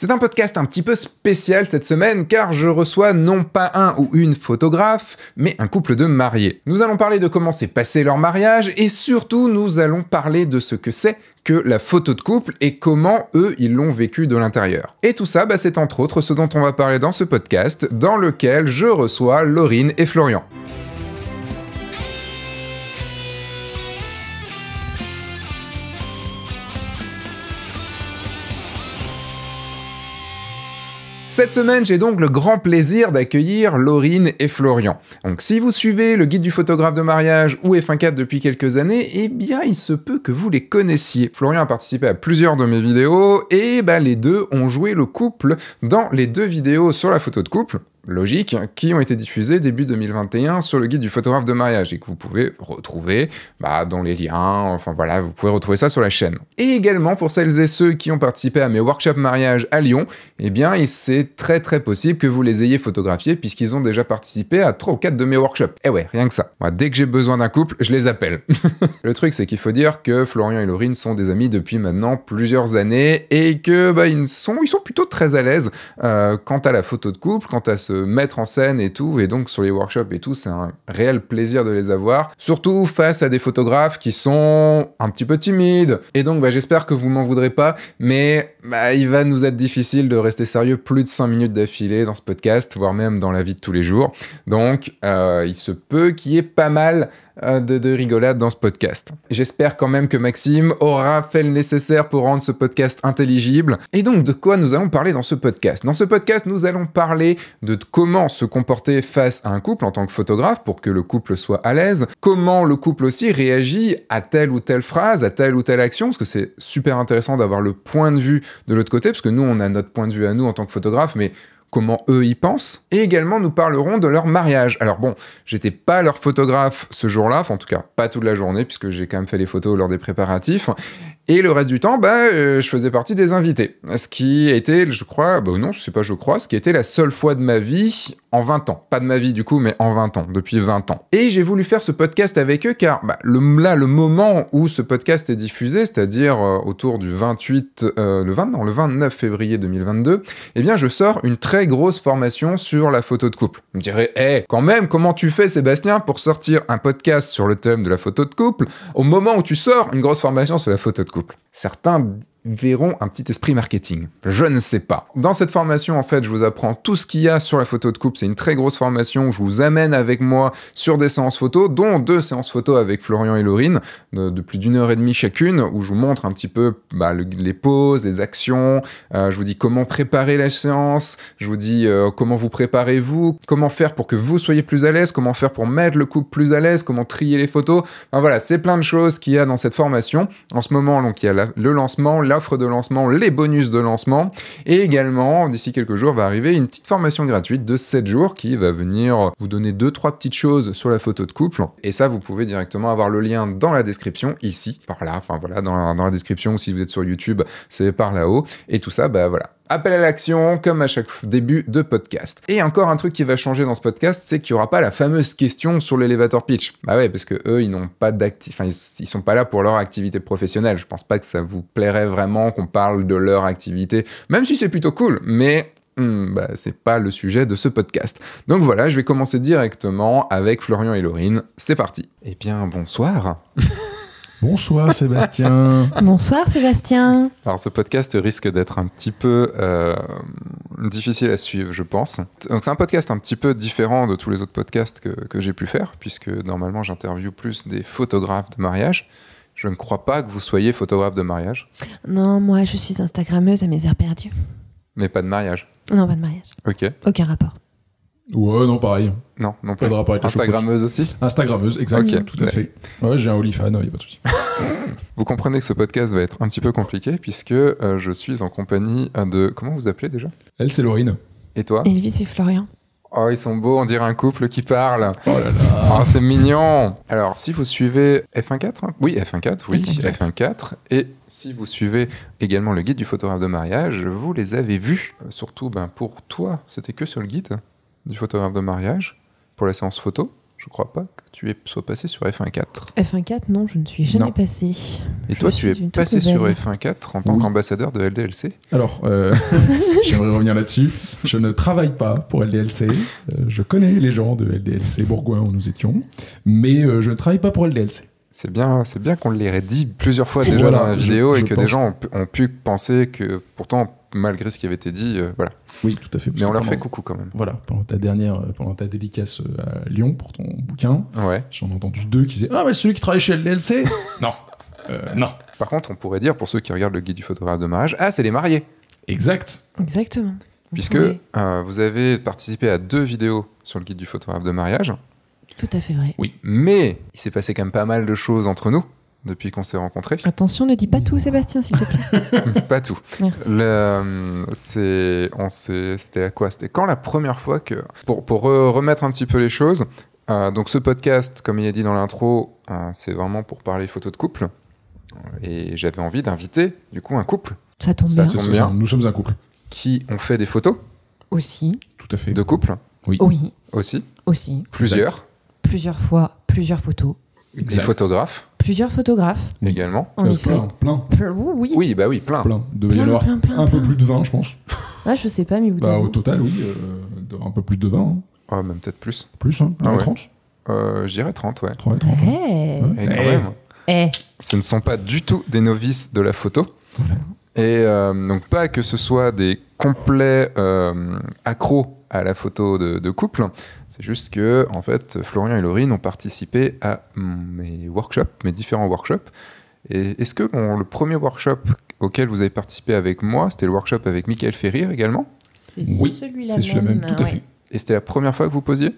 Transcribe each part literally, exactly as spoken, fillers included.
C'est un podcast un petit peu spécial cette semaine car je reçois non pas un ou une photographe, mais un couple de mariés. Nous allons parler de comment s'est passé leur mariage et surtout nous allons parler de ce que c'est que la photo de couple et comment eux ils l'ont vécu de l'intérieur. Et tout ça, bah, c'est entre autres ce dont on va parler dans ce podcast dans lequel je reçois Laurine et Florian. Cette semaine, j'ai donc le grand plaisir d'accueillir Laurine et Florian. Donc si vous suivez le guide du photographe de mariage ou F un quatre depuis quelques années, eh bien il se peut que vous les connaissiez. Florian a participé à plusieurs de mes vidéos et bah, les deux ont joué le couple dans les deux vidéos sur la photo de couple. Logique, qui ont été diffusés début deux mille vingt et un sur le guide du photographe de mariage et que vous pouvez retrouver bah, dans les liens, enfin voilà, vous pouvez retrouver ça sur la chaîne. Et également pour celles et ceux qui ont participé à mes workshops mariage à Lyon, eh bien c'est très très possible que vous les ayez photographiés puisqu'ils ont déjà participé à trois ou quatre de mes workshops. Eh ouais, rien que ça. Moi, dès que j'ai besoin d'un couple, je les appelle. Le truc c'est qu'il faut dire que Florian et Laurine sont des amis depuis maintenant plusieurs années et que bah, ils, sont, ils sont plutôt très à l'aise euh, quant à la photo de couple, quant à ce mettre en scène et tout, et donc sur les workshops et tout, c'est un réel plaisir de les avoir, surtout face à des photographes qui sont un petit peu timides, et donc bah, j'espère que vous m'en voudrez pas, mais bah, il va nous être difficile de rester sérieux plus de cinq minutes d'affilée dans ce podcast, voire même dans la vie de tous les jours, donc euh, il se peut qu'il y ait pas mal De, de rigolade dans ce podcast. J'espère quand même que Maxime aura fait le nécessaire pour rendre ce podcast intelligible. Et donc, de quoi nous allons parler dans ce podcast ? Dans ce podcast, nous allons parler de comment se comporter face à un couple en tant que photographe pour que le couple soit à l'aise, comment le couple aussi réagit à telle ou telle phrase, à telle ou telle action, parce que c'est super intéressant d'avoir le point de vue de l'autre côté, parce que nous, on a notre point de vue à nous en tant que photographe, mais comment eux y pensent, et également nous parlerons de leur mariage. Alors bon, j'étais pas leur photographe ce jour-là, enfin en tout cas pas toute la journée, puisque j'ai quand même fait les photos lors des préparatifs, et le reste du temps, bah, euh, je faisais partie des invités. Ce qui a été, je crois, bah non, je sais pas, je crois, ce qui a été la seule fois de ma vie en vingt ans. Pas de ma vie du coup, mais en vingt ans, depuis vingt ans. Et j'ai voulu faire ce podcast avec eux, car bah, le, là, le moment où ce podcast est diffusé, c'est-à-dire euh, autour du vingt-huit, euh, le vingt, non, le vingt-neuf février deux mille vingt-deux, eh bien je sors une très grosse formation sur la photo de couple. Vous me direz, hé, hey, quand même, comment tu fais Sébastien pour sortir un podcast sur le thème de la photo de couple au moment où tu sors une grosse formation sur la photo de couple ? Certains verront un petit esprit marketing. Je ne sais pas. Dans cette formation, en fait, je vous apprends tout ce qu'il y a sur la photo de couple. C'est une très grosse formation où je vous amène avec moi sur des séances photos, dont deux séances photos avec Florian et Laurine, de, de plus d'une heure et demie chacune, où je vous montre un petit peu bah, le, les poses, les actions, euh, je vous dis comment préparer la séance, je vous dis euh, comment vous préparez-vous, comment faire pour que vous soyez plus à l'aise, comment faire pour mettre le couple plus à l'aise, comment trier les photos. Enfin voilà, c'est plein de choses qu'il y a dans cette formation. En ce moment, donc, il y a la, le lancement, l'offre de lancement, les bonus de lancement, et également, d'ici quelques jours, va arriver une petite formation gratuite de sept jours qui va venir vous donner deux trois petites choses sur la photo de couple, et ça, vous pouvez directement avoir le lien dans la description, ici, par là, enfin voilà, dans la, dans la description, ou si vous êtes sur YouTube, c'est par là-haut, et tout ça, bah voilà. Appel à l'action, comme à chaque début de podcast. Et encore un truc qui va changer dans ce podcast, c'est qu'il n'y aura pas la fameuse question sur l'elevator pitch. Bah ouais, parce que eux, ils n'ont pas d'acti... enfin, ils, ils sont pas là pour leur activité professionnelle. Je pense pas que ça vous plairait vraiment qu'on parle de leur activité, même si c'est plutôt cool, mais hmm, bah, c'est pas le sujet de ce podcast. Donc voilà, je vais commencer directement avec Florian et Laurine. C'est parti. Eh bien, bonsoir. Bonsoir Sébastien. Bonsoir Sébastien. Alors ce podcast risque d'être un petit peu euh, difficile à suivre, je pense. Donc c'est un podcast un petit peu différent de tous les autres podcasts que, que j'ai pu faire, puisque normalement j'interviewe plus des photographes de mariage. Je ne crois pas que vous soyez photographe de mariage. Non, moi je suis instagrammeuse à mes heures perdues. Mais pas de mariage. Non, pas de mariage. Ok. Aucun rapport. Ouais, non, pareil. Non, non plus. Pas de rapport avec la Instagrammeuse aussi. Instagrammeuse, exactement. Ok. Tout à fait. Ouais, j'ai un OnlyFans, il n'y a pas de souci. Vous comprenez que ce podcast va être un petit peu compliqué, puisque euh, je suis en compagnie de... Comment vous appelez déjà ? Elle, c'est Laurine. Et toi ? Elvis et Florian. Oh, ils sont beaux, on dirait un couple qui parle. Oh là là. Oh, c'est mignon. Alors, si vous suivez F un quatre, hein oui, F un quatre, oui, Exact. F un quatre, et si vous suivez également le guide du photographe de mariage, vous les avez vus. Euh, surtout, ben, pour toi, c'était que sur le guide du photographe de mariage, pour la séance photo. je crois pas que tu es, sois passé sur F un point quatre. F un point quatre, non, je ne suis jamais Non. passé. Et Je toi, suis tu es une toute passé sur nouvelle. F un point quatre en tant Oui. qu'ambassadeur de L D L C. Alors, euh, j'aimerais revenir là-dessus. Je ne travaille pas pour L D L C. Euh, je connais les gens de L D L C Bourgoin où nous étions, mais euh, je ne travaille pas pour L D L C. C'est bien, c'est bien qu'on l'ait dit plusieurs fois déjà Voilà, dans la je- vidéo je et que pense- des gens ont, pu- ont pu penser que pourtant, malgré ce qui avait été dit, euh, voilà. Oui, tout à fait. parce Mais on que leur pendant- fait coucou quand même. Voilà, pendant ta dernière, euh, pendant ta dédicace euh, à Lyon pour ton bouquin, Ouais. j'en ai entendu deux qui disaient ah mais celui qui travaille chez L D L C. Non, Euh, non. Par contre, on pourrait dire pour ceux qui regardent le guide du photographe de mariage, ah, c'est les mariés. Exact. Exactement. On Puisque pourrait. euh, vous avez participé à deux vidéos sur le guide du photographe de mariage. Tout à fait vrai. Mais il s'est passé quand même pas mal de choses entre nous depuis qu'on s'est rencontrés. Attention, ne dis pas tout, Sébastien, s'il te plaît. Pas tout. Merci. Le, euh, c'est, on s'est, c'était à quoi C'était quand la première fois que... Pour, pour re- remettre un petit peu les choses, euh, donc ce podcast, comme il a dit dans l'intro, euh, c'est vraiment pour parler photos de couple. Et j'avais envie d'inviter, du coup, un couple Ça tombe Ça bien. se- C'est- c'est bien. ça, nous sommes un couple. qui ont fait des photos Aussi, Tout à fait. de couple oui, aussi, aussi. plusieurs, Plusieurs fois, plusieurs photos. des Exact. photographes Plusieurs photographes. également. En Euh, effet. plein, plein, Peu- Oui, Oui, bah oui, plein. plein. Il devait y Plein, avoir plein, plein, un peu plein. plus de vingt, je pense. Ah, je sais pas, mais vous Bah, au dites- total, oui, euh, un peu plus de vingt. hein. Oh, même peut-être plus. Plus, hein, Ah dans les ouais. trente. Euh, je dirais trente, ouais. trente, trente. Eh, Ouais. Et quand Eh. même, eh. ce ne sont pas du tout des novices de la photo. Voilà. Et euh, donc pas que ce soit des complets euh, accros à la photo de, de couple, c'est juste que en fait Florian et Laurine ont participé à mes workshops, mes différents workshops. Et est-ce que bon, le premier workshop auquel vous avez participé avec moi, c'était le workshop avec Michael Ferrir également? C'est Oui, celui-là c'est celui-là même, tout à ouais. fait. Et c'était la première fois que vous posiez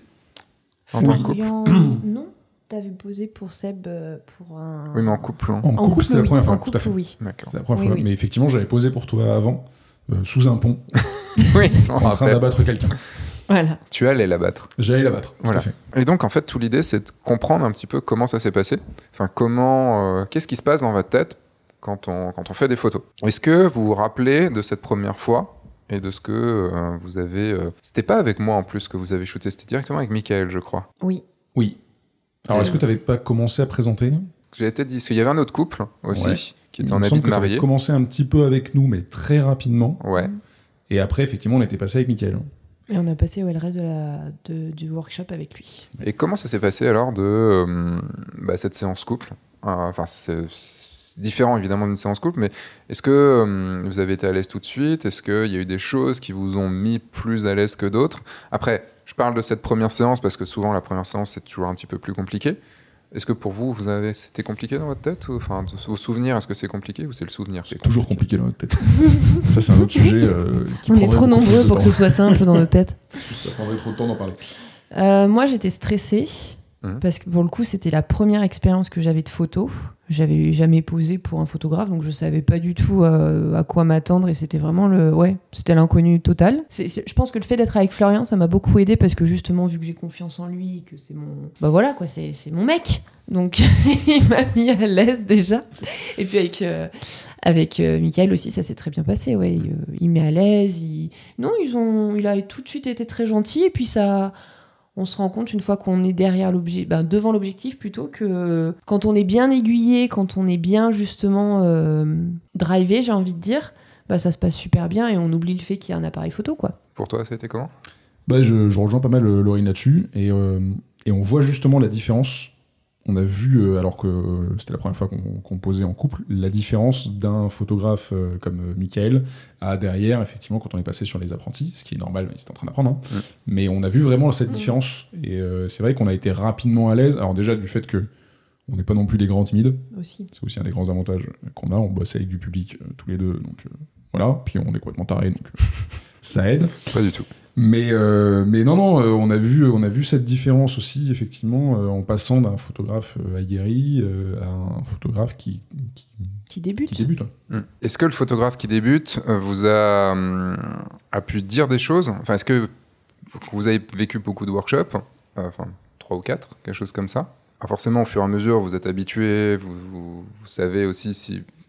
en tant que couple? Florian, non, t'avais posé pour Seb euh, pour un. Oui, mais en couple. hein. En, couple, c'était la oui, première fois, en tout couple, à fait. oui. D'accord. C'était la première Oui, fois. oui. Mais effectivement, j'avais posé pour toi avant, euh, sous un pont, Oui, je m'en en train rappelle. d'abattre quelqu'un. Voilà. Tu allais l'abattre. J'allais l'abattre, tout Voilà. à fait. Et donc, en fait, tout l'idée, c'est de comprendre un petit peu comment ça s'est passé. Enfin, comment, euh, qu'est-ce qui se passe dans votre tête quand on, quand on fait des photos. Est-ce que vous vous rappelez de cette première fois et de ce que euh, vous avez... euh, C'était pas avec moi, en plus, que vous avez shooté, c'était directement avec Michael, je crois. Oui. Oui. Alors, est-ce que tu n'avais pas commencé à présenter J'ai été dit, parce qu'il y avait un autre couple aussi, Ouais. qui était Il en me habit semble de que t'avais mariée. commencé un petit peu avec nous, mais très rapidement. Ouais. Et après, effectivement, on était passé avec Mickaël. Et on a passé ouais, le reste de la, de- du workshop avec lui. Et comment ça s'est passé alors de euh, bah, cette séance couple? Euh, Enfin, c'est c'est différent évidemment d'une séance couple, mais est-ce que euh, vous avez été à l'aise tout de suite? Est-ce qu'il y a eu des choses qui vous ont mis plus à l'aise que d'autres? Après, je parle de cette première séance parce que souvent la première séance c'est toujours un petit peu plus compliqué. Est-ce que pour vous, vous avez, c'était compliqué dans votre tête ou, enfin, de- vos souvenirs, est-ce que c'est compliqué ou c'est le souvenir qui est Toujours compliqué dans notre tête. Ça, c'est un autre sujet. euh, qui On est prendrait trop beaucoup plus nombreux de pour que temps. ce soit simple dans nos têtes. Ça prendrait trop de temps d'en parler. Euh, moi, j'étais stressée Mhm. parce que pour le coup, c'était la première expérience que j'avais de photo. J'avais jamais posé pour un photographe, donc je savais pas du tout euh, à quoi m'attendre et c'était vraiment le, ouais, c'était l'inconnu total. C'est, c'est- je pense que le fait d'être avec Florian, ça m'a beaucoup aidé parce que justement, vu que j'ai confiance en lui, et que c'est mon, bah voilà quoi, c'est, c'est mon mec, donc il m'a mis à l'aise déjà. Et puis avec euh, avec euh, Mickaël aussi, ça s'est très bien passé, ouais. Il, euh, il met à l'aise, il, non, ils ont, il a tout de suite été très gentil et puis ça. On se rend compte une fois qu'on est derrière l'objet, ben devant l'objectif plutôt que quand on est bien aiguillé, quand on est bien justement euh, drivé, j'ai envie de dire, bah ça se passe super bien et on oublie le fait qu'il y a un appareil photo quoi. Pour toi, ça a été comment? Bah, je, je rejoins pas mal euh, Laurine là-dessus. Et, euh, et on voit justement la différence. On a vu, euh, alors que euh, c'était la première fois qu'on qu'on posait en couple, la différence d'un photographe euh, comme euh, Mickaël à derrière, effectivement, quand on est passé sur les apprentis, ce qui est normal, il était en train d'apprendre. Hein. Mm. Mais on a vu vraiment cette Mm. différence. Et euh, c'est vrai qu'on a été rapidement à l'aise. Alors déjà, du fait que on n'est pas non plus des grands timides. Aussi. C'est aussi un des grands avantages qu'on a. On bosse avec du public euh, tous les deux. Donc euh, voilà. Puis on est complètement tarés, donc euh, ça aide. Pas du tout. Mais, euh, mais non, non, euh, on, a vu, on a vu cette différence aussi, effectivement, euh, en passant d'un photographe euh, aguerri euh, à un photographe qui, qui, Qui débute. qui débute. hein. Mm. Est-ce que le photographe qui débute euh, vous a, hum, a pu dire des choses? Enfin, est-ce que vous avez vécu beaucoup de workshops, euh, enfin trois ou quatre, quelque chose comme ça? Alors forcément, au fur et à mesure, vous êtes habitué, vous, vous, vous savez aussi si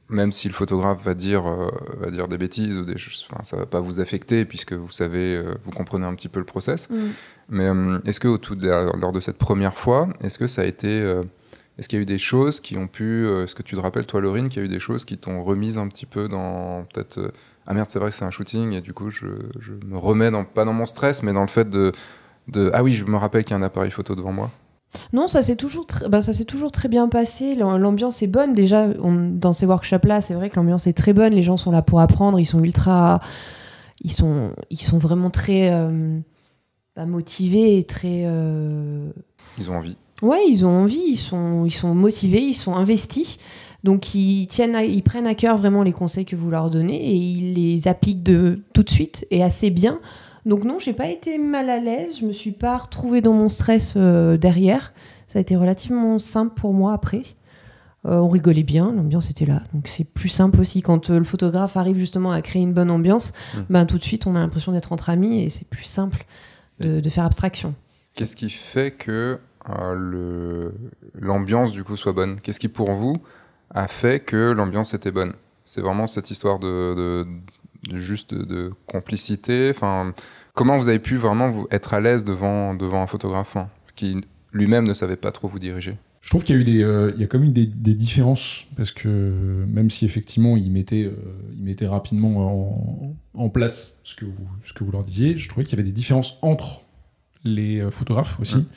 même si le photographe va dire, euh, va dire des bêtises, ou des choses, enfin, ça va pas vous affecter puisque vous savez, euh, vous comprenez un petit peu le process. Mm. Mais euh, est-ce que au tout de, lors de cette première fois, est-ce que ça a été, euh, est-ce qu'il y a eu des choses qui ont pu, euh, est-ce que tu te rappelles toi, Laurine, qu'il y a eu des choses qui t'ont remise un petit peu dans peut-être, euh, ah merde, c'est vrai que c'est un shooting et du coup je, je me remets dans, pas dans mon stress, mais dans le fait de, de ah oui, je me rappelle qu'il y a un appareil photo devant moi. Non, ça s'est toujours, tr- bah, ça s'est toujours très bien passé. L'ambiance est bonne. Déjà, on, dans ces workshops-là, c'est vrai que l'ambiance est très bonne. Les gens sont là pour apprendre. Ils sont ultra... Ils sont, ils sont vraiment très euh, bah, motivés et très... Euh... Ils ont envie. Ouais, ils ont envie. Ils sont, ils sont motivés, ils sont investis. Donc, ils, tiennent à, ils prennent à cœur vraiment les conseils que vous leur donnez et ils les appliquent de, tout de suite et assez bien. Donc non, j'ai pas été mal à l'aise, je me suis pas retrouvée dans mon stress euh, derrière. Ça a été relativement simple pour moi après. Euh, on rigolait bien, l'ambiance était là. Donc c'est plus simple aussi quand euh, le photographe arrive justement à créer une bonne ambiance. Mmh. Ben, tout de suite, on a l'impression d'être entre amis et c'est plus simple de, de faire abstraction. Qu'est-ce qui fait que euh, le, l'ambiance du coup soit bonne ? Qu'est-ce qui pour vous a fait que l'ambiance était bonne ? C'est vraiment cette histoire de... de juste de, de complicité, enfin, comment vous avez pu vraiment vous être à l'aise devant, devant un photographe hein, qui lui-même ne savait pas trop vous diriger ? Je trouve qu'il y a eu des, euh, il y a quand même des, des différences, parce que même si effectivement il mettait, euh, il mettait rapidement en, en place ce que, vous, ce que vous leur disiez, je trouvais qu'il y avait des différences entre les euh, photographes aussi, mmh.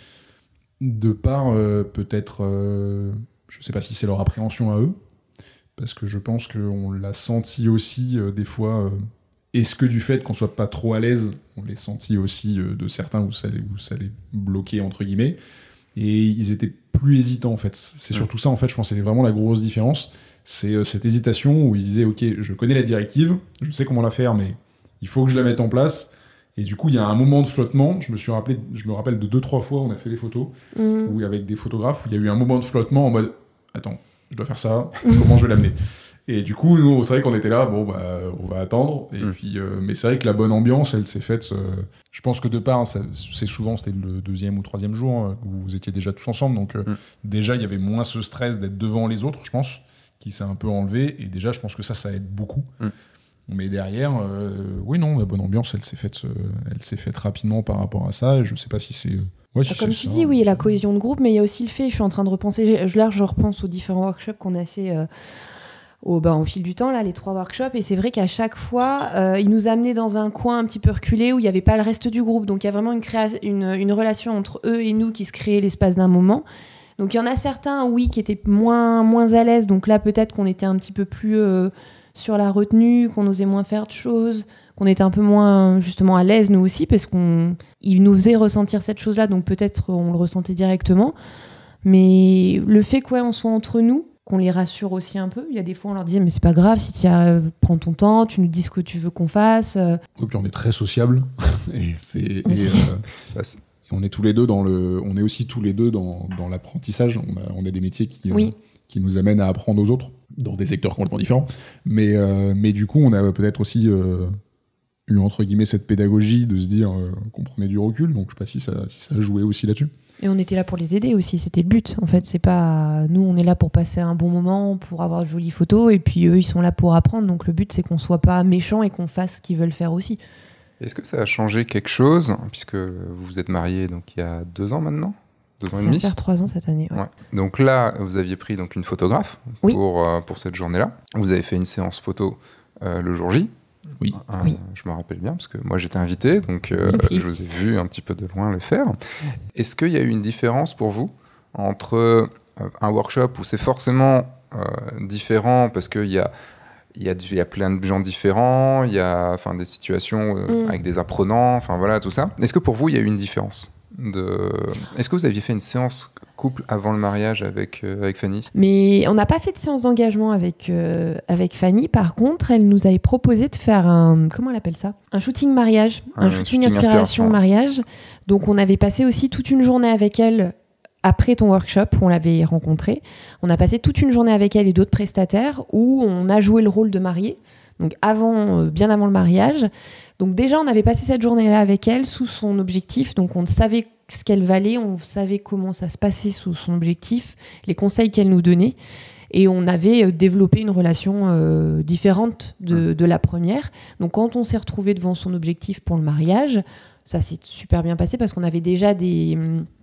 de par euh, peut-être, euh, je sais pas si c'est leur appréhension à eux, parce que je pense qu'on l'a senti aussi euh, des fois, euh, est-ce que du fait qu'on soit pas trop à l'aise, on l'a senti aussi euh, de certains où ça, où ça les bloquait entre guillemets, et ils étaient plus hésitants en fait. C'est ouais. surtout ça en fait, je pense que c'est vraiment la grosse différence, c'est euh, cette hésitation où ils disaient ok, je connais la directive, je sais comment la faire, mais il faut que je la mette en place, et du coup il y a un moment de flottement, je me suis rappelé, je me rappelle de deux trois fois où on a fait les photos, mmh. où avec des photographes, où il y a eu un moment de flottement en mode, attends, je dois faire ça, comment je vais l'amener ? Et du coup, nous, c'est vrai qu'on était là, bon, bah, on va attendre. Et mm. puis, euh, mais c'est vrai que la bonne ambiance, elle s'est faite. Euh, je pense que de part, ça, c'est souvent, c'était le deuxième ou troisième jour euh, où vous étiez déjà tous ensemble. Donc, euh, mm. déjà, il y avait moins ce stress d'être devant les autres, je pense, qui s'est un peu enlevé. Et déjà, je pense que ça, ça aide beaucoup. Mm. Mais derrière, euh, oui, non, la bonne ambiance, elle s'est faite, euh, elle s'est faite rapidement par rapport à ça. Et je sais pas si c'est. Ouais, si Comme c'est tu ça, dis, oui, la cohésion de groupe, mais il y a aussi le fait, je suis en train de repenser, je, là, je repense aux différents workshops qu'on a fait. Euh, Au, bah, au fil du temps, là, les trois workshops, et c'est vrai qu'à chaque fois, euh, ils nous amenaient dans un coin un petit peu reculé où il n'y avait pas le reste du groupe. Donc il y a vraiment une, créa- une, une relation entre eux et nous qui se créait l'espace d'un moment. Donc il y en a certains, oui, qui étaient moins, moins à l'aise. Donc là, peut-être qu'on était un petit peu plus euh, sur la retenue, qu'on osait moins faire de choses, qu'on était un peu moins justement à l'aise nous aussi, parce qu'ils nous faisaient ressentir cette chose-là. Donc peut-être on le ressentait directement. Mais le fait qu'on soit entre nous, qu'on les rassure aussi un peu. Il y a des fois, on leur disait, mais c'est pas grave, si tu as, prends ton temps, tu nous dis ce que tu veux qu'on fasse. Et puis on est très sociables. et, c'est, et, euh, et on est tous les deux dans le, on est aussi tous les deux dans, dans l'apprentissage. On a, on a des métiers qui, oui. euh, qui nous amènent à apprendre aux autres, dans des secteurs complètement différents. Mais, euh, mais du coup, on a peut-être aussi euh, eu, entre guillemets, cette pédagogie de se dire euh, qu'on prenait du recul. Donc je sais pas si ça, si ça a joué aussi là-dessus. Et on était là pour les aider aussi, c'était le but. En fait, c'est pas nous, on est là pour passer un bon moment, pour avoir de jolies photos, et puis eux, ils sont là pour apprendre. Donc le but, c'est qu'on soit pas méchants et qu'on fasse ce qu'ils veulent faire aussi. Est-ce que ça a changé quelque chose, puisque vous vous êtes mariés donc il y a deux ans maintenant, deux ans ça et demi. Ça va faire trois ans cette année. Ouais. Ouais. Donc là, vous aviez pris donc une photographe oui. pour euh, pour cette journée-là. Vous avez fait une séance photo euh, le jour J. Oui. Euh, oui. Je me rappelle bien parce que moi j'étais invité, donc euh, oui. je vous ai vu un petit peu de loin le faire. Est-ce qu'il y a eu une différence pour vous entre euh, un workshop où c'est forcément euh, différent parce qu'il y a, y, a y a plein de gens différents, il y a enfin, des situations euh, mm. avec des apprenants, enfin voilà tout ça. Est-ce que pour vous il y a eu une différence de... Est-ce que vous aviez fait une séance couple avant le mariage avec, euh, avec Fanny ? Mais on n'a pas fait de séance d'engagement avec, euh, avec Fanny. Par contre, elle nous avait proposé de faire un... Comment elle appelle ça ? Un shooting mariage. Un, un shooting, shooting inspiration, inspiration mariage. Donc, on avait passé aussi toute une journée avec elle après ton workshop. On l'avait rencontrée. On a passé toute une journée avec elle et d'autres prestataires où on a joué le rôle de mariée. Donc, avant, euh, bien avant le mariage. Donc, déjà, on avait passé cette journée-là avec elle sous son objectif. Donc, on savait ce qu'elle valait, on savait comment ça se passait sous son objectif, les conseils qu'elle nous donnait. Et on avait développé une relation euh, différente de, de la première. Donc quand on s'est retrouvés devant son objectif pour le mariage, ça s'est super bien passé parce qu'on avait déjà des...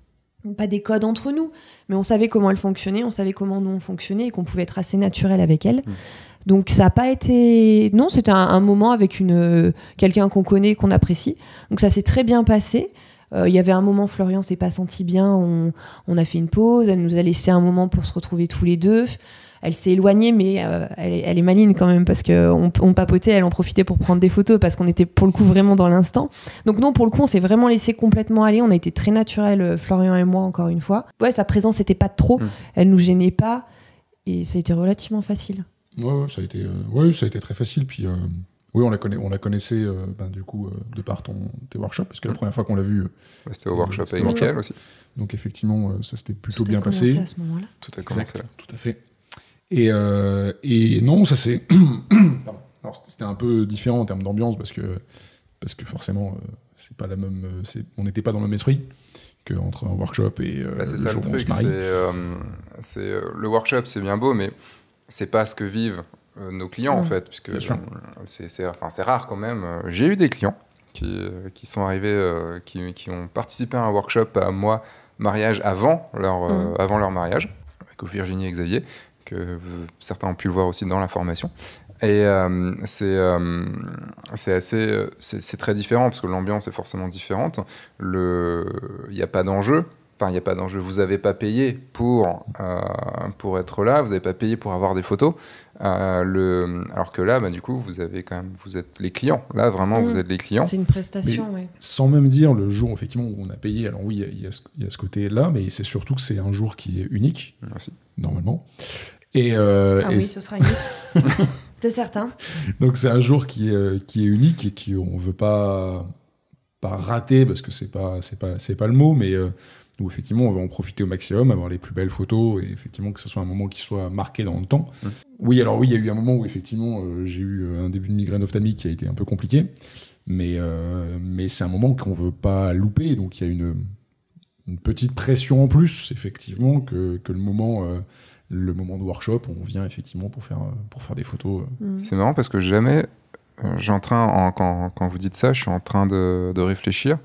pas des codes entre nous, mais on savait comment elle fonctionnait, on savait comment nous on fonctionnait et qu'on pouvait être assez naturel avec elle. Mmh. Donc ça n'a pas été... Non, c'était un, un moment avec une, quelqu'un qu'on connaît, qu'on apprécie. Donc ça s'est très bien passé. Il euh, y avait un moment, Florian s'est pas senti bien, on, on a fait une pause, elle nous a laissé un moment pour se retrouver tous les deux. Elle s'est éloignée, mais euh, elle, est, elle est maligne quand même, parce qu'on on papotait, elle en profitait pour prendre des photos, parce qu'on était pour le coup vraiment dans l'instant. Donc non, pour le coup, on s'est vraiment laissé complètement aller. On a été très naturels, Florian et moi, encore une fois. Ouais, sa présence n'était pas trop, mmh. elle nous gênait pas, et ça a été relativement facile. Ouais, ouais, ça a été, euh, ouais, ça a été très facile. Puis, euh, oui, on la, connaît, on la connaissait euh, ben, du coup, euh, de par ton, tes workshops, parce que la première fois qu'on l'a vu, euh, ouais, c'était au workshop avec Mickaël aussi. Donc effectivement, euh, ça s'était plutôt tout bien a passé. À ce moment-là. Tout a commencé exact, là. Tout à fait. Et, euh, et non, ça c'est. Alors, c'était un peu différent en termes d'ambiance, parce que, parce que forcément, euh, c'est pas la même, c'est, on n'était pas dans le même esprit qu'entre un workshop et euh, bah, c'est le ça jour le où on truc, se marie. C'est, euh, c'est, euh, le workshop, c'est bien beau, mais c'est pas ce que vivent euh, nos clients, mmh. en fait, puisque euh, c'est, c'est, enfin, c'est rare quand même. J'ai eu des clients qui, euh, qui sont arrivés, euh, qui, qui ont participé à un workshop à moi, mariage, avant leur, mmh. euh, avant leur mariage, avec Virginie et Xavier, que euh, certains ont pu le voir aussi dans la formation. Et euh, c'est, euh, c'est assez, euh, c'est, c'est très différent, parce que l'ambiance est forcément différente. Il n'y a pas d'enjeu. Enfin, il n'y a pas d'enjeu. Vous n'avez pas payé pour, euh, pour être là, vous n'avez pas payé pour avoir des photos. Euh, le... Alors que là, bah, du coup, vous avez quand même, vous êtes les clients. Là, vraiment, mmh. vous êtes les clients. C'est une prestation, oui. Sans même dire le jour, effectivement, où on a payé. Alors oui, il y, y, y a ce côté-là, mais c'est surtout que c'est un jour qui est unique, Merci. Normalement. Et, euh, ah et oui, ce sera unique. C'est certain. Donc c'est un jour qui est, qui est unique et qu'on ne veut pas, pas rater, parce que ce n'est pas, c'est pas, c'est pas le mot, mais... Euh, où effectivement on va en profiter au maximum, avoir les plus belles photos et effectivement que ce soit un moment qui soit marqué dans le temps. Mmh. Oui, alors oui, il y a eu un moment où effectivement euh, j'ai eu un début de migraine ophtalmique qui a été un peu compliqué, mais, euh, mais c'est un moment qu'on veut pas louper, donc il y a une, une petite pression en plus, effectivement, que, que le moment... Euh, le moment de workshop où on vient effectivement pour faire, pour faire des photos. Mmh. C'est marrant parce que jamais, euh, j'ai en train, en, quand, quand vous dites ça, je suis en train de, de réfléchir,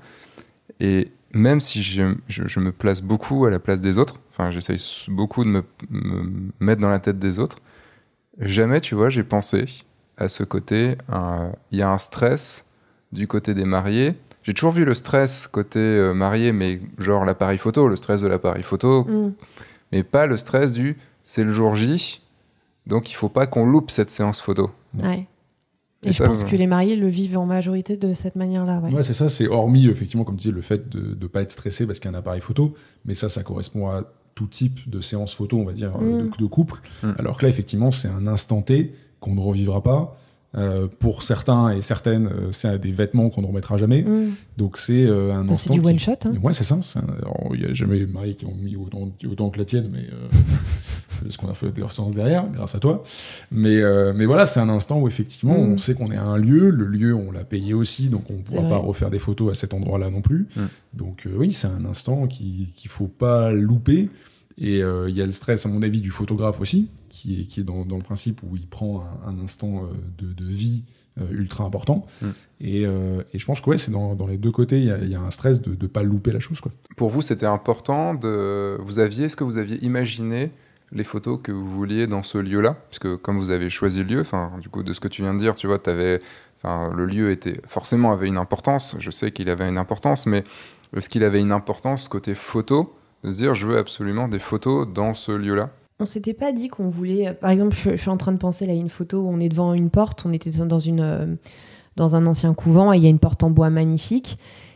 et même si je, je, je me place beaucoup à la place des autres, enfin j'essaye beaucoup de me, me mettre dans la tête des autres, jamais, tu vois, j'ai pensé à ce côté, il euh, y a un stress du côté des mariés. J'ai toujours vu le stress côté euh, marié, mais genre l'appareil photo, le stress de l'appareil photo, mmh. mais pas le stress du c'est le jour J, donc il faut pas qu'on loupe cette séance photo. Ouais. Et, et je ça, pense euh... que les mariés le vivent en majorité de cette manière-là. Ouais, ouais c'est ça, c'est hormis, effectivement, comme tu disais, le fait de ne pas être stressé parce qu'il y a un appareil photo, mais ça, ça correspond à tout type de séance photo, on va dire, mmh. de, de couple. Mmh. Alors que là, effectivement, c'est un instant T qu'on ne revivra pas. Euh, pour certains et certaines, euh, c'est des vêtements qu'on ne remettra jamais. Mmh. Donc c'est euh, un bah, instant. C'est du qui... one shot. Hein. Ouais, c'est ça. Il n'y a jamais de mariés qui ont mis autant, autant que la tienne, mais euh, parce qu'on a fait des séances derrière, grâce à toi. Mais, euh, mais voilà, c'est un instant où effectivement, mmh. on sait qu'on est à un lieu. Le lieu, on l'a payé aussi, donc on ne pourra pas refaire des photos à cet endroit-là non plus. Mmh. Donc euh, oui, c'est un instant qu'il ne faut pas louper. Et il euh, y a le stress, à mon avis, du photographe aussi, qui est, qui est dans, dans le principe où il prend un, un instant euh, de, de vie euh, ultra important. Mm. Et, euh, et je pense que ouais, c'est dans, dans les deux côtés, il y, y a un stress de ne pas louper la chose, quoi. Pour vous, c'était important de... Vous aviez, est-ce que vous aviez imaginé les photos que vous vouliez dans ce lieu-là ? Puisque comme vous avez choisi le lieu, du coup, de ce que tu viens de dire, tu vois, t'avais, le lieu était, forcément avait une importance. Je sais qu'il avait une importance, mais est-ce qu'il avait une importance côté photo ? De se dire, je veux absolument des photos dans ce lieu-là. On s'était pas dit qu'on voulait... Par exemple, je, je suis en train de penser là, à une photo où on est devant une porte, on était dans, une, euh, dans un ancien couvent, et il y a une porte en bois magnifique.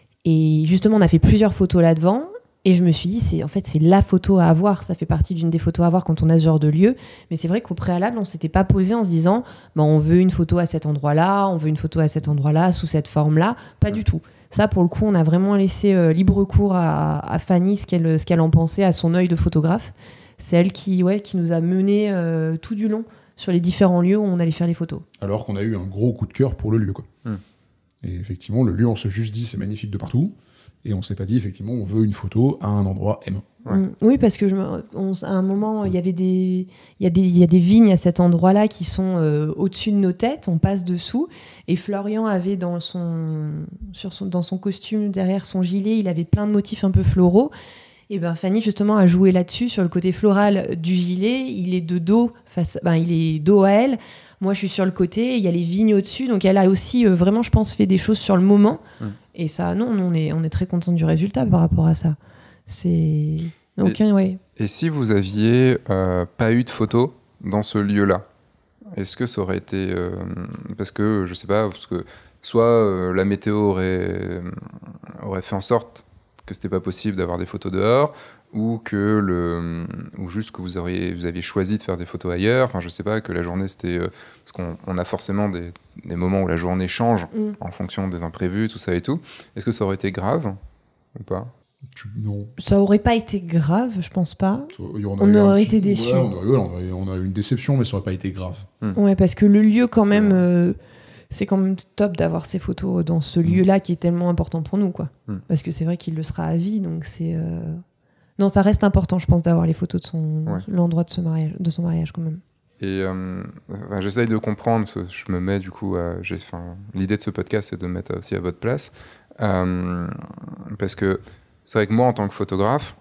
Et justement, on a fait plusieurs photos là-devant, et je me suis dit, c'est, en fait, c'est la photo à avoir. Ça fait partie d'une des photos à avoir quand on a ce genre de lieu. Mais c'est vrai qu'au préalable, on s'était pas posé en se disant, bah, on veut une photo à cet endroit-là, on veut une photo à cet endroit-là, sous cette forme-là. Pas du tout. Ça, pour le coup, on a vraiment laissé euh, libre cours à, à Fanny, ce qu'elle, ce qu'elle en pensait, à son œil de photographe. C'est elle qui, ouais, qui nous a menés euh, tout du long sur les différents lieux où on allait faire les photos. Alors qu'on a eu un gros coup de cœur pour le lieu, quoi. Mmh. Et effectivement, le lieu, on s'est juste dit, c'est magnifique de partout. Et on s'est pas dit, effectivement, on veut une photo à un endroit M. Ouais. Mm. Oui, parce que je me, on, à un moment, il y avait des, il y a des, il y a des vignes à cet endroit-là qui sont euh, au-dessus de nos têtes. On passe dessous. Et Florian avait dans son, sur son, dans son costume derrière son gilet, il avait plein de motifs un peu floraux. Et ben Fanny justement a joué là-dessus sur le côté floral du gilet. Il est de dos face, ben il est dos à elle. Moi, je suis sur le côté. Il y a les vignes au-dessus. Donc, elle a aussi euh, vraiment, je pense, fait des choses sur le moment. Mm. Et ça, non, on est, on est très content du résultat par rapport à ça. C'est donc, et, ouais. Et si vous aviez euh, pas eu de photos dans ce lieu-là, est-ce que ça aurait été euh, parce que je sais pas, parce que soit euh, la météo aurait aurait fait en sorte que c'était pas possible d'avoir des photos dehors, ou que le ou juste que vous auriez vous aviez choisi de faire des photos ailleurs, enfin je sais pas, que la journée c'était euh, parce qu'on on a forcément des des moments où la journée change mm. en fonction des imprévus, tout ça et tout. Est-ce que ça aurait été grave ou pas? Non. Ça aurait pas été grave, je pense pas. Ça, on, on aurait petit... été déçus. Ouais, on, aurait, ouais, on, aurait, on a eu une déception, mais ça aurait pas été grave. Mm. Ouais, parce que le lieu quand c'est même, euh, c'est quand même top d'avoir ces photos dans ce mm. lieu-là qui est tellement important pour nous, quoi. Mm. Parce que c'est vrai qu'il le sera à vie, donc c'est. Euh... Non, ça reste important, je pense, d'avoir les photos de son ouais. l'endroit de ce mariage, de son mariage quand même. Et euh, enfin, j'essaye de comprendre, parce que je me mets du coup, à, j'ai, enfin, l'idée de ce podcast, c'est de me mettre aussi à votre place, euh, parce que c'est vrai que moi, en tant que photographe,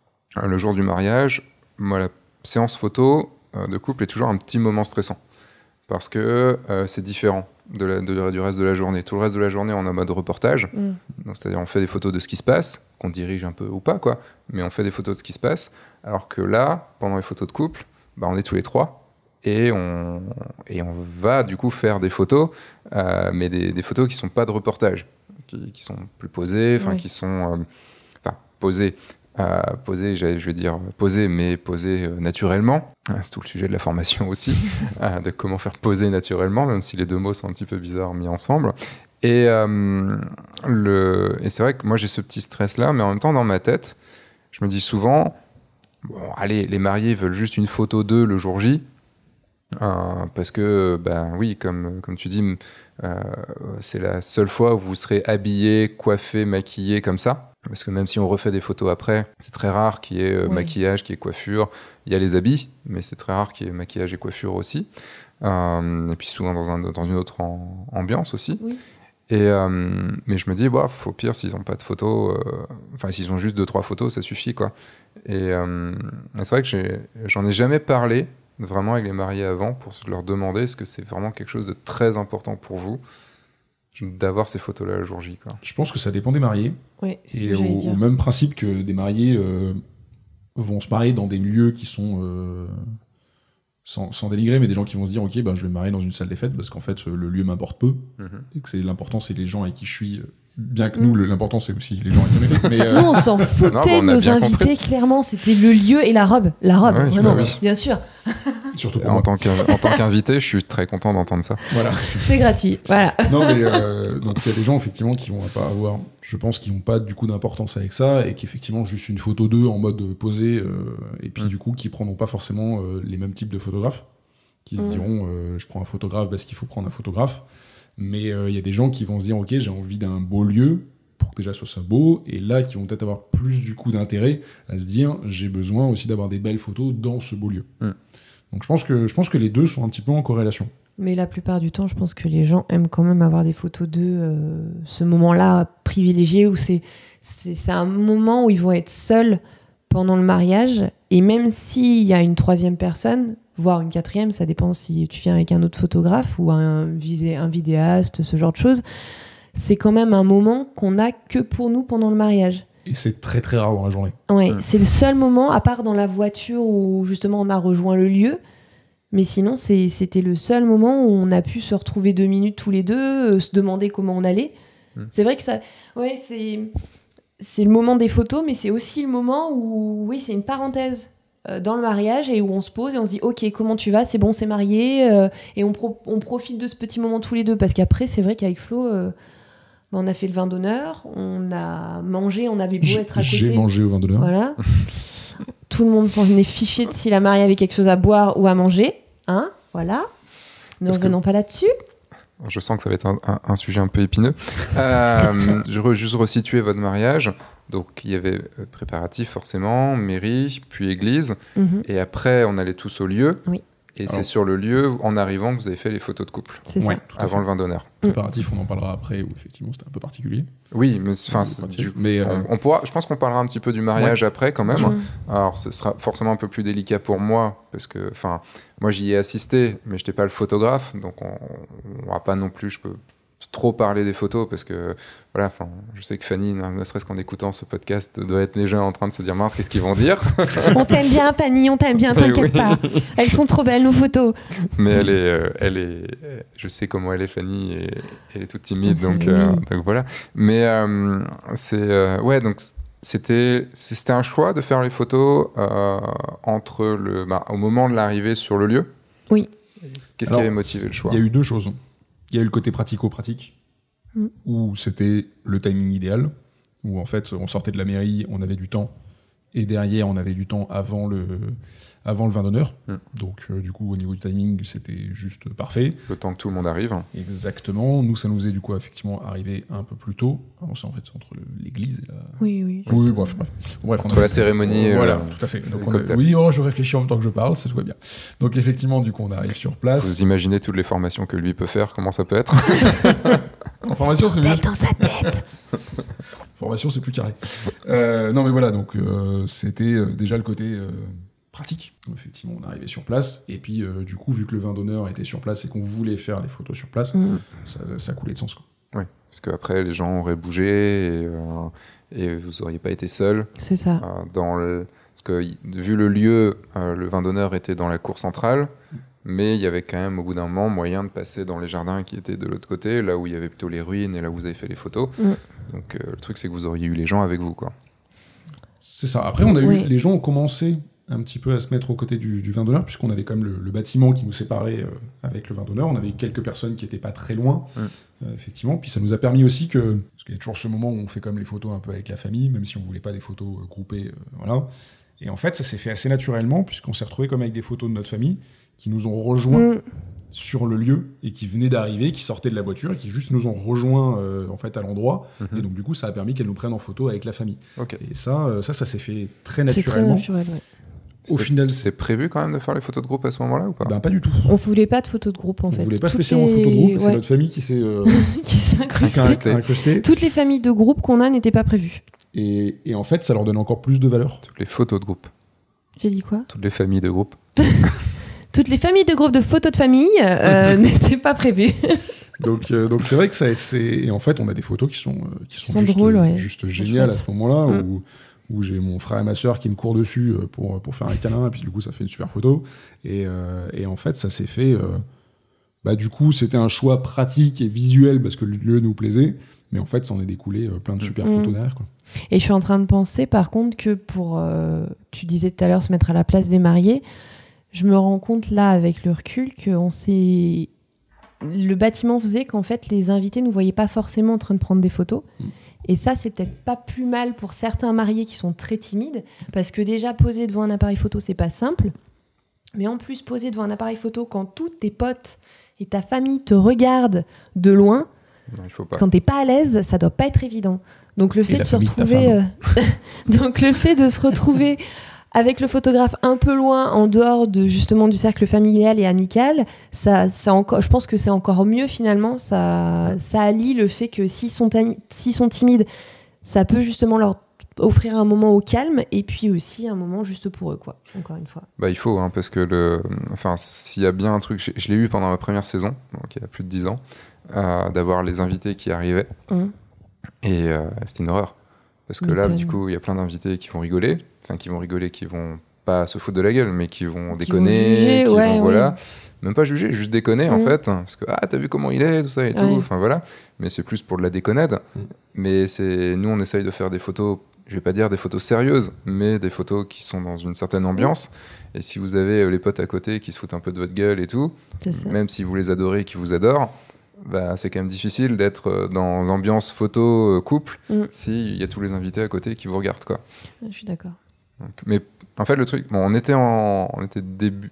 le jour du mariage, moi, la séance photo euh, de couple est toujours un petit moment stressant, parce que euh, c'est différent de la, de, du reste de la journée. Tout le reste de la journée, on est en mode reportage, mm. donc, c'est-à-dire on fait des photos de ce qui se passe, qu'on dirige un peu ou pas, quoi, mais on fait des photos de ce qui se passe, alors que là, pendant les photos de couple, bah, on est tous les trois, et on, et on va du coup faire des photos, euh, mais des, des photos qui ne sont pas de reportage, qui, qui sont plus posées, enfin, oui. qui sont... Euh, enfin, posées, euh, posées, je vais dire posées, mais posées euh, naturellement. C'est tout le sujet de la formation aussi, euh, de comment faire poser naturellement, même si les deux mots sont un petit peu bizarres mis ensemble. Et, euh, le, et c'est vrai que moi, j'ai ce petit stress-là, mais en même temps, dans ma tête, je me dis souvent, bon, allez, les mariés veulent juste une photo d'eux le jour J, Euh, parce que, ben oui, comme, comme tu dis, euh, c'est la seule fois où vous serez habillé, coiffé, maquillé comme ça. Parce que même si on refait des photos après, c'est très rare qu'il y ait euh, oui. maquillage, qu'il y ait coiffure. Il y a les habits, mais c'est très rare qu'il y ait maquillage et coiffure aussi. Euh, et puis souvent dans, un, dans une autre en, ambiance aussi. Oui. Et, euh, mais je me dis, bah, au pire, s'ils n'ont pas de photos, enfin, euh, s'ils ont juste deux, trois photos, ça suffit, quoi. Et euh, c'est vrai que j'ai, j'en ai jamais parlé vraiment avec les mariés avant, pour leur demander est-ce que c'est vraiment quelque chose de très important pour vous d'avoir ces photos-là le jour J, quoi. Je pense que ça dépend des mariés. Ouais, c'est et au, au même principe que des mariés euh, vont se marier dans des lieux qui sont euh, sans, sans dénigrer, mais des gens qui vont se dire ok, ben, je vais me marier dans une salle des fêtes parce qu'en fait le lieu m'importe peu, mm-hmm. et que c'est, l'important c'est les gens avec qui je suis. Bien que nous, mm. l'important c'est aussi les gens avec qui on est. Mais euh... Nous, on s'en foutait non, bon, on de nos invités, compris. Clairement, c'était le lieu et la robe. La robe, ouais, vraiment, bah oui. bien sûr. Surtout pour en, moi. Tant en tant qu'invité, je suis très content d'entendre ça. Voilà. C'est gratuit, voilà. Non, mais euh, donc il y a des gens effectivement qui vont pas avoir, je pense, qui n'ont pas du coup d'importance avec ça, et qu'effectivement juste une photo d'eux en mode posé, euh, et puis mm. du coup qui prendront pas forcément euh, les mêmes types de photographes, qui se mm. diront euh, je prends un photographe parce qu'il faut prendre un photographe, mais il euh, y a des gens qui vont se dire ok, j'ai envie d'un beau lieu pour que déjà ce soit beau, et là qui vont peut-être avoir plus du coup d'intérêt à se dire j'ai besoin aussi d'avoir des belles photos dans ce beau lieu. Mm. Donc je pense que je pense que les deux sont un petit peu en corrélation. Mais la plupart du temps, je pense que les gens aiment quand même avoir des photos d'eux, euh, ce moment-là privilégié où c'est, c'est c'est un moment où ils vont être seuls pendant le mariage, et même s'il y a une troisième personne, voire une quatrième, ça dépend si tu viens avec un autre photographe ou un visé, un vidéaste, ce genre de choses. C'est quand même un moment qu'on n'a que pour nous pendant le mariage. Et c'est très très rare dans la journée. Ouais, mmh. c'est le seul moment, à part dans la voiture où justement on a rejoint le lieu. Mais sinon, c'est, c'était le seul moment où on a pu se retrouver deux minutes tous les deux, euh, se demander comment on allait. Mmh. C'est vrai que ça, ouais, c'est, c'est le moment des photos, mais c'est aussi le moment où, oui, c'est une parenthèse euh, dans le mariage et où on se pose et on se dit, ok, comment tu vas ? C'est bon, c'est marié, euh, et on, pro- on profite de ce petit moment tous les deux, parce qu'après, c'est vrai qu'avec Flo. Euh, On a fait le vin d'honneur, on a mangé, on avait beau J- être à côté. J'ai mangé au vin d'honneur. Voilà. Tout le monde s'en est fiché de si la mariée avait quelque chose à boire ou à manger. Hein, voilà. Ne revenons pas là-dessus. je sens que ça va être un, un, un sujet un peu épineux. Euh, je veux juste resituer votre mariage. Donc, il y avait préparatif, forcément, mairie, puis église. Mm-hmm. Et après, on allait tous au lieu. Oui. Et Alors, c'est sur le lieu, en arrivant, que vous avez fait les photos de couple. C'est Ouais, ça. tout à Avant fait. le vin d'honneur. Préparatif, on en parlera après, où effectivement c'était un peu particulier. Oui, mais, enfin, C'est c'est du- mais, euh, on, on pourra, je pense qu'on parlera un petit peu du mariage après, quand même. Mm. Alors, ce sera forcément un peu plus délicat pour moi, parce que, enfin, moi, j'y ai assisté, mais je n'étais pas le photographe, donc on ne va pas non plus, je peux trop parler des photos, parce que, voilà, enfin, je sais que Fanny, ne ne serait-ce qu'en écoutant ce podcast, doit être déjà en train de se dire, mince, qu'est-ce qu'ils vont dire? On t'aime bien, Fanny, on t'aime bien, t'inquiète Oui. pas. Elles sont trop belles, nos photos. Mais elle est, euh, elle est, je sais comment elle est, Fanny, et elle est toute timide, Ah, donc, c'est- euh, oui. donc voilà. Mais euh, c'est, euh, ouais, donc c'était, c'était un choix de faire les photos euh, entre le, bah, au moment de l'arrivée sur le lieu. Oui. Qu'est-ce Alors, qui avait motivé le choix? Il y a eu deux choses. Il y a eu le côté pratico-pratique, Mm. où c'était le timing idéal, où en fait on sortait de la mairie, on avait du temps, et derrière on avait du temps avant le, avant le vin d'honneur. Mm. Donc euh, du coup au niveau du timing c'était juste parfait. Le temps que tout le monde arrive. Exactement. Nous ça nous faisait du coup effectivement arriver un peu plus tôt. Alors, c'est en fait entre le- l'église et la... Oui, oui. Oui, bref, bref. Bref, on Entre a- la cérémonie et voilà, le- tout à fait. Donc, le on a- cocktail. Oui, oh, je réfléchis en même temps que je parle, ça se voit bien. Donc effectivement, du coup, on arrive sur place. Vous imaginez toutes les formations que lui peut faire, comment ça peut être? En formation, c'est mieux. Tête dans sa tête. Formation, c'est plus carré. Euh, non, mais voilà, donc euh, c'était euh, déjà le côté euh, pratique. Donc, effectivement, on arrivait sur place, et puis euh, du coup, vu que le vin d'honneur était sur place et qu'on voulait faire les photos sur place, Mm. ça, ça coulait de sens, quoi. Oui, parce qu'après, les gens auraient bougé et, euh, et vous n'auriez pas été seul. C'est ça. Euh, dans le... Parce que y- vu le lieu, euh, le vin d'honneur était dans la cour centrale, mais il y avait quand même au bout d'un moment moyen de passer dans les jardins qui étaient de l'autre côté, là où il y avait plutôt les ruines et là où vous avez fait les photos. Mm. Donc euh, le truc c'est que vous auriez eu les gens avec vous, quoi. C'est ça. Après, on a Oui. eu, les gens ont commencé un petit peu à se mettre aux côtés du, du vin d'honneur, puisqu'on avait quand même le, le bâtiment qui nous séparait euh, avec le vin d'honneur. On avait quelques personnes qui n'étaient pas très loin, Mm. euh, effectivement. Puis ça nous a permis aussi que, parce qu'il y a toujours ce moment où on fait comme les photos un peu avec la famille, même si on voulait pas des photos euh, groupées, euh, voilà. Et en fait, ça s'est fait assez naturellement, puisqu'on s'est retrouvé comme avec des photos de notre famille qui nous ont rejoints Mm. sur le lieu et qui venaient d'arriver, qui sortaient de la voiture et qui juste nous ont rejoints euh, en fait à l'endroit. Mhm. Et donc du coup, ça a permis qu'elles nous prennent en photo avec la famille. Ok. Et ça, euh, ça, ça s'est fait très C'est très naturellement. naturel, ouais. Au C'était- final, c'est prévu quand même de faire les photos de groupe à ce moment-là ou pas? ben, pas du tout. On voulait pas de photos de groupe, en On fait. voulait pas Toutes spécialement les- photo de groupe, c'est ouais, notre famille qui s'est euh, qui s'est incrustée. Incrustée. incrustée. Toutes les familles de groupe qu'on a n'étaient pas prévues. Et, et en fait, ça leur donne encore plus de valeur. Toutes les photos de groupe, J'ai dit quoi? toutes les familles de groupe. Toutes les familles de groupe de photos de famille euh, n'étaient pas prévues. Donc, euh, donc c'est vrai que ça, c'est. Et en fait, on a des photos qui sont, euh, qui sont, Sont juste, drôles, ouais. juste C'est géniales chouette. à ce moment-là, Mm. où, où j'ai mon frère et ma sœur qui me courent dessus euh, pour, pour faire un câlin, et puis du coup, ça fait une super photo. Et, euh, et en fait, ça s'est fait. euh, bah, du coup, c'était un choix pratique et visuel parce que le lieu nous plaisait, mais en fait, ça en est découlé euh, plein de super Mm. photos derrière, quoi. Et je suis en train de penser, par contre, que pour. euh, tu disais tout à l'heure se mettre à la place des mariés. Je me rends compte là, avec le recul, que on s'est. Le bâtiment faisait qu'en fait, les invités ne nous voyaient pas forcément en train de prendre des photos. Mm. Et ça, c'est peut-être pas plus mal pour certains mariés qui sont très timides, parce que déjà, poser devant un appareil photo, c'est pas simple. Mais en plus, poser devant un appareil photo quand tous tes potes et ta famille te regardent de loin, Non, il faut pas. quand t'es pas à l'aise, ça doit pas être évident. Donc le C'est fait la de se famille de ta retrouver, euh, donc le fait de se retrouver avec le photographe un peu loin, en dehors de justement du cercle familial et amical, ça, ça encore, je pense que c'est encore mieux finalement. Ça, ça allie le fait que s'ils sont, tami- s'ils sont timides, ça peut justement leur offrir un moment au calme et puis aussi un moment juste pour eux, quoi. Encore une fois. Bah, il faut, hein, parce que le... enfin, s'il y a bien un truc, je, je l'ai eu pendant ma première saison, donc il y a plus de dix ans, euh, d'avoir les invités qui arrivaient. Hum. Et euh, c'était une horreur. Parce que là, M'étonne. du coup, il y a plein d'invités qui vont rigoler. Enfin, qui vont rigoler, qui vont pas se foutre de la gueule, mais qui vont Qui déconner. vont juger, qui ouais, vont, ouais. voilà. Même pas juger, juste déconner, en Mm. fait. Parce que, ah, t'as vu comment il est, tout ça et tout. Ouais. Enfin, voilà. Mais c'est plus pour de la déconnade. Mm. Mais c'est... nous, on essaye de faire des photos, je vais pas dire des photos sérieuses, mais des photos qui sont dans une certaine ambiance. Et si vous avez euh, les potes à côté qui se foutent un peu de votre gueule et tout, C'est ça. même si vous les adorez et qu'ils vous adorent, bah, c'est quand même difficile d'être euh, dans l'ambiance photo euh, couple Mm. s'il y a tous les invités à côté qui vous regardent, quoi. Je suis d'accord. Donc, mais en fait, le truc, bon, on était en, on était début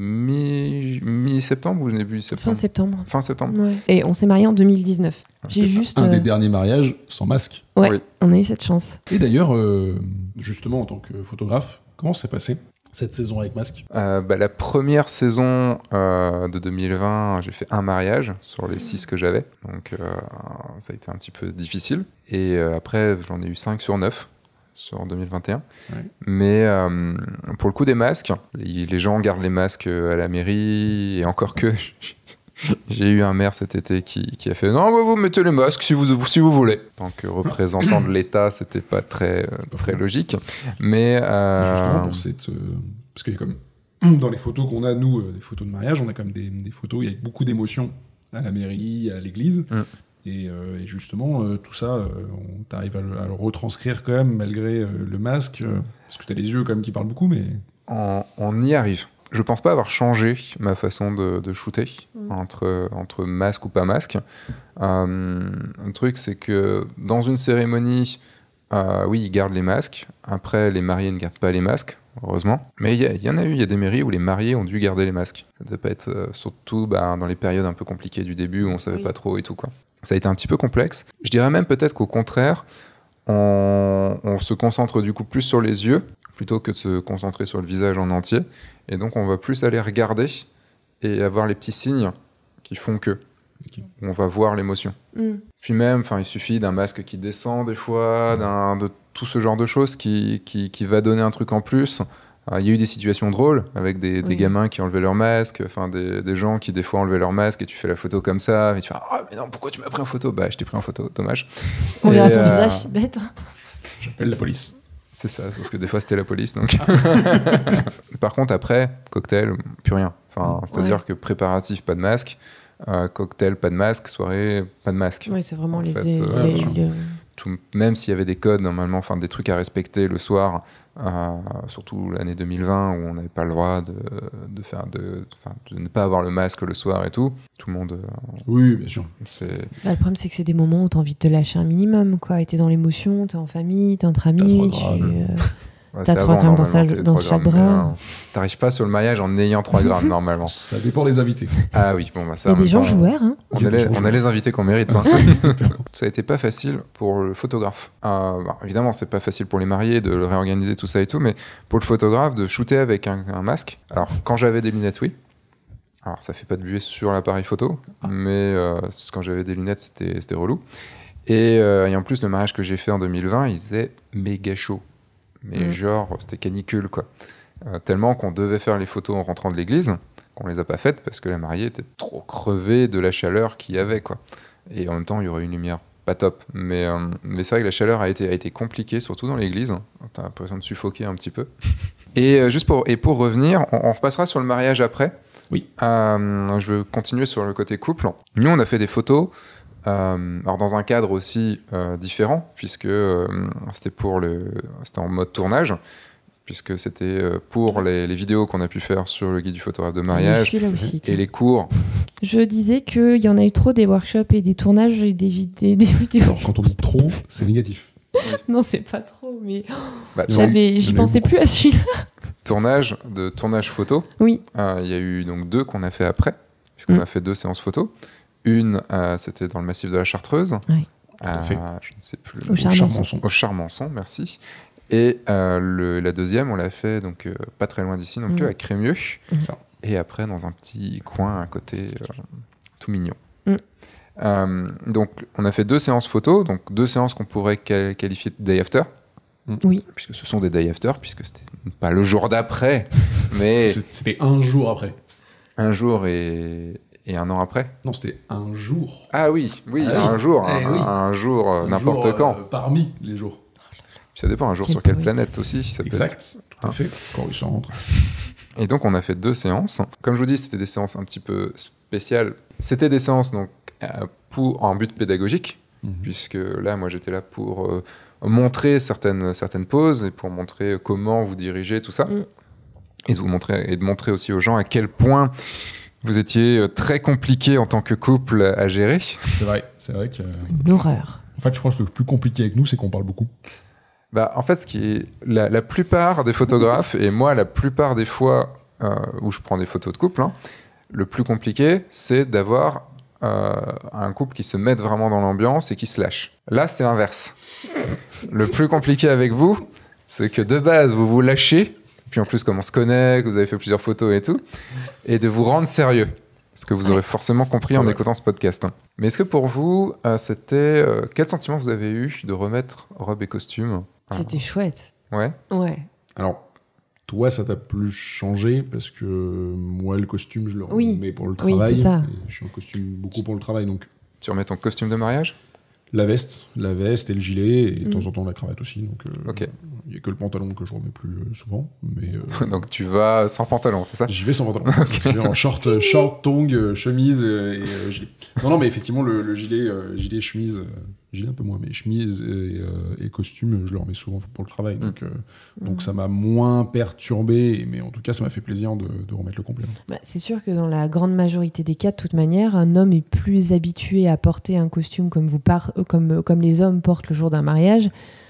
mi, mi-septembre ou début septembre. Fin septembre. Fin septembre. Ouais. Et on s'est mariés en deux mille dix-neuf. J'ai C'était juste. un euh, des derniers mariages sans masque. Ouais, Oui. on a eu cette chance. Et d'ailleurs, euh, justement, en tant que photographe, comment s'est passé cette saison avec masque? Euh, bah, la première saison euh, de deux mille vingt, j'ai fait un mariage sur les six que j'avais, donc euh, ça a été un petit peu difficile. Et euh, après, j'en ai eu cinq sur neuf sur deux mille vingt et un. Ouais. Mais euh, pour le coup des masques, les, les gens gardent les masques à la mairie, et encore que j'ai eu un maire cet été qui, qui a fait « Non, bah, vous mettez les masques si vous, si vous voulez ». En tant que représentant de l'État, c'était pas très, euh, très logique. Mais euh, Justement, pour cette... euh, parce qu'il y a comme... Dans les photos qu'on a, nous, euh, des photos de mariage, on a comme des, des photos avec beaucoup d'émotions à la mairie, à l'église. Mm. Et, euh, et justement, euh, tout ça, euh, on t'arrive à le, à le retranscrire quand même, malgré euh, le masque. euh, parce que t'as les yeux quand même qui parlent beaucoup, mais... on, on y arrive. Je pense pas avoir changé ma façon de, de shooter Mm. entre, entre masque ou pas masque. Euh, le truc, c'est que dans une cérémonie, euh, oui, ils gardent les masques. Après, les mariés ne gardent pas les masques, heureusement. Mais il y, y en a eu, il y a des mairies où les mariés ont dû garder les masques. Ça devait pas être, euh, surtout bah, dans les périodes un peu compliquées du début où on savait Oui. pas trop et tout, quoi. Ça a été un petit peu complexe. Je dirais même peut-être qu'au contraire, on, on se concentre du coup plus sur les yeux plutôt que de se concentrer sur le visage en entier. Et donc, on va plus aller regarder et avoir les petits signes qui font que. Ok. On va voir l'émotion. Mm. Puis même, enfin, il suffit d'un masque qui descend des fois, d'un, de tout ce genre de choses qui, qui, qui va donner un truc en plus. Euh, Il y a eu des situations drôles avec des, des Oui. gamins qui enlevaient leur masque, enfin des, des gens qui des fois enlevaient leur masque et tu fais la photo comme ça, et tu fais « Ah, mais non, pourquoi tu m'as pris en photo ?» Bah, je t'ai pris en photo, dommage. On Et, verra ton euh, visage, bête. J'appelle la police. C'est ça, sauf que des fois c'était la police, donc... Par contre, après, cocktail, plus rien. Enfin, c'est-à-dire Ouais. que préparatif, pas de masque, euh, cocktail, pas de masque, soirée, pas de masque. Oui, c'est vraiment En les, fait, les- euh, les- bien sûr. les- Tout- même s'il y avait des codes, normalement, enfin des trucs à respecter le soir, euh, surtout l'année deux mille vingt où on n'avait pas le droit de, de, faire de, enfin, de ne pas avoir le masque le soir et tout, tout le monde, euh, Oui, bien sûr. c'est... Bah, le problème, c'est que c'est des moments où t'as envie de te lâcher un minimum, quoi. Et t'es dans l'émotion, t'es en famille, t'es entre amis, T'as tu... trois grammes. euh, Ouais, T'as c'est trois avant, grammes dans normalement, sa- que t'es dans trois chaque grammes, mais, bras. euh, T'arrives pas sur le mariage en ayant trois grammes, normalement. Ça dépend des invités. Ah oui, bon, bah ça... Il y en a des même gens temps, joueurs, hein. On Il y a, a des les, gens on a joueurs. les invités qu'on mérite. Hein. Ça a été pas facile pour le photographe. Euh, bah, évidemment, c'est pas facile pour les mariés de le réorganiser, tout ça et tout, mais pour le photographe, de shooter avec un, un masque. Alors, quand j'avais des lunettes, oui. Alors, ça fait pas de buée sur l'appareil photo, mais euh, quand j'avais des lunettes, c'était, c'était relou. Et, euh, et en plus, le mariage que j'ai fait en deux mille vingt, il faisait méga chaud. Mais Mm. genre, c'était canicule, quoi. Euh, tellement qu'on devait faire les photos en rentrant de l'église, qu'on les a pas faites parce que la mariée était trop crevée de la chaleur qu'il y avait, quoi. Et en même temps, il y aurait une lumière pas top. Mais, euh, mais c'est vrai que la chaleur a été, a été compliquée, surtout dans l'église. T'as l'impression de suffoquer un petit peu. Et, euh, juste pour, et pour revenir, on, on repassera sur le mariage après. Oui. Euh, je veux continuer sur le côté couple. Nous, on a fait des photos, euh, alors dans un cadre aussi euh, différent, puisque euh, c'était, pour le, c'était en mode tournage, puisque c'était euh, pour les, les vidéos qu'on a pu faire sur le guide du photographe de Je mariage suis là aussi. et tiens. les cours. Je disais qu'il y en a eu trop des workshops et des tournages et des, vid- des, des vidéos. Alors, quand on dit trop, c'est négatif. Non, c'est pas trop, mais Bah, Il y en a eu- j'avais, il y en j'y a eu pensais beaucoup. plus à celui-là. tournage, de tournage photo. Oui. Euh, Il y a eu donc deux qu'on a fait après, puisqu'on Mm. a fait deux séances photo. Une, euh, c'était dans le massif de la Chartreuse. Ouais. Euh, à fait. je ne sais plus. Au Au Charmençon. Charmençon. Au Charmençon, merci. Et euh, le, la deuxième, on l'a fait donc euh, pas très loin d'ici, non plus, Mm. à Crémieux. Ça. Et après, dans un petit coin à côté, euh, tout mignon. Mm. Euh, donc, on a fait deux séances photo, donc deux séances qu'on pourrait qual- qualifier de day after. Oui. Puisque ce sont des day after, puisque c'était pas le jour d'après, mais C'est- C'était un jour après. un jour et, et un an après. Non, c'était un jour. Ah oui, oui, Ah oui. un jour, Eh un, oui. un jour, euh, Un n'importe jour, quand. euh, parmi les jours. Puis ça dépend, un jour Quel sur quelle poète. planète aussi. Ça peut être. Exact, tout à Hein. fait. Coruscant. Et donc, on a fait deux séances. Comme je vous dis, c'était des séances un petit peu spéciales. C'était des séances donc, euh, pour, en but pédagogique, puisque là, moi, j'étais là pour euh, montrer certaines, certaines poses et pour montrer comment vous dirigez, tout ça. Mm. Et, de vous montrer, et de montrer aussi aux gens à quel point vous étiez euh, très compliqué en tant que couple à gérer. C'est vrai, c'est vrai que. Une horreur. En fait, je crois que le plus compliqué avec nous, c'est qu'on parle beaucoup. Bah, en fait, ce qui est la, la plupart des photographes, et moi, la plupart des fois euh, où je prends des photos de couple, hein, le plus compliqué, c'est d'avoir euh, un couple qui se mette vraiment dans l'ambiance et qui se lâche. Là, c'est l'inverse. Le plus compliqué avec vous, c'est que de base, vous vous lâchez, puis en plus, comme on se connaît, que vous avez fait plusieurs photos et tout, et de vous rendre sérieux. Ce que vous aurez forcément compris c'est en vrai. écoutant ce podcast. Hein. Mais est-ce que pour vous, euh, c'était... Euh, quel sentiment vous avez eu de remettre robe et costume ? C'était chouette. Ouais. Ouais. Alors, toi, ça t'a plus changé parce que moi, le costume, je le Oui. remets pour le Oui, travail. c'est ça. Et je suis en costume beaucoup pour le travail, donc Tu remets ton costume de mariage ? la veste, la veste et le gilet, et de Mm. temps en temps la cravate aussi. Donc, euh, Ok. il n'y a que le pantalon que je remets plus euh, souvent, mais euh, Donc tu vas sans pantalon, c'est ça ? j'y vais sans pantalon. J'y vais en short, euh, short, tongs, euh, chemise euh, et euh, gilet. Non, non, mais effectivement, le, le gilet, euh, gilet, chemise, euh, gilet un peu moins, mais chemise et, euh, et costume, je le remets souvent pour le travail. Donc, euh, donc Mm. ça m'a moins perturbé, mais en tout cas, ça m'a fait plaisir de, de remettre le complet. Bah, c'est sûr que dans la grande majorité des cas, de toute manière, un homme est plus habitué à porter un costume comme, vous par... euh, comme, euh, comme les hommes portent le jour d'un mariage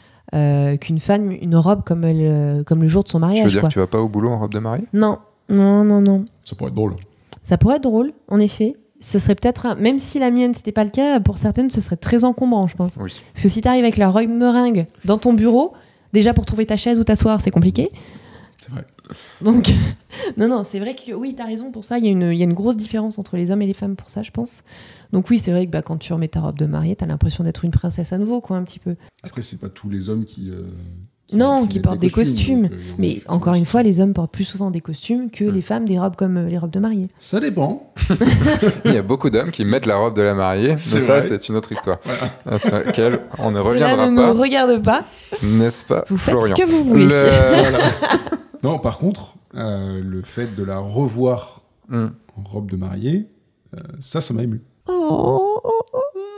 euh, qu'une femme, une robe comme, elle, euh, comme le jour de son Tu veux mariage. dire Quoi. que tu vas pas au boulot en robe de mariée ? Non, non, non, non. Ça pourrait être drôle. Ça pourrait être drôle, en effet. Ce serait peut-être, un- même si la mienne, c'était pas le cas, pour certaines, ce serait très encombrant, je pense. Oui. Parce que si t'arrives avec la robe meringue dans ton bureau, déjà pour trouver ta chaise ou t'asseoir, c'est compliqué. C'est vrai. Donc, non, non, c'est vrai que oui, t'as raison pour ça. Il y, a une- il y a une grosse différence entre les hommes et les femmes pour ça, je pense. Donc oui, c'est vrai que bah, quand tu remets ta robe de mariée, t'as l'impression d'être une princesse à nouveau, quoi, un petit peu. Après, c'est pas tous les hommes qui. euh, Non, qui qui mettent portent des costumes. donc, euh, il y en a Mais qui- encore une fois, les hommes portent plus souvent des costumes que Mm. les femmes des robes comme euh, les robes de mariée. Ça dépend. Il y a beaucoup d'hommes qui mettent la robe de la mariée, mais C'est ça, vrai. c'est une autre histoire. Ah, sur laquelle on ne Cela reviendra ne pas, nous regarde pas. n'est-ce pas, Vous faites Florian ? ce que vous voulez. Le- Non, par contre, euh, le fait de la revoir Hmm. en robe de mariée, euh, ça, ça m'a ému. Oh, oh, oh.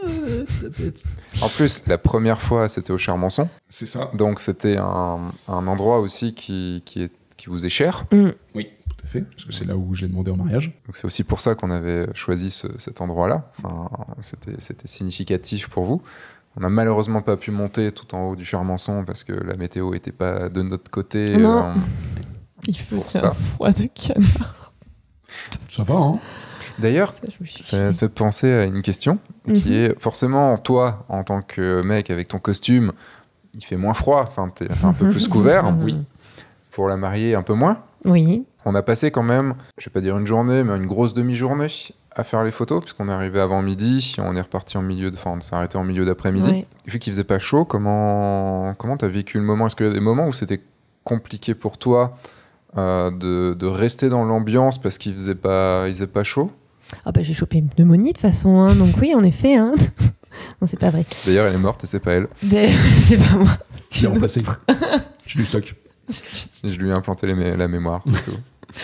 En plus, la première fois, c'était au Chermançon. C'est ça. Donc, c'était un, un endroit aussi qui, qui, est, qui vous est cher. Mm. Oui, tout à fait. Parce que c'est là où je l'ai demandé en mariage. Donc, c'est aussi pour ça qu'on avait choisi ce- cet endroit-là. Enfin, c'était, c'était significatif pour vous. On n'a malheureusement pas pu monter tout en haut du Chermançon parce que la météo n'était pas de notre côté. Non. Euh, Il faisait ça. un froid de canard. Ça va, hein. D'ailleurs, Ça, je me suis ça me chiée. fait penser à une question qui Mhm. est forcément, toi, en tant que mec avec ton costume, il fait moins froid, enfin, t'es, t'es un peu plus couvert. Mhm. Oui. Pour la mariée, un peu moins. Oui. On a passé quand même, je vais pas dire une journée, mais une grosse demi-journée à faire les photos, puisqu'on est arrivé avant midi, on est reparti en milieu de, enfin, on s'est arrêté en milieu d'après-midi. Ouais. Vu qu'il faisait pas chaud, comment, comment t'as vécu le moment ? Est-ce qu'il y a des moments où c'était compliqué pour toi euh, de, de rester dans l'ambiance parce qu'il faisait pas, il faisait pas chaud ? Ah bah j'ai chopé une pneumonie de toute façon, hein. Donc oui, en effet. Hein. Non, c'est pas vrai. D'ailleurs, elle est morte et c'est pas elle. Mais- c'est pas moi. Je l'ai repassé. J'ai du stock. Et je lui ai implanté les mé- la mémoire et tout.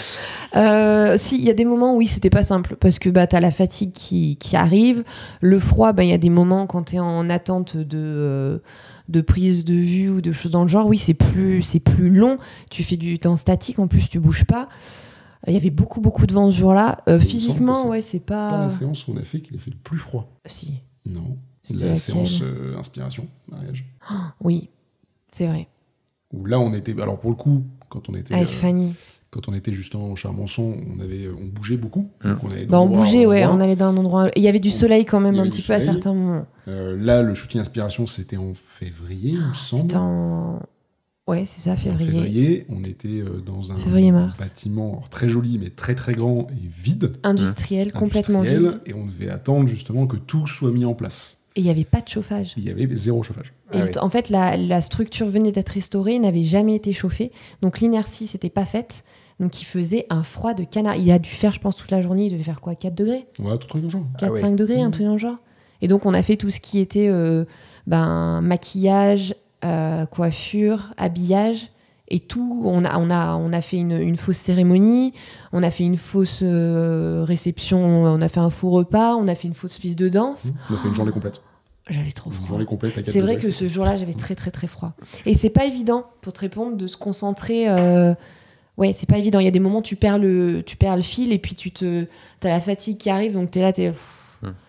Euh, si, il y a des moments où oui, c'était pas simple parce que bah, t'as la fatigue qui, qui arrive, le froid, bah, il y a des moments quand t'es en attente de, euh, de prise de vue ou de choses dans le genre, oui, c'est plus, c'est plus long, tu fais du temps statique, en plus tu bouges pas. Il y avait beaucoup, beaucoup de vent ce jour-là. Euh, Il me semble que physiquement, c'est ouais, c'est Pas pas. la séance où on a fait qu'il a fait le plus froid. Si, Non. C'est La laquelle séance euh, inspiration, mariage. oui, c'est vrai. Où là, on était. Alors, pour le coup, quand on était. Avec euh, Fanny. Quand on était justement au Chermançon, on, avait, on bougeait beaucoup. Mm. Donc on, allait Bah, on d'endroit à bougeait, ouais, endroit. on allait d'un endroit. Il y avait du On- soleil quand même il y un avait petit du peu à soleil. certains moments. Euh, là, le shooting inspiration, c'était en février, il me semble. C'était en. Ouais, c'est ça, C'était en février. février. On était euh, dans un Février-mars. bâtiment alors, très joli, mais très très grand et vide. Industriel, complètement industriel, vide. Et on devait attendre justement que tout soit mis en place. Et il n'y avait pas de chauffage. Il y avait zéro chauffage. Et Ah le- oui. En fait, la, la structure venait d'être restaurée, n'avait jamais été chauffée. Donc l'inertie s'était pas faite. Donc il faisait un froid de canard. Il a dû faire, je pense, toute la journée, il devait faire quoi, quatre degrés Ouais, tout truc de genre. quatre ouais. cinq degrés, un Mmh. truc dans le genre. Et donc on a fait tout ce qui était euh, ben, maquillage, euh, coiffure, habillage. Et tout, on a, on a, on a fait une, une fausse cérémonie, on a fait une fausse euh, réception, on a fait un faux repas, on a fait une fausse piste de danse. On a fait une journée complète. J'avais trop Une froid. journée complète à quatre C'est vrai degrés, que ce jour-là, j'avais très très très froid. Et c'est pas évident, pour te répondre, de se concentrer. euh, Ouais, c'est pas évident. Il y a des moments où tu perds le, tu perds le fil et puis tu te, t'as la fatigue qui arrive, donc t'es là, t'es. Hmm.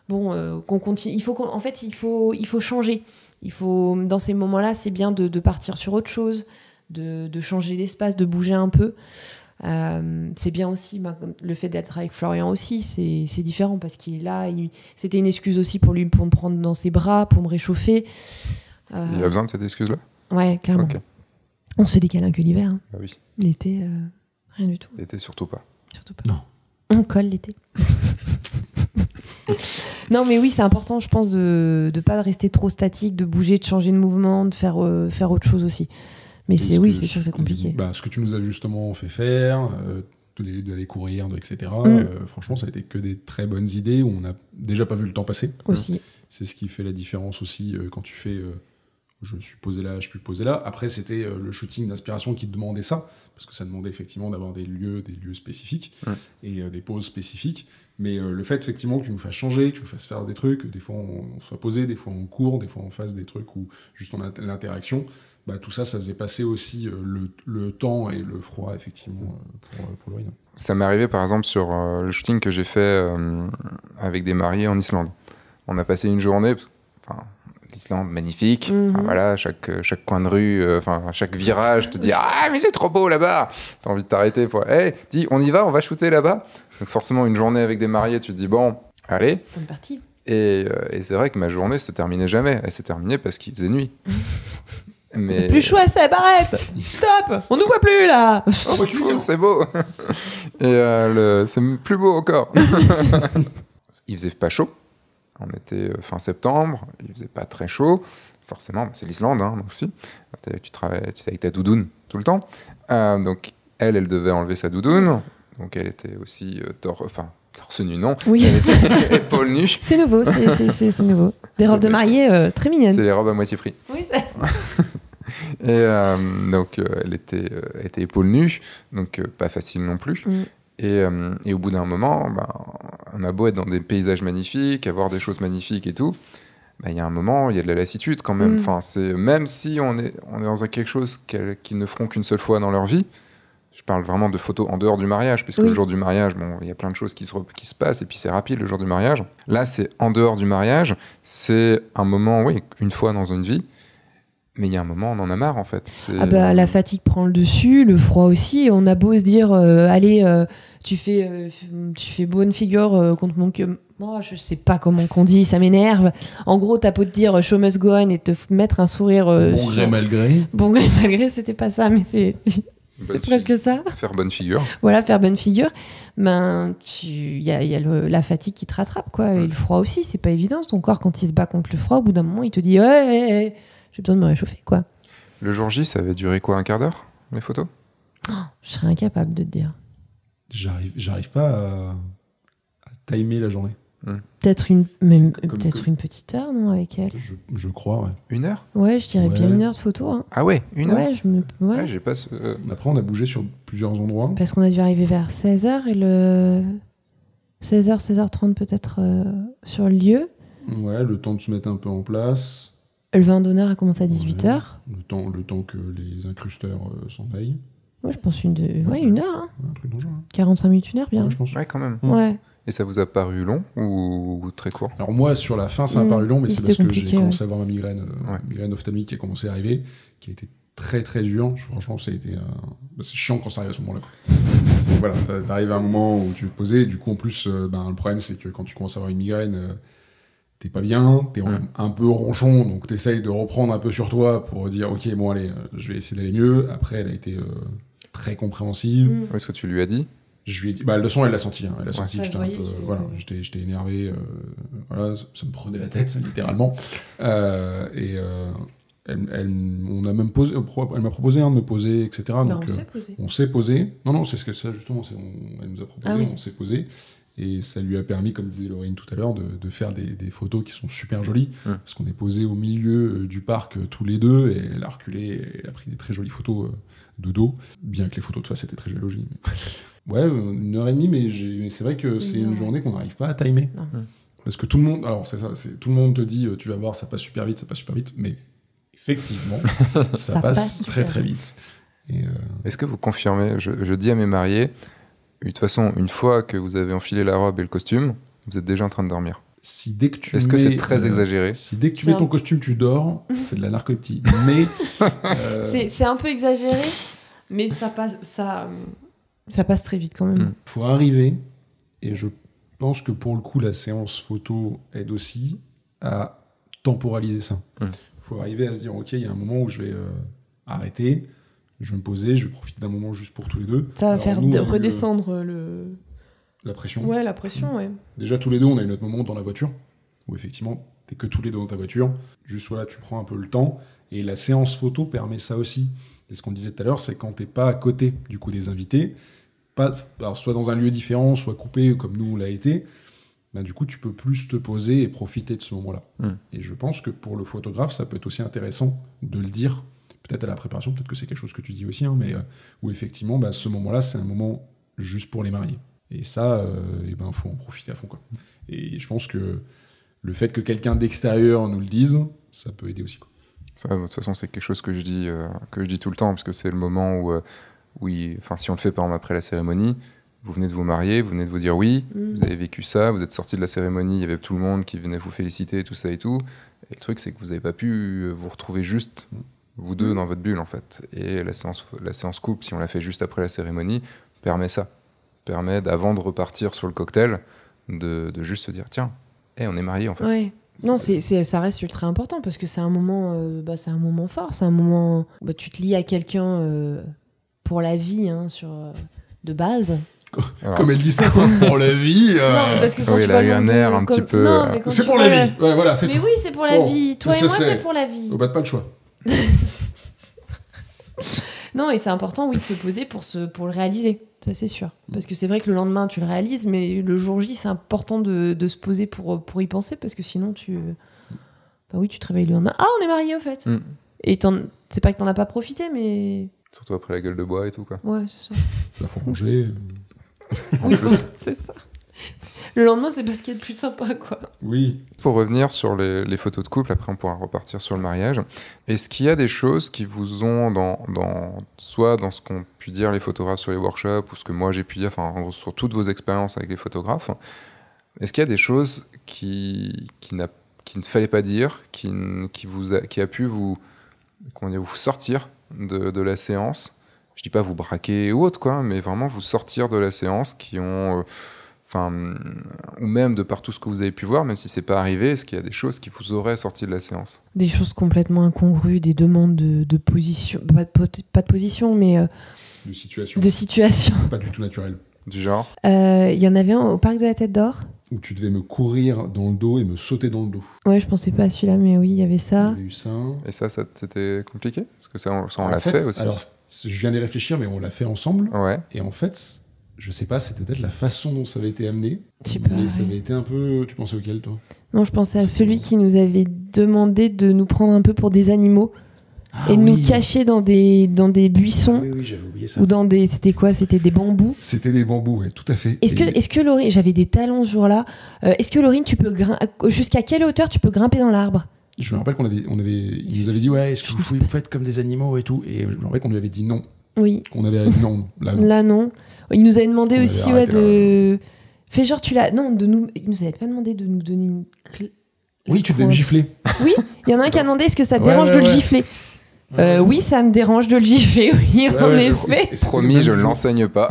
bon, euh, qu'on continue. Il faut qu'on- en fait, il faut, il faut changer. Il faut, dans ces moments-là, c'est bien de, de partir sur autre chose, de, de changer d'espace, de bouger un peu. Euh, c'est bien aussi, bah, le fait d'être avec Florian aussi, c'est, c'est différent parce qu'il est là. Il, c'était une excuse aussi pour lui, pour me prendre dans ses bras, pour me réchauffer. Euh, Il a besoin de cette excuse-là? Ouais, clairement. Ok. On se fait des câlins que l'hiver. Hein. Bah oui. L'été, euh, rien du tout. L'été, surtout pas. Surtout pas. Non. On colle l'été. Non, mais oui, c'est important, je pense, de ne pas rester trop statique, de bouger, de changer de mouvement, de faire, euh, faire autre chose aussi. Mais Et c'est, ce oui, que- c'est sûr que c'est compliqué. Bah, ce que tu nous as justement fait faire, euh, de les- d'aller courir, de- et cetera. Mm. euh, franchement, ça a été que des très bonnes idées où on n'a déjà pas vu le temps passer. Aussi. C'est ce qui fait la différence aussi euh, quand tu fais euh, je suis posé là, je suis posé là. Après, c'était euh, le shooting d'inspiration qui demandait ça, parce que ça demandait effectivement d'avoir des lieux, des lieux spécifiques Ouais. et euh, des poses spécifiques. Mais euh, le fait effectivement que tu nous fasses changer, que tu nous fasses faire des trucs, des fois on, on soit posé, des fois on court, des fois on fasse des trucs où juste on a l'interaction, bah, tout ça, ça faisait passer aussi euh, le, le temps et le froid effectivement euh, pour, pour Laurine. Ça m'est arrivé par exemple sur euh, le shooting que j'ai fait euh, avec des mariés en Islande. On a passé une journée, enfin, l'Islande magnifique, Mhm. enfin, voilà, chaque, chaque coin de rue, euh, enfin chaque virage te dit ah mais c'est trop beau là-bas, t'as envie de t'arrêter pour hey, dis on y va, on va shooter là-bas. Donc forcément une journée avec des mariés, tu te dis bon allez. On est parti. Et, euh, et c'est vrai que ma journée se terminait jamais, elle s'est terminée parce qu'il faisait nuit. Mais Plus chaud, c'est arrête. Stop. On nous voit plus là. Oh, c'est cool, c'est beau. Et euh, le... c'est plus beau encore. Il faisait pas chaud. On était euh, fin septembre, il faisait pas très chaud. Forcément, bah, c'est l'Islande hein, aussi. Tu travailles, tu sais, avec ta doudoune tout le temps. Euh, donc elle, elle devait enlever sa doudoune. Donc elle était aussi euh, tor... enfin, torse nu, non. Oui. Elle était épaules nues. C'est nouveau, c'est, c'est, c'est, c'est nouveau. Des robes de mariée euh, très mignonnes. C'est les robes à moitié prix. Oui, c'est... Et euh, donc, euh, elle était, euh, était épaules nues, donc euh, pas facile non plus. Mm. Et, euh, et au bout d'un moment, bah, on a beau être dans des paysages magnifiques, avoir des choses magnifiques et tout, bah, il y a un moment, il y a de la lassitude quand même. Mm. Enfin, c'est, même si on est, on est dans un quelque chose qu'elles- qu'ils ne feront qu'une seule fois dans leur vie, je parle vraiment de photos en dehors du mariage, puisque Oui. le jour du mariage, bon, il y a plein de choses qui se, re- qui se passent, et puis c'est rapide le jour du mariage. Là, c'est en dehors du mariage, c'est un moment, oui, une fois dans une vie, mais il y a un moment, on en a marre en fait. C'est... Ah bah, la fatigue prend le dessus, le froid aussi. On a beau se dire, euh, allez, euh, tu, fais, euh, tu fais bonne figure euh, contre mon... que- Oh, je sais pas comment qu'on dit, ça m'énerve. En gros, t'as beau te dire show must go on et te f- mettre un sourire... euh, Bon gré sur- mal gré. Bon gré malgré, c'était pas ça, mais c'est, Bonne c'est presque ça. fi- Faire bonne figure. Voilà, faire bonne figure. Ben, il y a, y a le- la fatigue qui te rattrape, quoi. Et Ouais. le froid aussi, c'est pas évident. Ton corps, quand il se bat contre le froid, au bout d'un moment, il te dit, ouais, ouais, ouais, j'ai besoin de me réchauffer, quoi. Le jour J, ça avait duré quoi, un quart d'heure, les photos? Je serais incapable de te dire. J'arrive, j'arrive pas à, à timer la journée. Peut-être une, même, C'est comme- peut-être comme- une petite heure, non, avec elle. Je, je crois, ouais. Une heure? Ouais, je dirais bien Ouais. une heure de photo. Hein. Ah ouais, une heure? Ouais, je me... ouais. Ouais, j'ai pas ce... euh, Après, on a bougé sur plusieurs endroits. Parce qu'on a dû arriver vers seize heures et le... seize heures, seize heures trente peut-être euh, sur le lieu. Ouais, le temps de se mettre un peu en place. Le vin d'honneur a commencé à dix-huit heures. Le temps, le temps que les incrusteurs euh, s'en aillent. Ouais, je pense une, de... ouais, une heure. Hein. Ouais, un truc dans le genre. hein. quarante-cinq minutes, une heure, bien. Ouais, je pense. Ouais, quand même. Mm. Ouais. Et ça vous a paru long ou, ou très court? Alors moi, sur la fin, ça m'a Mm. paru long, mais c'est C'est parce que j'ai compliqué, commencé à avoir ma migraine, euh, Ouais. migraine ophtalmique qui a commencé à arriver, qui a été très très dur. Je- franchement, ça a été, euh, bah, c'est chiant quand ça arrive à ce moment-là. quoi. C'est- voilà, t'a- t'arrives à un moment où tu veux te poser. Du coup, en plus, euh, ben, le problème, c'est que quand tu commences à avoir une migraine, euh, t'es pas bien, t'es en- Mm. un peu ronchon, donc t'essayes de reprendre un peu sur toi pour dire, ok, bon allez, euh, je vais essayer d'aller mieux. Après, elle a été euh, très compréhensive. Mm. Où est-ce que tu lui as dit? Je lui ai dit, bah, le son, elle l'a senti. Hein. Elle a senti Ça que se j'étais un voyait peu. qu'il- Voilà, j'étais, j'étais énervé. euh, voilà, ça, ça me prenait la tête, ça, littéralement. Euh, et euh, elle, elle- on a même posé, elle m'a proposé hein, de me poser, et cetera. Bah, donc, on euh, s'est posé. on s'est posé. Non, non, c'est ce que ça, justement. C'est, on, elle nous a proposé, Ah oui. on s'est posé. Et ça lui a permis, comme disait Laurine tout à l'heure, de, de faire des, des photos qui sont super jolies. Mm. Parce qu'on est posé au milieu euh, du parc euh, tous les deux. Et elle a reculé. Et elle a pris des très jolies photos euh, de dos. Bien que les photos de face étaient très jolies. mais- Ouais, euh, une heure et demie, mais, j'ai- mais c'est vrai que c'est heure, une ouais. journée qu'on n'arrive pas à timer. Non. Mm. Parce que tout le monde, alors c'est ça, c'est, tout le monde te dit, euh, tu vas voir, ça passe super vite, ça passe super vite, mais effectivement, ça, Ça passe, passe très super très vite. Et, euh, Est-ce que vous confirmez, je, je dis à mes mariés, de toute façon, une fois que vous avez enfilé la robe et le costume, vous êtes déjà en train de dormir. si dès que tu Est-ce mets, que c'est très euh, exagéré? Si dès que tu C'est mets un- ton costume, tu dors, c'est de la narcolepsie. Mais euh, C'est, c'est un peu exagéré, mais ça passe, ça, ça passe très vite quand même. Mm. faut arriver, et je pense que pour le coup, la séance photo aide aussi à temporaliser ça. Il Mm. faut arriver à se dire, ok, il y a un moment où je vais euh, arrêter, je vais me poser, je vais profiter d'un moment juste pour tous les deux. Ça va Alors, faire nous, de- on a eu, euh, redescendre le... la pression. Ouais, la pression, ouais. Déjà, tous les deux, on a eu notre moment dans la voiture, où effectivement, t'es que tous les deux dans ta voiture. Juste, voilà, tu prends un peu le temps. Et la séance photo permet ça aussi. Et ce qu'on disait tout à l'heure, c'est quand t'es pas à côté, du coup, des invités, pas, alors, soit dans un lieu différent, soit coupé, comme nous, on l'a été, ben, du coup, tu peux plus te poser et profiter de ce moment-là. Mm. Et je pense que pour le photographe, ça peut être aussi intéressant de le dire, peut-être à la préparation, peut-être que c'est quelque chose que tu dis aussi, hein, mais euh, où effectivement, ben, ce moment-là, c'est un moment juste pour les mariés. Et ça, euh, et ben, faut en profiter à fond, quoi. Et je pense que le fait que quelqu'un d'extérieur nous le dise, ça peut aider aussi, quoi. Ça, de toute façon, c'est quelque chose que je dis, euh, que je dis tout le temps, parce que c'est le moment où, euh, où il- enfin, si on le fait par exemple après la cérémonie, vous venez de vous marier, vous venez de vous dire oui, Mm. vous avez vécu ça, vous êtes sorti de la cérémonie, il y avait tout le monde qui venait vous féliciter, tout ça et tout. Et le truc, c'est que vous n'avez pas pu vous retrouver juste, vous deux, dans votre bulle, en fait. Et la séance, la séance couple, si on la fait juste après la cérémonie, permet ça. Permet, avant de repartir sur le cocktail, de, de juste se dire, tiens, hey, on est mariés, en fait. Ouais. Non, c'est, c'est, ça reste ultra important parce que c'est un moment, euh, bah, c'est un moment fort, c'est un moment, bah, tu te lis à quelqu'un euh, pour la vie, hein, sur, euh, de base. Alors, Comme elle dit ça, quoi. Pour la vie. euh, Non, mais parce que quand oui, tu elle a vois eu le un nombre air de- un comme- petit peu, Non, euh, mais quand C'est tu pour vois la le- vie. Ouais, voilà, c'est Mais tout. oui, c'est pour la Bon, vie. Toi ça, et moi, c'est- c'est pour la vie. Au bas de pas le choix. Non, et c'est important, oui, de se poser pour, se, pour le réaliser. Ça, c'est sûr. Parce que c'est vrai que le lendemain, tu le réalises, mais le jour J, c'est important de, de se poser pour, pour y penser, parce que sinon, tu... Bah oui, tu te réveilles le lendemain. Ah, on est mariés, au fait. Mm. Et t'en- c'est pas que t'en as pas profité, mais... surtout après la gueule de bois et tout, quoi. Ouais, c'est ça. Là, faut manger. En plus. C'est ça. Le lendemain, c'est pas ce qu'il y a de plus sympa, quoi. Oui. Pour revenir sur les, les photos de couple, après on pourra repartir sur le mariage. Est-ce qu'il y a des choses qui vous ont, dans, dans, soit dans ce qu'ont pu dire les photographes sur les workshops, ou ce que moi j'ai pu dire, enfin en gros, sur toutes vos expériences avec les photographes, est-ce qu'il y a des choses qui, qui, n'a, qui ne fallait pas dire, qui, n- qui, vous a, qui a pu vous, comment dire, vous sortir de, de la séance? Je dis pas vous braquer ou autre, quoi, mais vraiment vous sortir de la séance, qui ont... euh, Enfin, ou même de par tout ce que vous avez pu voir, même si c'est pas arrivé, est-ce qu'il y a des choses qui vous auraient sorti de la séance? Des choses complètement incongrues, des demandes de, de position... Pas de, po- pas de position, mais euh, De situation. de situation. Pas du tout naturel. Du genre? Euh, Il y en avait un au parc de la Tête d'Or. Où tu devais me courir dans le dos et me sauter dans le dos. Ouais, je pensais pas à celui-là, mais oui, il y avait Il y ça. avait eu ça. Et ça, ça c'était compliqué? Parce que ça, on, ça, on En l'a fait, aussi. Alors, c- je viens d'y réfléchir, mais on l'a fait ensemble. Ouais. Et en fait, je sais pas, c'était peut-être la façon dont ça avait été amené. Je sais pas, Mais ça ouais. avait été un peu. Tu pensais auquel, toi? Non, je pensais à C'est celui bon. qui nous avait demandé de nous prendre un peu pour des animaux et de nous cacher dans des, dans des buissons Oui, oui, j'avais oublié ça. ou dans des... C'était quoi? C'était des bambous. C'était des bambous, ouais, tout à fait. Est-ce que, Et- est-ce que Laurine... J'avais des talons ce jour-là. Euh, est-ce que Laurine, tu peux grim... jusqu'à quelle hauteur tu peux grimper dans l'arbre? Je me rappelle qu'on avait, on avait, il nous avait dit, ouais, est-ce que vous, vous faites comme des animaux et tout? Et je me rappelle qu'on lui avait dit non. Oui. Qu'on avait dit non. Là, non. Là, non. Il nous avait demandé On avait aussi ouais, arrêté, de... Fais genre, tu l'as... Non, de nous... il nous avait pas demandé de nous donner une... clé- Oui, tu devais me gifler. Oui, il y en a un qui a demandé est-ce que ça te Ouais, dérange ouais, de le ouais. gifler. Euh, oui, ça me dérange de le gifler, oui, Ouais, en ouais, je- effet. et c'était le Promis, même je ne jour. l'enseigne pas.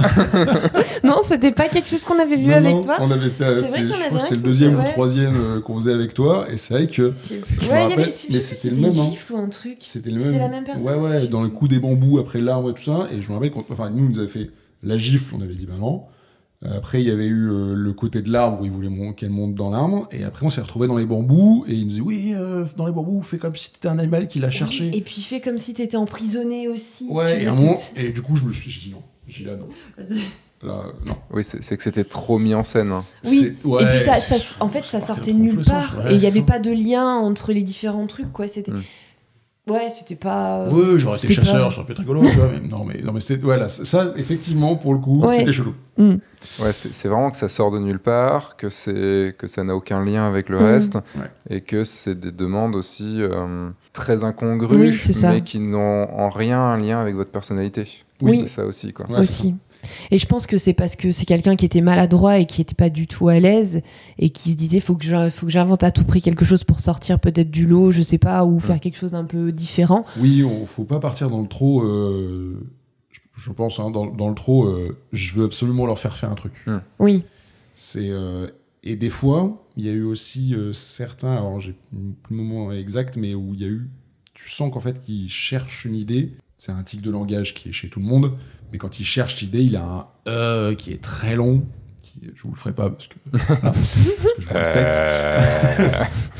Non, c'était pas quelque chose qu'on avait vu Non, avec non, toi. on avait, c'était, C'est vrai c'était- qu'il y en je avait crois que un c'était le qui deuxième faisait- ou le ouais. troisième euh, qu'on faisait avec toi, et c'est vrai que Je sais plus. Je me Ouais, il y avait, rappelle, je sais mais plus, c'était le une même, hein. gifle ou un truc. c'était le C'était même. la même personne. Ouais, Je ouais, sais dans le plus. coup des bambous après l'arbre et tout ça, et je me rappelle qu'on, enfin, nous, on nous avait fait la gifle, on avait dit bah non. Après, il y avait eu euh, le côté de l'arbre où il voulait mon- qu'elle monte dans l'arbre, et après, on s'est retrouvé dans les bambous, et il nous disait oui, euh, dans les bambous, fais comme si t'étais un animal qui l'a cherché. Oui, et puis fais comme si t'étais emprisonné aussi. Ouais, tu et, veux un tout- moment, et du coup, je me suis j'ai dit non. J'ai dit là, non. Là, euh, non. Oui, c'est, c'est que c'était trop mis en scène. hein. Oui, C'est- ouais, et puis ça, c'est- ça- en fait, ça partait sortait dans de tous nulle les sens, part. ouais, et il n'y c'est avait ça. pas de lien entre les différents trucs, quoi. C'était... Mm. Ouais, c'était pas... Ouais, j'aurais été C'était chasseur, pas- ça aurait pu être rigolo, tu vois, mais non, mais, non, mais c'est, voilà, ça, ça, effectivement, pour le coup, Ouais. c'était chelou. Mm. Ouais, c'est, c'est vraiment que ça sort de nulle part, que, c'est, que ça n'a aucun lien avec le Mm. reste, Ouais. et que c'est des demandes aussi euh, très incongrues, Oui, c'est ça. mais qui n'ont en rien un lien avec votre personnalité. Oui. C'est ça aussi, quoi. Ouais, c'est aussi. Et je pense que c'est parce que c'est quelqu'un qui était maladroit et qui était pas du tout à l'aise et qui se disait faut que je, faut que j'invente à tout prix quelque chose pour sortir peut-être du lot, je sais pas, ou Mm. faire quelque chose d'un peu différent. Oui, on faut pas partir dans le trop. Euh, je, je pense hein, dans, dans le trop. Euh, je veux absolument leur faire faire un truc. Mm. Oui. C'est euh, et des fois, il y a eu aussi euh, certains. Alors j'ai plus le moment exact, mais où il y a eu. Tu sens qu'en fait, qu'ils cherchent une idée. C'est un tic de langage qui est chez tout le monde, mais quand il cherche l'idée, il a un euh qui est très long. Qui, je vous le ferai pas parce que, voilà, parce que je vous respecte. Euh,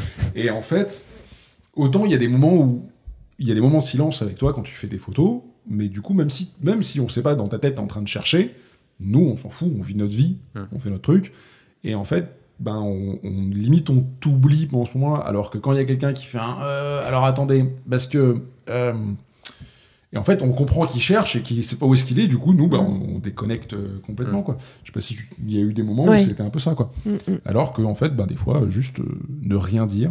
Et en fait, autant il y a des moments où il y a des moments de silence avec toi quand tu fais des photos, mais du coup, même si, même si on sait pas, dans ta tête, t'es en train de chercher, nous, on s'en fout, on vit notre vie, Mm. on fait notre truc, et en fait, ben, on, on limite, on t'oublie en ce moment-là, alors que quand il y a quelqu'un qui fait un euh, alors attendez, parce que. Euh, et en fait, on comprend qu'il cherche et qu'il sait pas où est-ce qu'il est, du coup, nous, ben, on, on déconnecte euh, complètement, Mm. quoi. Je sais pas si il y a eu des moments Ouais. où c'était un peu ça, quoi. Mm, mm. Alors que, en fait, ben, des fois, juste euh, ne rien dire.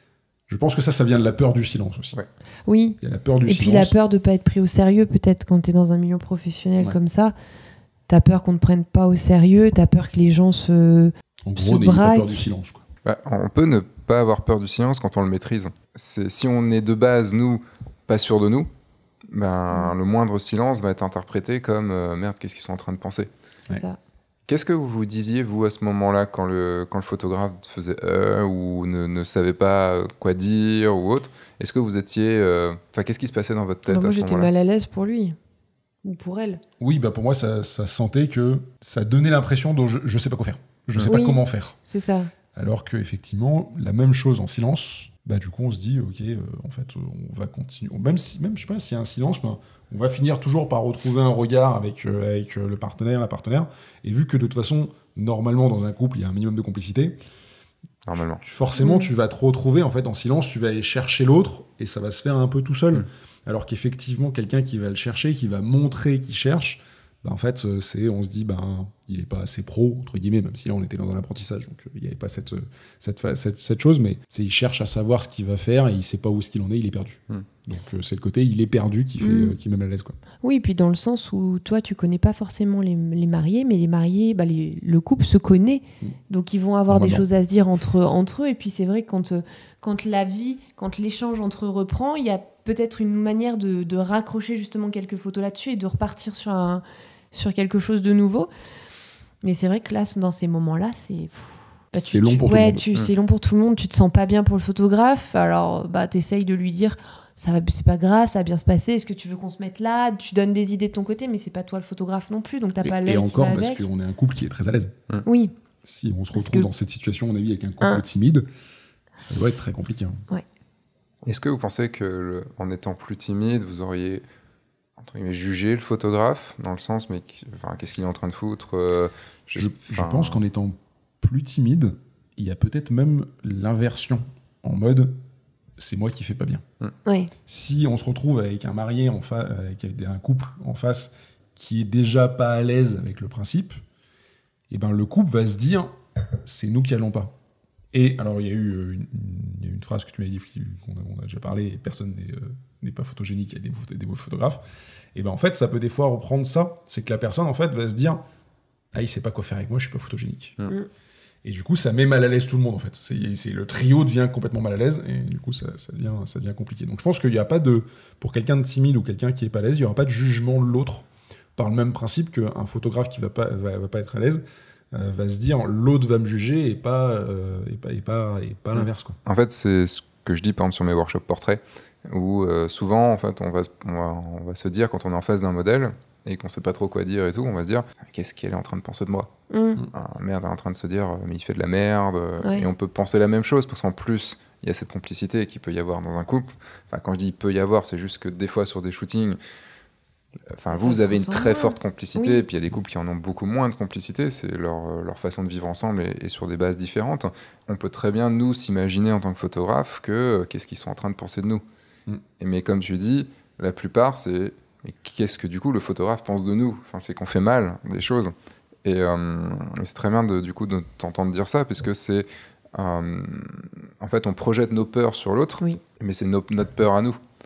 Je pense que ça, ça vient de la peur du silence aussi. Ouais. Oui. Il y a la peur du Et silence. puis la peur de pas être pris au sérieux, peut-être quand t'es dans un milieu professionnel Ouais. comme ça. T'as peur qu'on ne prenne pas au sérieux, t'as peur que les gens se... En se gros, n'ayez pas peur braque. du silence, quoi. bah, on peut ne pas avoir peur du silence quand on le maîtrise. C'est, si on est de base, nous, pas sûr de nous, ben, Mm. le moindre silence va être interprété comme euh, merde, qu'est-ce qu'ils sont en train de penser. C'est Ouais. ça. Qu'est-ce que vous vous disiez, vous, à ce moment-là, quand le, quand le photographe faisait euh, ou ne, ne savait pas quoi dire ou autre? Est-ce que vous étiez. Enfin, qu'est-ce qui se passait dans votre tête Alors moi à ce j'étais moment-là? mal à l'aise pour lui. Ou pour elle. Oui, bah pour moi, ça, ça sentait que ça donnait l'impression de je, je sais pas quoi faire. Je sais Oui. pas comment faire. C'est ça. Alors que effectivement, la même chose en silence, bah du coup, on se dit, ok, euh, en fait, euh, on va continuer. Même si, même je sais pas, s'il y a un silence, ben, on va finir toujours par retrouver un regard avec euh, avec euh, le partenaire, la partenaire. Et vu que de toute façon, normalement, dans un couple, il y a un minimum de complicité. Normalement. Tu- forcément, Mm. tu vas te retrouver en fait en silence, tu vas aller chercher l'autre et ça va se faire un peu tout seul. Mm. Alors qu'effectivement, quelqu'un qui va le chercher, qui va montrer qu'il cherche, bah, en fait, euh, c'est, on se dit, ben, il est pas assez pro entre guillemets, même si là on était dans un apprentissage, donc euh, il n'y avait pas cette, euh, cette, fa- cette, cette chose, mais c'est il cherche à savoir ce qu'il va faire et il sait pas où est-ce qu'il en est, il est perdu. Mm. Donc euh, c'est le côté il est perdu qui fait, Mm. euh, qui met mal à l'aise quoi. Oui, puis dans le sens où toi, tu connais pas forcément les, les mariés, mais les mariés, bah, les- le couple se connaît. Mm. Donc ils vont avoir des Normalement. choses à se dire entre, entre eux. Et puis c'est vrai que quand, euh, quand la vie, quand l'échange entre eux reprend, il y a peut-être une manière de, de raccrocher justement quelques photos là-dessus et de repartir sur, un, sur quelque chose de nouveau. Mais c'est vrai que là, dans ces moments-là, c'est... pff, bah, C'est tu- long tu- pour tout le ouais, monde. tu- Mm. C'est long pour tout le monde. Tu te sens pas bien pour le photographe. Alors, bah, t'essayes de lui dire... Ça va, c'est pas grave, ça va bien se passer. Est-ce que tu veux qu'on se mette là? Tu donnes des idées de ton côté, mais c'est pas toi le photographe non plus, donc t'as Et, pas et l'œil qui encore va parce avec. qu'on est un couple qui est très à l'aise. Oui, Si on se Parce retrouve que- dans cette situation, à mon avis, avec un couple Un. timide, ça doit être très compliqué. hein. Est-ce que vous pensez que, le- en étant plus timide, vous auriez entre guillemets, jugé le photographe dans le sens, mais qui- enfin, qu'est-ce qu'il est en train de foutre euh, Je, j'es- je enfin, pense qu'en étant plus timide, il y a peut-être même l'inversion en mode c'est moi qui fais pas bien. ouais. Si on se retrouve avec un marié en fa- avec un couple en face qui est déjà pas à l'aise avec le principe, et ben le couple va se dire c'est nous qui allons pas. Et alors il y a eu euh, une, il y a eu une phrase que tu m'as dit qui- qu'on a, on a déjà parlé, et personne n'est euh, n'est pas photogénique, il y a des, beaux- des beaux photographes. Et ben en fait ça peut des fois reprendre ça, c'est que la personne en fait va se dire ah il sait pas quoi faire avec moi, je suis pas photogénique. Mm. Et du coup ça met mal à l'aise tout le monde en fait. C'est, c'est le trio devient complètement mal à l'aise et du coup ça, ça devient ça devient compliqué. Donc je pense qu'il n'y a pas de pour quelqu'un de timide ou quelqu'un qui est pas à l'aise, il y aura pas de jugement de l'autre par le même principe qu'un photographe qui va pas va, va pas être à l'aise euh, va se dire l'autre va me juger et pas euh, et pas et pas et pas Mm. l'inverse quoi. En fait, c'est ce que je dis par exemple sur mes workshops portraits, où euh, souvent, en fait, on va, se- on, va, on va se dire quand on est en face d'un modèle et qu'on sait pas trop quoi dire et tout, on va se dire qu'est-ce qu'elle est en train de penser de moi. Mm. Ah, merde, elle est en train de se dire mais il fait de la merde. Ouais. Et on peut penser la même chose parce qu'en plus, il y a cette complicité qu'il peut y avoir dans un couple. Enfin, quand je dis il peut y avoir, c'est juste que des fois sur des shootings, enfin, Ça vous, vous se avez une ressent très moins. forte complicité, Oui. et puis il y a des couples qui en ont beaucoup moins de complicité, c'est leur, leur façon de vivre ensemble et, et sur des bases différentes. On peut très bien, nous, s'imaginer en tant que photographe que euh, qu'est-ce qu'ils sont en train de penser de nous. Mm. Et, mais comme tu dis, la plupart, c'est mais qu'est-ce que du coup le photographe pense de nous? Enfin, c'est qu'on fait mal des choses. Et, euh, et c'est très bien de, du coup de t'entendre dire ça, puisque c'est euh, en fait on projette nos peurs sur l'autre, Oui. mais c'est no- notre peur à nous.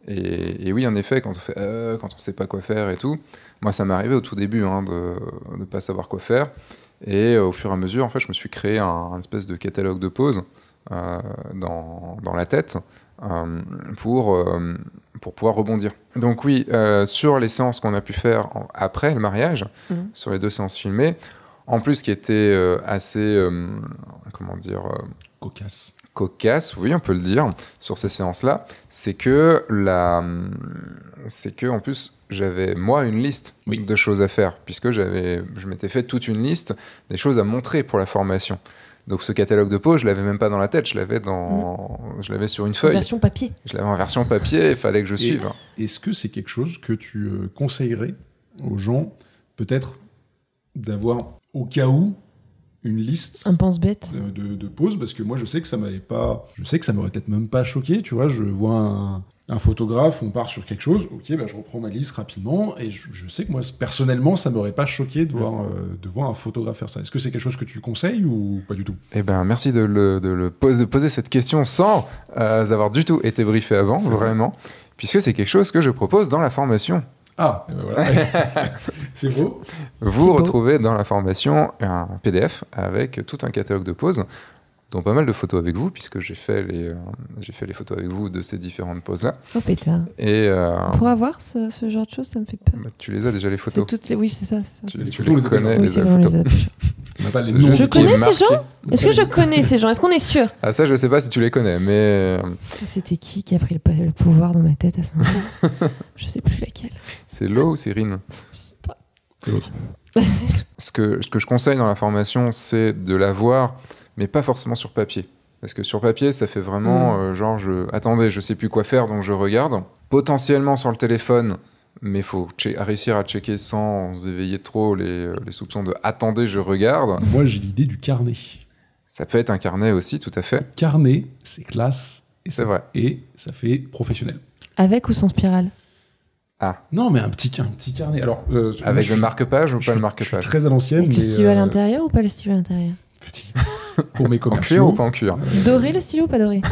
Et, et oui, en effet, quand on fait euh, quand on sait pas quoi faire et tout, moi ça m'est arrivé au tout début hein, de ne pas savoir quoi faire. Et euh, au fur et à mesure, en fait, je me suis créé un, un espèce de catalogue de poses euh, dans, dans la tête euh, pour, euh, pour pouvoir rebondir. Donc oui, euh, sur les séances qu'on a pu faire en, après le mariage, mmh. sur les deux séances filmées, en plus, ce qui était euh, assez, euh, comment dire, euh, cocasse. Cocasse, oui, on peut le dire, sur ces séances-là, c'est que la, c'est que en plus j'avais moi une liste oui. de choses à faire, puisque j'avais, je m'étais fait toute une liste des choses à montrer pour la formation. Donc ce catalogue de poses, je l'avais même pas dans la tête, je l'avais dans, mmh. je l'avais sur une feuille. En version papier. Je l'avais en version papier, il fallait que je Et suive. Est-ce que c'est quelque chose que tu euh, conseillerais aux gens, peut-être d'avoir au cas où une liste un pense-bête de, de, de poses, parce que moi je sais que ça m'avait pas, je sais que ça m'aurait peut-être même pas choqué, tu vois, je vois un, un photographe, on part sur quelque chose, ok, bah je reprends ma liste rapidement, et je, je sais que moi personnellement ça m'aurait pas choqué de voir, euh, de voir un photographe faire ça. Est-ce que c'est quelque chose que tu conseilles ou pas du tout ? Eh ben merci de, le, de, le poser, de poser cette question sans euh, avoir du tout été briefé avant, c'est vraiment, vrai. Puisque c'est quelque chose que je propose dans la formation. Ah, et ben voilà. C'est beau. Vous c'est retrouvez beau. dans la formation un P D F avec tout un catalogue de poses, dont pas mal de photos avec vous, puisque j'ai fait les, euh, j'ai fait les photos avec vous de ces différentes poses-là. Oh pétard. Et euh, pour avoir ce, ce genre de choses, ça me fait peur. Bah, tu les as déjà les photos. C'est toutes les... Oui, c'est ça. C'est ça. Tu, les tu photos, les connais, oui, les, les photos. Les on a pas les C'est noms. juste Je connais qui est ces gens marqué. Est-ce que je connais ces gens Est-ce qu'on est sûr Ah ça, je sais pas si tu les connais, mais... C'était qui qui a pris le, le pouvoir dans ma tête à ce moment-là? Je sais plus laquelle. C'est Lo ou c'est Rin? Je sais pas. C'est l'autre. Ce que, ce que je conseille dans la formation, c'est de la voir, mais pas forcément sur papier. Parce que sur papier, ça fait vraiment mmh. euh, genre, je... attendez, je sais plus quoi faire, donc je regarde. Potentiellement sur le téléphone, mais il faut che- réussir à checker sans éveiller trop les, les soupçons de « attendez, je regarde ». Moi, j'ai l'idée du carnet. Ça peut être un carnet aussi, tout à fait. Le carnet, c'est classe. Et c'est ça, vrai. Et ça fait professionnel. Avec ou sans spirale? Ah. Non, mais un petit, un petit carnet. Alors, euh, avec moi, le marque-page ou je pas suis, le marque-page? Je suis très à l'ancienne. Avec mais le stylo euh... à l'intérieur ou pas le stylo à l'intérieur? Petit. Pour mes commerciaux. En cuir ou pas en cuir? Doré le stylo ou pas doré?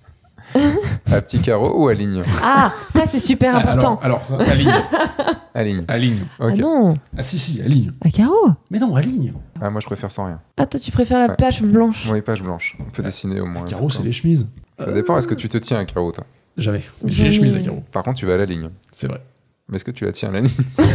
À petit carreau ou à ligne? Ah, ça c'est super ah, important. Alors, alors ça, à ligne. À ligne. À ligne. Okay. Ah non. Ah si, si, à ligne. À carreau? Mais non, à ligne. Ah, moi je préfère sans rien. Ah, toi tu préfères la ouais. page blanche? Oui, page blanche. On peut ouais. dessiner au moins. À carreau, c'est les chemises. Ça dépend, est-ce que tu te tiens à carreau, toi? Jamais. J'ai les chemises à carreau. Par contre, tu vas à la ligne. C'est vrai. Mais est-ce que tu la tiens à la ligne?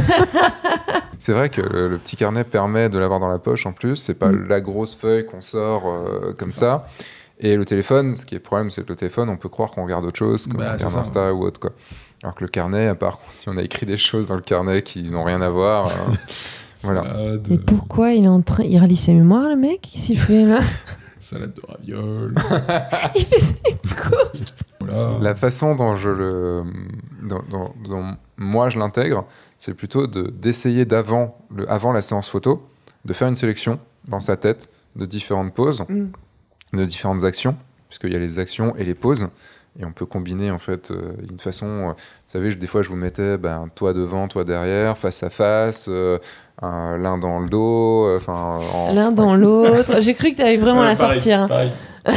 C'est vrai que le, le petit carnet permet de l'avoir dans la poche en plus. C'est pas mmh. la grosse feuille qu'on sort euh, comme ça. ça. Et le téléphone, ce qui est le problème, c'est que le téléphone, on peut croire qu'on regarde autre chose, qu'on bah, regarde Insta ça. Ou autre, quoi. Alors que le carnet, à part si on a écrit des choses dans le carnet qui n'ont rien à voir, euh, voilà. De... Et pourquoi il est en train, il relit ses mémoires, le mec? Qu'est-ce qu'il fait là? Salade de ravioles. Il fait ses courses. Voilà. La façon dont je le, dont, dont, dont moi je l'intègre, c'est plutôt de d'essayer d'avant, le, avant la séance photo, de faire une sélection dans sa tête de différentes poses. Mm. de différentes actions, puisqu'il y a les actions et les poses, et on peut combiner en fait euh, une façon, euh, vous savez, je, des fois je vous mettais ben, toi devant, toi derrière, face à face, euh, euh, l'un dans le dos, enfin... Euh, l'un dans l'autre, j'ai cru que tu avais vraiment ouais, la pareil, sortir. Hein. Pareil.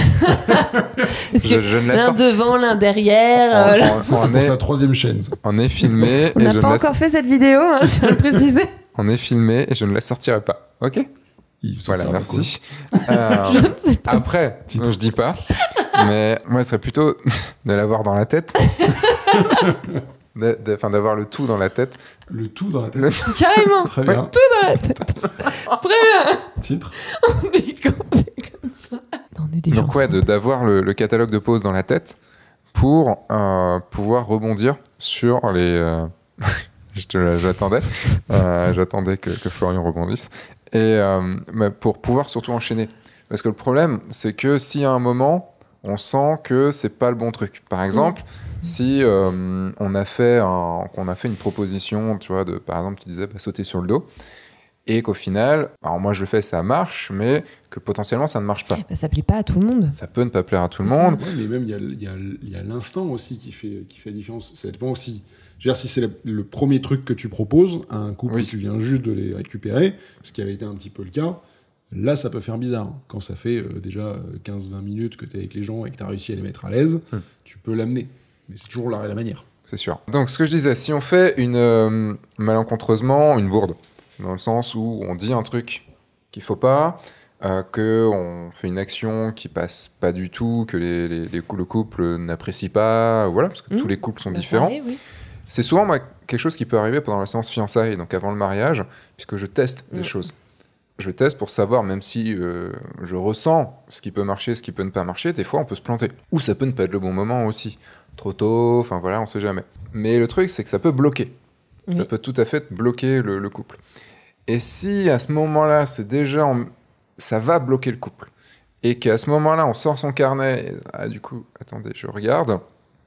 Parce que je, je ne la l'un sort... devant, l'un derrière... Euh, ça, ça, c'est pour sa troisième chaîne. On est filmé... On et n'a je pas ne encore la... fait cette vidéo, hein, je tiens à le préciser. On est filmé et je ne la sortirai pas, ok? Voilà, merci. Euh, après, non, je dis pas, mais moi, ce serait plutôt de l'avoir dans la tête. de, de, enfin, d'avoir le tout dans la tête. Le tout dans la tête. Le t- Carrément. Très bien. Le tout dans la tête. Très bien. Titre. On est comme ça. Non, on est des Donc gens ouais, de, d'avoir le, le catalogue de poses dans la tête pour euh, pouvoir rebondir sur les... Euh... je te, j'attendais. Euh, j'attendais que, que Florian rebondisse. Et euh, bah pour pouvoir surtout enchaîner. Parce que le problème, c'est que si à un moment, on sent que c'est pas le bon truc. Par exemple, mmh. si euh, on a fait un, qu'on a fait une proposition, tu vois, de, par exemple, tu disais bah, sauter sur le dos, et qu'au final, alors moi je le fais, ça marche, mais que potentiellement ça ne marche pas. Bah, ça plaît pas à tout le monde. Ça peut ne pas plaire à tout le monde. Ouais, mais même il y a, y, a, y a l'instant aussi qui fait, qui fait la différence. Ça dépend aussi. Je veux dire, si c'est le, le premier truc que tu proposes à un couple, oui. tu viens juste de les récupérer, ce qui avait été un petit peu le cas, là, ça peut faire bizarre. Quand ça fait euh, déjà quinze vingt minutes que tu es avec les gens et que tu as réussi à les mettre à l'aise, hum. tu peux l'amener. Mais c'est toujours la, la manière. c'est sûr. Donc, ce que je disais, si on fait une euh, malencontreusement une bourde, dans le sens où on dit un truc qu'il faut pas, euh, qu'on fait une action qui passe pas du tout, que les, les, les, le couple n'apprécie pas, voilà, parce que mmh. tous les couples sont bah, différents. Arrive, oui. C'est souvent moi, quelque chose qui peut arriver pendant la séance fiançailles, donc avant le mariage, puisque je teste mmh. des choses. Je teste pour savoir, même si euh, je ressens ce qui peut marcher, ce qui peut ne pas marcher, des fois on peut se planter. Ou ça peut ne pas être le bon moment aussi. Trop tôt, enfin voilà, on sait jamais. Mais le truc, c'est que ça peut bloquer. Oui. Ça peut tout à fait bloquer le, le couple. Et si à ce moment-là, c'est déjà... En... ça va bloquer le couple. Et qu'à ce moment-là, on sort son carnet, et, ah, du coup, attendez, je regarde,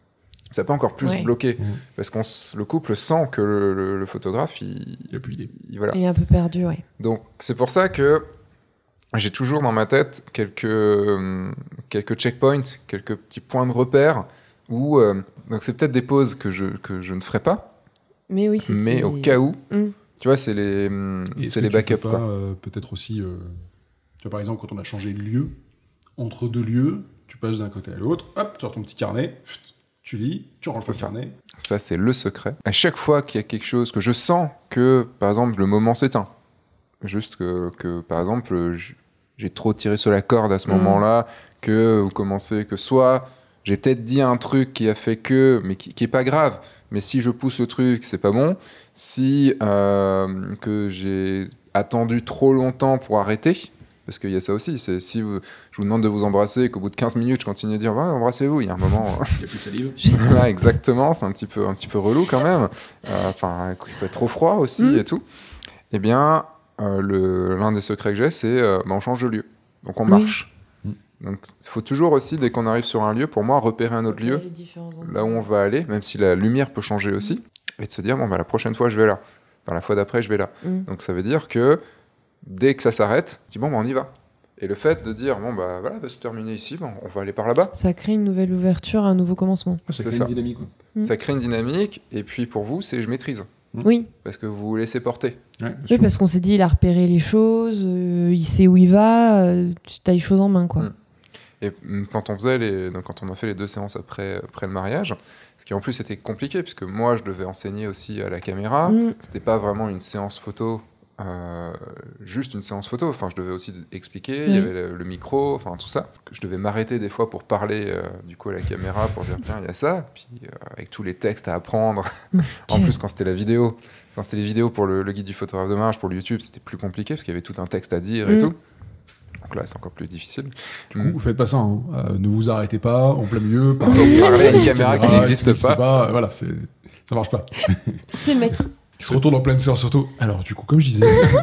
ça peut encore plus oui. bloquer. Mmh. Parce que le couple sent que le, le, le photographe, il... Il a plus d'idée. Il, voilà. il est un peu perdu, oui. Donc, c'est pour ça que j'ai toujours dans ma tête quelques, euh, quelques checkpoints, quelques petits points de repère, où... Euh, donc, c'est peut-être des pauses que je, que je ne ferai pas, mais, oui, mais au cas où... Mmh. Tu vois, c'est les, c'est les backups. Pas, euh, peut-être aussi, euh, tu vois, par exemple, quand on a changé de lieu, entre deux lieux, tu passes d'un côté à l'autre, hop, tu sors ton petit carnet, tu lis, tu ranges ton carnet. Ça, c'est le secret. À chaque fois qu'il y a quelque chose que je sens que, par exemple, le moment s'éteint, juste que, que par exemple, j'ai trop tiré sur la corde à ce mmh. moment-là, que vous commencez, que soit j'ai peut-être dit un truc qui a fait que, mais qui, qui est pas grave, mais si je pousse le truc, c'est pas bon. Si euh, que j'ai attendu trop longtemps pour arrêter, parce qu'il y a ça aussi, c'est si vous, je vous demande de vous embrasser et qu'au bout de quinze minutes, je continue à dire ouais, embrassez-vous, il y a un moment... Il n'y a plus de salive. Voilà, exactement, c'est un petit peu, un petit peu relou quand même. Enfin, euh, il peut être trop froid aussi mmh. et tout. Eh bien, euh, le, l'un des secrets que j'ai, c'est euh, bah, on change de lieu. Donc on oui. marche. Donc, il faut toujours aussi, dès qu'on arrive sur un lieu, pour moi, repérer un autre lieu, là où on va aller, même si la lumière peut changer aussi, mmh. et de se dire, bon, bah, la prochaine fois, je vais là. Enfin, la fois d'après, je vais là. Mmh. Donc, ça veut dire que dès que ça s'arrête, je dis, bon, bah, on y va. Et le fait de dire, bon, bah, voilà, bah, c'est terminé ici, bah, on va aller par là-bas. Ça crée une nouvelle ouverture, un nouveau commencement. Ah, ça c'est crée ça. une dynamique. Quoi. Mmh. Ça crée une dynamique, et puis pour vous, c'est je maîtrise. Mmh. Oui. Parce que vous vous laissez porter. Ouais, oui, parce qu'on s'est dit, il a repéré les choses, euh, il sait où il va, euh, tu as les choses en main, quoi. Mmh. Et quand on faisait les, donc quand on a fait les deux séances après, après le mariage, ce qui en plus était compliqué, puisque moi je devais enseigner aussi à la caméra, mmh. c'était pas vraiment une séance photo, euh, juste une séance photo, enfin je devais aussi expliquer, il mmh. y avait le, le micro, enfin tout ça, que je devais m'arrêter des fois pour parler euh, du coup à la caméra, pour dire tiens il y a ça, puis euh, avec tous les textes à apprendre, okay. En plus quand c'était la vidéo, quand c'était les vidéos pour le, le guide du photographe de mariage, pour le YouTube, c'était plus compliqué, parce qu'il y avait tout un texte à dire mmh. et tout. Donc là, c'est encore plus difficile. Du coup, mmh. vous faites pas ça. Hein. Euh, ne vous arrêtez pas en plein milieu. Parlez à une caméra qui n'existe pas. pas. Voilà, c'est... ça marche pas. C'est le maître. Qui se retourne en pleine séance surtout. Alors, du coup, comme je disais.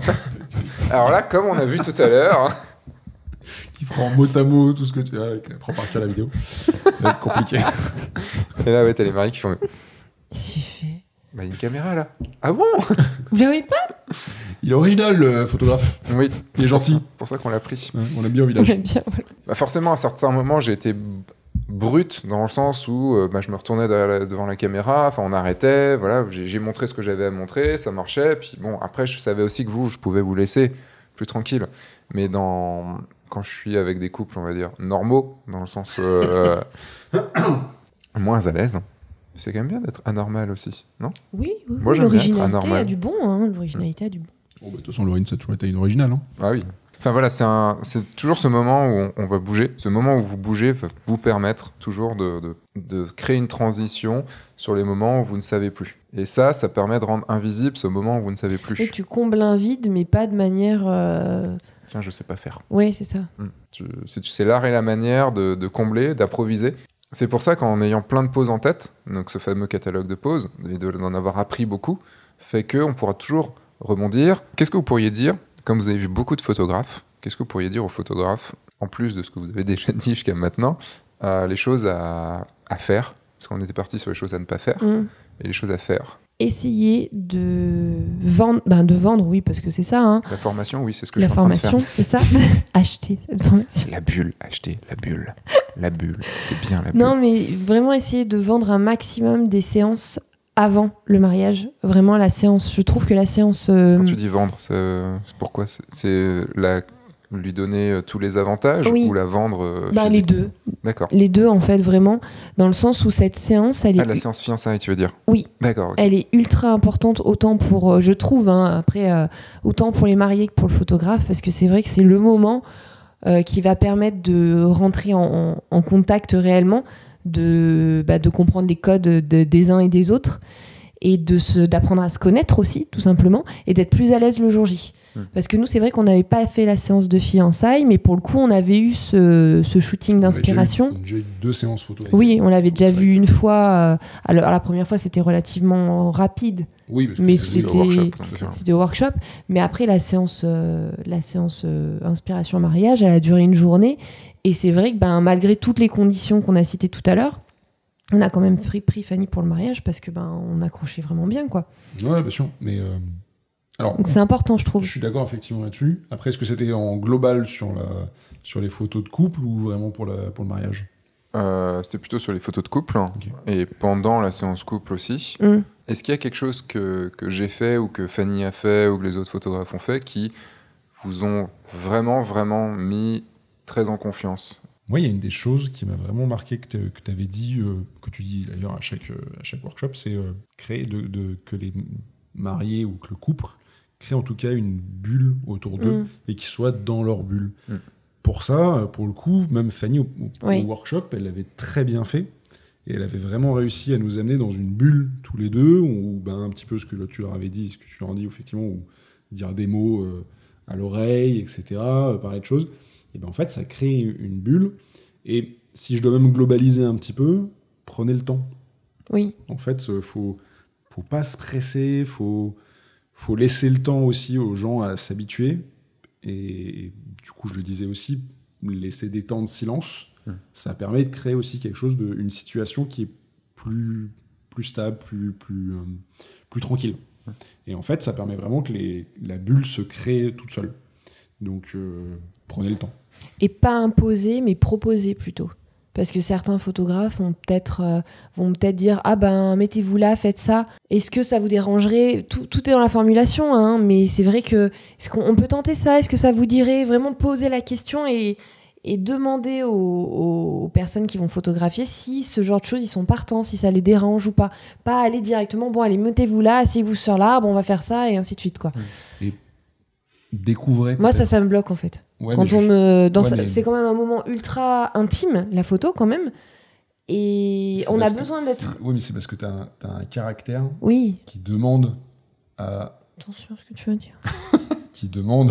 Alors là, comme on a vu tout à l'heure. Qui prend mot à mot tout ce que tu as, qui prend par cœur la vidéo. Ça va être compliqué. Et là, ouais, t'as les maris qui font. Qu'est-ce qu'il fait ? Bah, il y a une caméra là. Ah bon ? Vous l'avez pas ? Il est original, le photographe. Oui. Il est gentil. C'est pour ça qu'on l'a pris. Ouais, on l'a bien au village. On l'a bien, voilà. Bah forcément, à certains moments, j'ai été brut dans le sens où euh, bah, je me retournais la, devant la caméra, enfin on arrêtait, voilà, j'ai, j'ai montré ce que j'avais à montrer, ça marchait. Puis bon, après, je savais aussi que vous, je pouvais vous laisser plus tranquille. Mais dans... quand je suis avec des couples, on va dire, normaux, dans le sens euh, moins à l'aise, c'est quand même bien d'être anormal aussi, non ? Oui, oui. Moi, j'aime bien être anormal. L'originalité a du bon, hein, l'originalité mmh. a du bon. Oh, bah, de toute façon, Laurine, ça a toujours été une originale. Hein. Ah oui. Enfin voilà, c'est, un, c'est toujours ce moment où on, on va bouger. Ce moment où vous bougez va vous permettre toujours de, de, de créer une transition sur les moments où vous ne savez plus. Et ça, ça permet de rendre invisible ce moment où vous ne savez plus. Et tu combles un vide, mais pas de manière... Euh... Tiens, je sais pas faire. Oui, c'est ça. Mmh. Tu, c'est, c'est l'art et la manière de, de combler, d'improviser. C'est pour ça qu'en ayant plein de pauses en tête, donc ce fameux catalogue de pauses, et de, d'en avoir appris beaucoup, fait qu'on pourra toujours rebondir. Qu'est-ce que vous pourriez dire, comme vous avez vu beaucoup de photographes, qu'est-ce que vous pourriez dire aux photographes, en plus de ce que vous avez déjà dit jusqu'à maintenant, euh, les choses à, à faire, parce qu'on était parti sur les choses à ne pas faire, mmh. et les choses à faire. Essayer de vendre, ben de vendre, oui, parce que c'est ça. Hein. La formation, oui, c'est ce que la je suis en train de faire. La formation, c'est ça. Acheter cette formation. La bulle, acheter la bulle. La bulle, c'est bien la bulle. Non, mais vraiment essayer de vendre un maximum des séances avant le mariage. Vraiment, la séance, je trouve que la séance... Euh... Quand tu dis vendre, c'est, c'est pourquoi c'est, c'est la lui donner euh, tous les avantages Oui. ou la vendre euh, Bah, les physiquement? deux. D'accord. Les deux, en fait, vraiment, dans le sens où cette séance, elle est, Ah, la séance fiançailles, tu veux dire? Oui. D'accord. ok. elle est ultra importante, autant pour, euh, je trouve, hein, après, euh, autant pour les mariés que pour le photographe, parce que c'est vrai que c'est le moment euh, qui va permettre de rentrer en, en- en contact réellement, de, bah, de comprendre les codes de- des uns et des autres, et de se, d'apprendre à se connaître aussi, tout simplement, et d'être plus à l'aise le jour J. Hmm. Parce que nous, c'est vrai qu'on n'avait pas fait la séance de fiançailles, mais pour le coup, on avait eu ce, ce shooting On avait déjà eu- d'inspiration. On a déjà eu deux séances photo. avec Oui, elle. on l'avait déjà C'est vrai vu que- une fois. euh, alors, la première fois, c'était relativement rapide, Oui, parce que mais c'est- au c'était workshop, c'est sûr. c'était au workshop. Mais après, la séance, euh, la séance euh, inspiration mariage, elle a duré une journée. Et c'est vrai que ben, malgré toutes les conditions qu'on a citées tout à l'heure, on a quand même pris, pris Fanny pour le mariage parce que ben, on accrochait vraiment bien, quoi. Ouais, bien sûr. Mais euh, alors, Donc c'est important, je trouve. je suis d'accord effectivement là-dessus. Après, est-ce que c'était en global sur la sur les photos de couple ou vraiment pour la pour le mariage? Euh, c'était plutôt sur les photos de couple hein, Ok. et pendant la séance couple aussi. Hum. Est-ce qu'il y a quelque chose que, que j'ai fait ou que Fanny a fait ou que les autres photographes ont fait qui vous ont vraiment, vraiment mis très en confiance? Moi, il y a une des choses qui m'a vraiment marqué que tu avais dit, euh, que tu dis d'ailleurs à chaque, euh, à chaque workshop, c'est euh, créer de, de- que les mariés ou que le couple crée en tout cas une bulle autour d'eux Mm. et qu'ils soient dans leur bulle. Mm. Pour ça, euh, pour le coup, même Fanny au, au- Oui. au workshop, elle l'avait très bien fait et elle avait vraiment réussi à nous amener dans une bulle tous les deux, ou ben, un petit peu ce que tu leur avais dit, ce que tu leur as dit effectivement, ou dire des mots euh, à l'oreille, et cetera, euh, parler de choses. Et ben en fait, ça crée une bulle. Et si je dois même globaliser un petit peu, prenez le temps. Oui. En fait, il faut, faut pas se presser, faut, faut laisser le temps aussi aux gens à s'habituer. Et du coup, je le disais aussi, laisser des temps de silence, Mmh. ça permet de créer aussi quelque chose, de, une situation qui est plus, plus stable, plus, plus, euh, plus tranquille. Mmh. Et en fait, ça permet vraiment que les, la bulle se crée toute seule. Donc, euh, prenez le temps. Et pas imposer, mais proposer plutôt. Parce que certains photographes vont peut-être euh, vont peut-être dire ah ben mettez-vous là, faites ça. Est-ce que ça vous dérangerait? tout, tout est dans la formulation, hein, mais c'est vrai que est-ce qu'on on peut tenter ça? Est-ce que ça vous dirait? Vraiment poser la question et, et demander aux, aux personnes qui vont photographier si ce genre de choses ils sont partants, si ça les dérange ou pas. Pas aller directement bon allez mettez-vous là, asseyez-vous sur l'arbre, on va faire ça et ainsi de suite quoi. Découvrez. Moi ça peut-être. ça me bloque en fait. Ouais, Quand mais on juste- me dans Ouais, sa- mais- c'est quand même un moment ultra intime la photo quand même et c'est on a parce que besoin c'est- d'être Oui, mais c'est parce que tu as, un caractère oui qui demande à, attention à ce que tu veux dire qui demande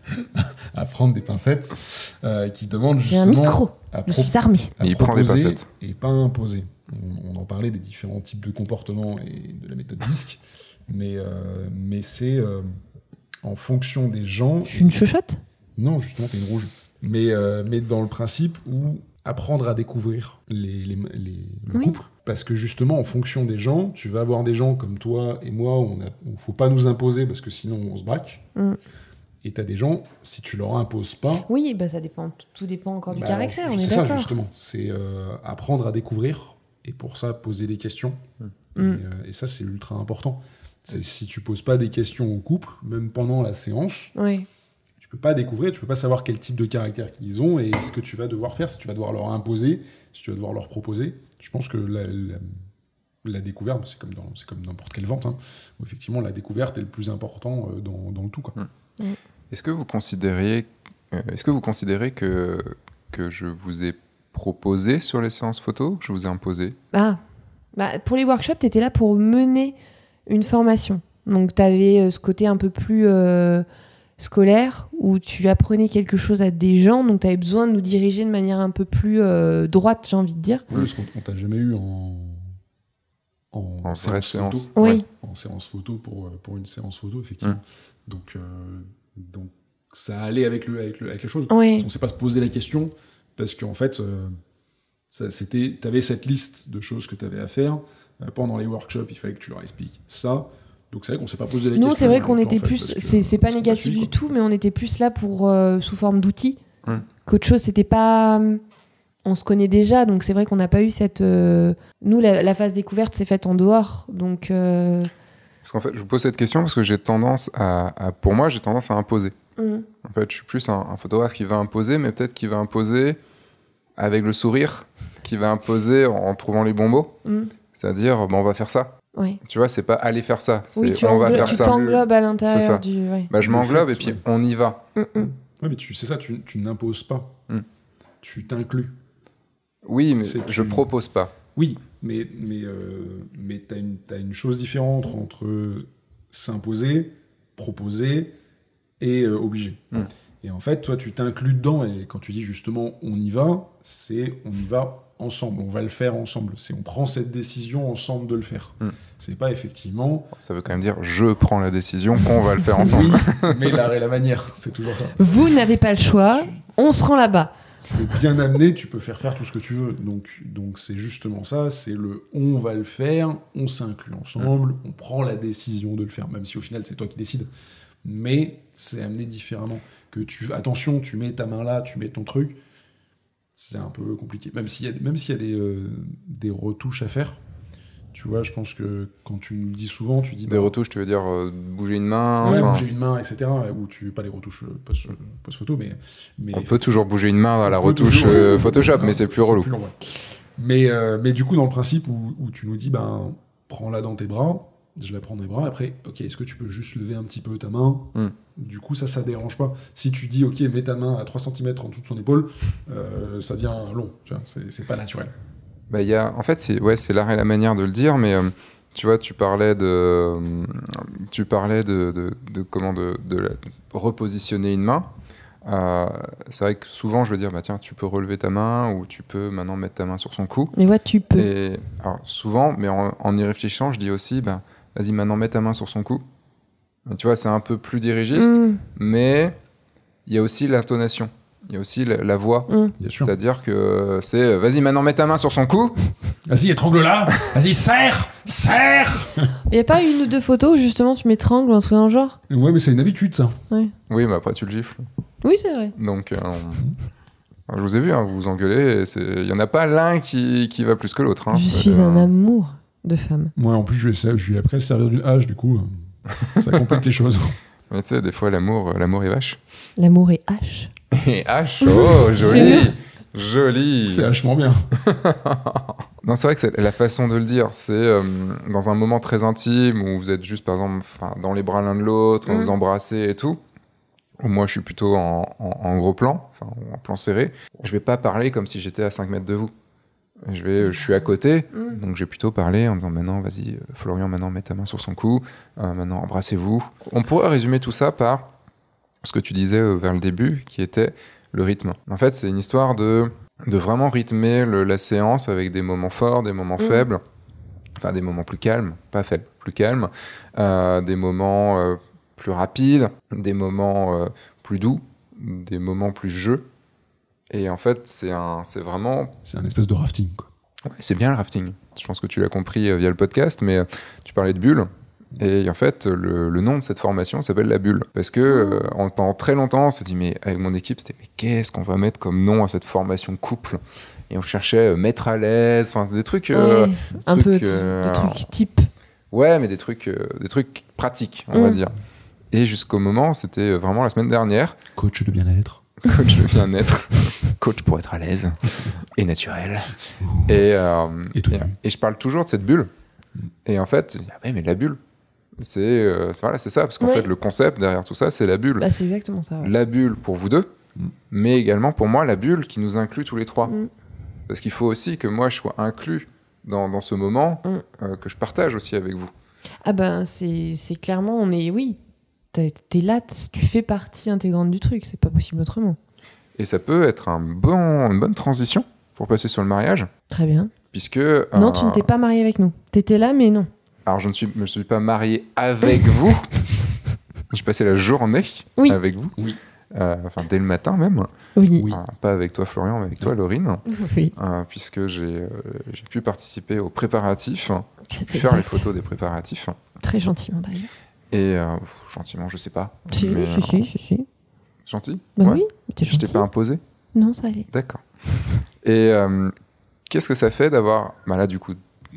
à prendre des pincettes, euh, qui demande j'ai un justement micro à, je pro- suis armée à Il prend des proposer pincettes. et pas imposer. On, on en parlait des différents types de comportements et de la méthode DISC, mais, euh, mais c'est euh, en fonction des gens. je suis une chochotte Non, justement, t'es une rouge. Mais, euh, mais dans le principe où apprendre à découvrir les, les, les- le Oui. couple. Parce que justement, en fonction des gens, tu vas avoir des gens comme toi et moi, où il ne faut pas nous imposer parce que sinon on se braque. Mm. Et tu as des gens, si tu leur imposes pas. oui bah ça dépend tout dépend encore du bah, caractère alors, on est c'est ça, d'accord justement. C'est euh, apprendre à découvrir et pour ça, poser des questions. Mm. Et, Mm. euh, et ça, c'est ultra important. C'est, si tu poses pas des questions au couple, même pendant la séance, oui tu peux pas découvrir, tu peux pas savoir quel type de caractère qu'ils ont et ce que tu vas devoir faire, si tu vas devoir leur imposer, si tu vas devoir leur proposer. Je pense que la, la, la découverte, c'est comme dans, c'est comme n'importe quelle vente, hein, où effectivement la découverte est le plus important euh, dans, dans le tout, quoi. Mm. Est-ce que vous considérez, euh, est-ce que vous considérez que que je vous ai proposé sur les séances photos, ou que je vous ai imposé? ah bah, pour les workshops t'étais là pour mener une formation donc t'avais euh, ce côté un peu plus euh, scolaire où tu apprenais quelque chose à des gens donc t'avais besoin de nous diriger de manière un peu plus euh, droite j'ai envie de dire Oui, parce qu'on on t'a jamais eu en, en, En vraie séance. photo, oui Ouais. en séance photo pour, euh, pour une séance photo, effectivement. Mm. Donc, euh, donc ça allait avec, le, avec, le, avec les choses. oui On ne sait pas se poser la question parce qu'en fait, euh, ça, c'était, t'avais cette liste de choses que tu avais à faire. Euh, pendant les workshops, il fallait que tu leur expliques ça. Donc c'est vrai qu'on ne s'est pas posé la question. nous c'est vrai qu'on en même était temps, en fait, plus parce que- c'est c'est pas parce qu'on négatif suivi, du quoi. tout mais on était plus là pour euh, sous forme d'outils Mm. qu'autre chose c'était pas on se connaît déjà donc c'est vrai qu'on n'a pas eu cette euh, nous la, la phase découverte s'est faite en dehors donc euh, Parce qu'en fait, je vous pose cette question parce que j'ai tendance à, à- pour moi, j'ai tendance à imposer. mm. En fait, je suis plus un, un photographe qui va imposer, mais peut-être qui va imposer avec le sourire, qui va imposer en, en trouvant les bons mots. Mm. C'est-à-dire, bon, on va faire ça. Oui. Tu vois, c'est pas aller faire ça. C'est oui, tu on va englo- faire tu ça. Tu t'englobes à l'intérieur du. Ouais. Bah, je m'englobe et puis ouais. on y va. Mm-mm. Oui, mais tu, c'est ça, tu, tu n'imposes pas. Mm. Tu t'inclus. Oui, mais c'est je tu... propose pas. Oui, mais, mais, euh, mais tu as une, t'as une chose différente entre s'imposer, proposer et euh, obliger. Mm. Et en fait, toi, tu t'inclus dedans, et quand tu dis justement on y va, c'est on y va ensemble, on va le faire ensemble. C'est on prend cette décision ensemble de le faire. Mm. C'est pas effectivement... Ça veut quand même dire je prends la décision qu'on va le faire ensemble. Oui, mais l'art et la manière, c'est toujours ça. Vous n'avez pas le choix, on se rend là-bas. C'est bien amené, tu peux faire faire tout ce que tu veux. Donc, donc c'est justement ça, c'est le on va le faire, on s'inclut ensemble, on prend la décision de le faire, même si au final c'est toi qui décides. Mais c'est amené différemment. Que tu, attention, tu mets ta main là, tu mets ton truc, c'est un peu compliqué. Même s'il y a, même s'il y a des, euh, des retouches à faire, tu vois, je pense que quand tu nous le dis souvent, tu dis... Des bah, retouches, tu veux dire euh, bouger une main Ouais, enfin... bouger une main, et cetera. Ou tu, pas les retouches post, post-photo, mais, mais... On peut toujours bouger une main à la retouche euh, Photoshop, mais c'est, c'est plus relou. C'est plus long, ouais. mais, euh, mais du coup, dans le principe où, où tu nous dis, ben, prends-la dans tes bras, je la prends dans les bras, après, ok, est-ce que tu peux juste lever un petit peu ta main mm. Du coup, ça, ça dérange pas. Si tu dis, ok, mets ta main à trois centimètres en dessous de son épaule, euh, ça devient long, tu vois, c'est, c'est pas naturel. Bah, y a, en fait, c'est, ouais, c'est l'art et la manière de le dire, mais euh, tu vois, tu parlais de, euh, tu parlais de, de, de comment de, de la, repositionner une main. Euh, c'est vrai que souvent, je veux dire, bah, tiens, tu peux relever ta main ou tu peux maintenant mettre ta main sur son cou. Mais ouais, tu peux. Et, alors, souvent, mais en, en y réfléchissant, je dis aussi, bah, vas-y, maintenant, mets ta main sur son cou. Et tu vois, c'est un peu plus dirigiste, mmh. mais il y a aussi l'intonation. Il y a aussi la, la voix. Mmh. Bien sûr. C'est-à-dire que c'est vas-y, maintenant mets ta main sur son cou. Vas-y, étrangle-la. Vas-y, serre Serre Il n'y a pas une ou deux photos où justement tu m'étrangles ou un truc dans le genre ? Ouais, mais c'est une habitude, ça. Ouais. Oui, mais après tu le gifles. Oui, c'est vrai. Donc, euh, on... je vous ai vu, hein, vous vous engueulez. Il n'y en a pas l'un qui, qui va plus que l'autre. Hein. Je c'est, suis euh... un amour de femme. Moi, en plus, je vais, je vais après servir d'une hache, du coup, ça complique les choses. Mais tu sais, des fois, l'amour, l'amour est vache. L'amour est hache. Et hache, oh, joli, joli. C'est vachement bien. Non, c'est vrai que c'est la façon de le dire, c'est euh, dans un moment très intime où vous êtes juste, par exemple, dans les bras l'un de l'autre, mmh. vous embrassez et tout. Où moi, je suis plutôt en, en, en gros plan, enfin, en plan serré. Je vais pas parler comme si j'étais à cinq mètres de vous. Je, vais, je suis à côté, mmh. donc je vais plutôt parler en disant maintenant, vas-y, Florian, maintenant, mets ta main sur son cou, euh, maintenant, embrassez-vous. On pourrait résumer tout ça par ce que tu disais euh, vers le début, qui était le rythme. En fait, c'est une histoire de, de vraiment rythmer le, la séance avec des moments forts, des moments mmh. faibles, enfin, des moments plus calmes, pas faibles, plus calmes, euh, des moments euh, plus rapides, des moments euh, plus doux, des moments plus jeux. Et en fait, c'est, un, c'est vraiment... C'est un espèce de rafting, quoi. Ouais, c'est bien le rafting. Je pense que tu l'as compris euh, via le podcast, mais euh, tu parlais de bulle. Et en fait, le, le nom de cette formation s'appelle La Bulle. Parce que euh, en, pendant très longtemps, on s'est dit, mais avec mon équipe, c'était, mais qu'est-ce qu'on va mettre comme nom à cette formation couple ? Et on cherchait euh, mettre à l'aise, enfin, des trucs... Euh, ouais, des un trucs, peu euh, des trucs type. Ouais, mais des trucs, euh, des trucs pratiques, on mmh. va dire. Et jusqu'au moment, c'était vraiment la semaine dernière. Coach de bien-être. Coach de bien-être. Coach pour être à l'aise et naturel. Et, euh, et, et, et je parle toujours de cette bulle. Et en fait, ah ouais, mais la bulle, c'est, euh, c'est, voilà, c'est ça. Parce qu'en oui. fait, le concept derrière tout ça, c'est la bulle. Bah, c'est exactement ça. Ouais. La bulle pour vous deux, mm. mais également pour moi, la bulle qui nous inclut tous les trois. Mm. Parce qu'il faut aussi que moi, je sois inclus dans, dans ce moment mm. euh, que je partage aussi avec vous. Ah ben, c'est, c'est clairement, on est, oui, t'es, t'es là, tu fais partie intégrante du truc, c'est pas possible autrement. Et ça peut être un bon, une bonne transition pour passer sur le mariage. Très bien. Puisque... Non, euh, tu ne t'es pas marié avec nous. T'étais là, mais non. Alors, je ne suis, me suis pas marié avec vous. J'ai passé la journée oui. avec vous. Oui. Euh, enfin, dès le matin même. Oui. Euh, pas avec toi, Florian, mais avec toi, Laurine. Oui. Euh, puisque j'ai, euh, j'ai pu participer aux préparatifs, C'est faire exact. les photos des préparatifs. Très gentiment, d'ailleurs. Et euh, pff, gentiment, je sais pas. Si, mais, si, si, si, si. Gentil ? Bah ouais. oui, t'es gentil. Je t'ai pas imposé ? Non, ça allait. D'accord. Et euh, qu'est-ce que ça fait d'avoir, bah là du coup,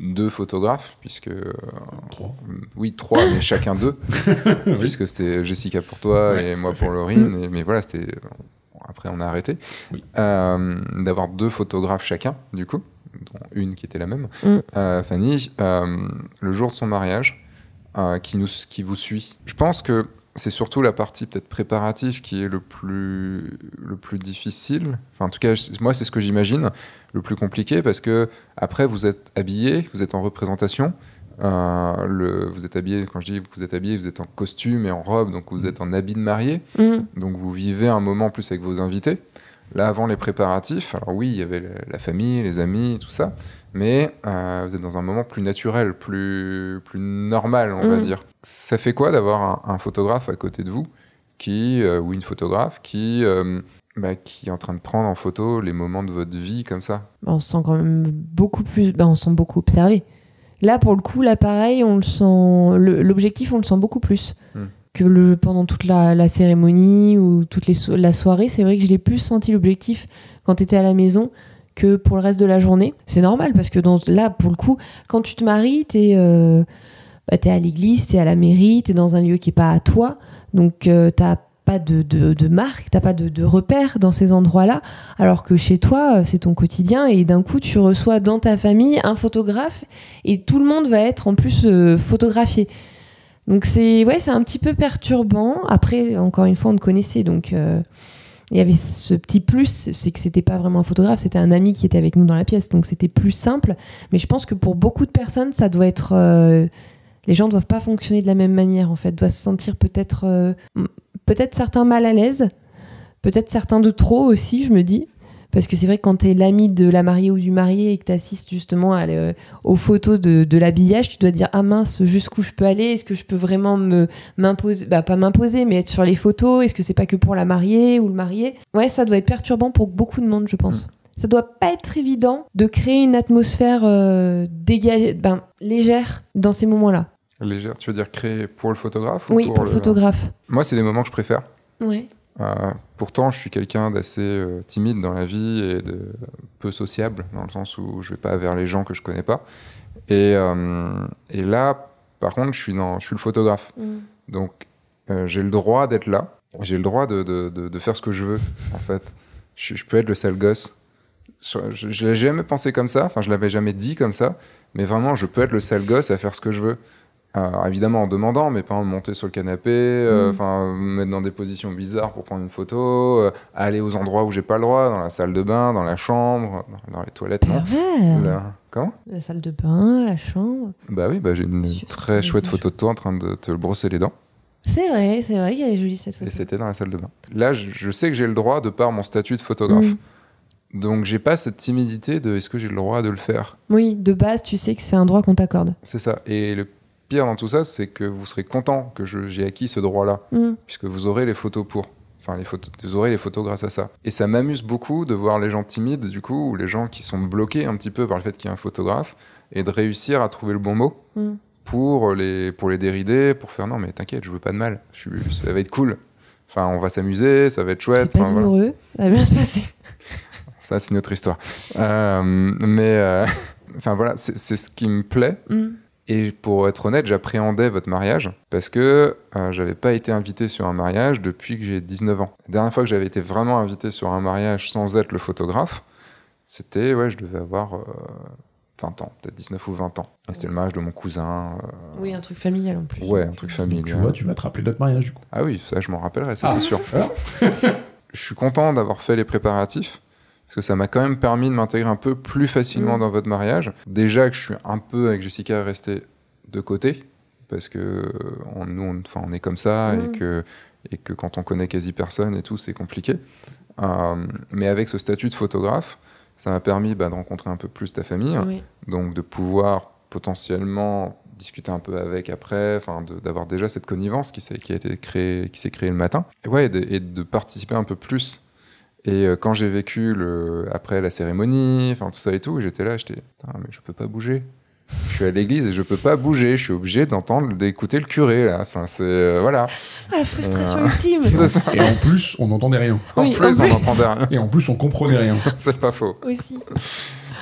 deux photographes, puisque... Euh, Trois. Oui, trois, mais chacun deux. Oui. Puisque c'était Jessica pour toi Ouais, et tout moi à fait. pour Laurine. Et, mais voilà, c'était... Après, on a arrêté. Oui. Euh, d'avoir deux photographes chacun, du coup, dont une qui était la même. Mm. Euh, Fanny, euh, le jour de son mariage, euh, qui, nous, qui vous suit. Je pense que c'est surtout la partie peut-être préparative qui est le plus, le plus difficile. Enfin, en tout cas, moi, c'est ce que j'imagine, le plus compliqué, parce que après, vous êtes habillé, vous êtes en représentation. Euh, le, vous êtes habillé, quand je dis que vous êtes habillé, vous êtes en costume et en robe, donc vous êtes en habit de mariée. Mm. Donc vous vivez un moment plus avec vos invités. Là, avant les préparatifs, alors oui, il y avait la, la famille, les amis, tout ça, mais euh, vous êtes dans un moment plus naturel, plus, plus normal, on Mm. va dire. Ça fait quoi d'avoir un, un photographe à côté de vous, qui, euh, ou une photographe, qui, euh, bah, qui est en train de prendre en photo les moments de votre vie comme ça? On se sent quand même beaucoup plus, ben, on se sent beaucoup observé. Là, pour le coup, l'appareil, on le sent, le- l'objectif, on le sent beaucoup plus Hmm. que le, pendant toute la, la cérémonie ou toute les so- la soirée. C'est vrai que je l'ai plus senti l'objectif quand tu étais à la maison que pour le reste de la journée. C'est normal parce que dans, là, pour le coup, quand tu te maries, t'es euh, bah, t'es à l'église, t'es à la mairie, t'es dans un lieu qui est pas à toi, donc euh, t'as pas de, de, de marque, t'as pas de, de repères dans ces endroits-là, alors que chez toi, euh, c'est ton quotidien et d'un coup, tu reçois dans ta famille un photographe et tout le monde va être en plus euh, photographié. Donc c'est, ouais, c'est un petit peu perturbant. Après, encore une fois, on te connaissait, donc euh, il y avait ce petit plus, c'est que c'était pas vraiment un photographe, c'était un ami qui était avec nous dans la pièce, donc c'était plus simple. Mais je pense que pour beaucoup de personnes, ça doit être... euh, les gens doivent pas fonctionner de la même manière, en fait, doivent se sentir peut-être... euh, peut-être certains mal à l'aise, peut-être certains de trop aussi, je me dis. Parce que c'est vrai que quand t'es l'ami de la mariée ou du marié et que t'assistes justement à le- aux photos de, de l'habillage, tu dois dire « Ah mince, jusqu'où je peux aller ? Est-ce que je peux vraiment me, m'imposer ?» Bah pas m'imposer, mais être sur les photos. Est-ce que c'est pas que pour la mariée ou le marié ? Ouais, ça doit être perturbant pour beaucoup de monde, je pense. Mm. Ça doit pas être évident de créer une atmosphère euh, dégagée, ben, légère dans ces moments-là. Légère, tu veux dire créer pour le photographe ou Oui, pour, pour le photographe. Moi, c'est des moments que je préfère. Ouais. Euh, pourtant, je suis quelqu'un d'assez euh, timide dans la vie et de peu sociable, dans le sens où je vais pas vers les gens que je connais pas. Et, euh, et là, par contre, je suis, dans, je suis le photographe. Mm. Donc, euh, j'ai le droit d'être là. J'ai le droit de, de, de, de faire ce que je veux, en fait. Je, je peux être le sale gosse. Je, je, je l'ai jamais pensé comme ça, enfin, je l'avais jamais dit comme ça, mais vraiment, je peux être le sale gosse à faire ce que je veux. Alors, évidemment en demandant, mais pas en monter sur le canapé, enfin euh, mm. me mettre dans des positions bizarres pour prendre une photo, euh, aller aux endroits où j'ai pas le droit, dans la salle de bain, dans la chambre, dans, dans les toilettes, non. La... Comment ? La salle de bain, la chambre. Bah oui, bah j'ai une Sur très chouette photo de toi en train de te brosser les dents. C'est vrai, c'est vrai qu'elle est jolie cette photo. Et c'était dans la salle de bain. Là, je, je sais que j'ai le droit de par mon statut de photographe. Mm. Donc j'ai pas cette timidité de est-ce que j'ai le droit de le faire. Oui, de base, tu sais que c'est un droit qu'on t'accorde. C'est ça. Et le pire dans tout ça, c'est que vous serez content que je, j'ai acquis ce droit-là, mm. puisque vous aurez les photos pour. Enfin, les photos, vous aurez les photos grâce à ça. Et ça m'amuse beaucoup de voir les gens timides, du coup, ou les gens qui sont bloqués un petit peu par le fait qu'il y ait un photographe, et de réussir à trouver le bon mot mm. pour, les, pour les dérider, pour faire non, mais t'inquiète, je veux pas de mal, je suis, ça va être cool. Enfin, on va s'amuser, ça va être chouette. C'est pas enfin, douloureux, voilà. Ça va bien se passer. Ça, c'est une autre histoire. Euh, mais, euh, enfin voilà, c'est, c'est ce qui me plaît. Mm. Et pour être honnête, j'appréhendais votre mariage parce que euh, j'avais pas été invité sur un mariage depuis que j'ai dix-neuf ans. La dernière fois que j'avais été vraiment invité sur un mariage sans être le photographe, c'était, ouais, je devais avoir euh, vingt ans, peut-être dix-neuf ou vingt ans. Et c'était le mariage de mon cousin. Euh... Oui, un truc familial en plus. Ouais, un truc familial. Donc, tu vois, tu vas te rappeler de notre mariage du coup. Ah oui, ça je m'en rappellerai, ça ah. c'est sûr. Je suis content d'avoir fait les préparatifs. Parce que ça m'a quand même permis de m'intégrer un peu plus facilement mmh. dans votre mariage. Déjà que je suis un peu, avec Jessica, resté de côté, parce que on, nous, on, on est comme ça, mmh. et, que, et que quand on connaît quasi personne et tout, c'est compliqué. Euh, mais avec ce statut de photographe, ça m'a permis bah, de rencontrer un peu plus ta famille, oui. donc de pouvoir potentiellement discuter un peu avec après, enfin de, d'avoir déjà cette connivence qui, s'est, qui a été créée, qui s'est créée le matin, et, ouais, et, de, et de participer un peu plus. Et euh, quand j'ai vécu le... après la cérémonie, enfin tout ça et tout, j'étais là, j'étais, putain, mais je peux pas bouger. Je suis à l'église et je peux pas bouger. Je suis obligé d'entendre, d'écouter le curé là. Enfin, c'est euh, voilà. Ah, la frustration euh... ultime. C'est ça. Et en plus, on n'entendait rien. En oui, plus, en on plus. n'entendait rien. Et en plus, on comprenait rien. C'est pas faux. Aussi.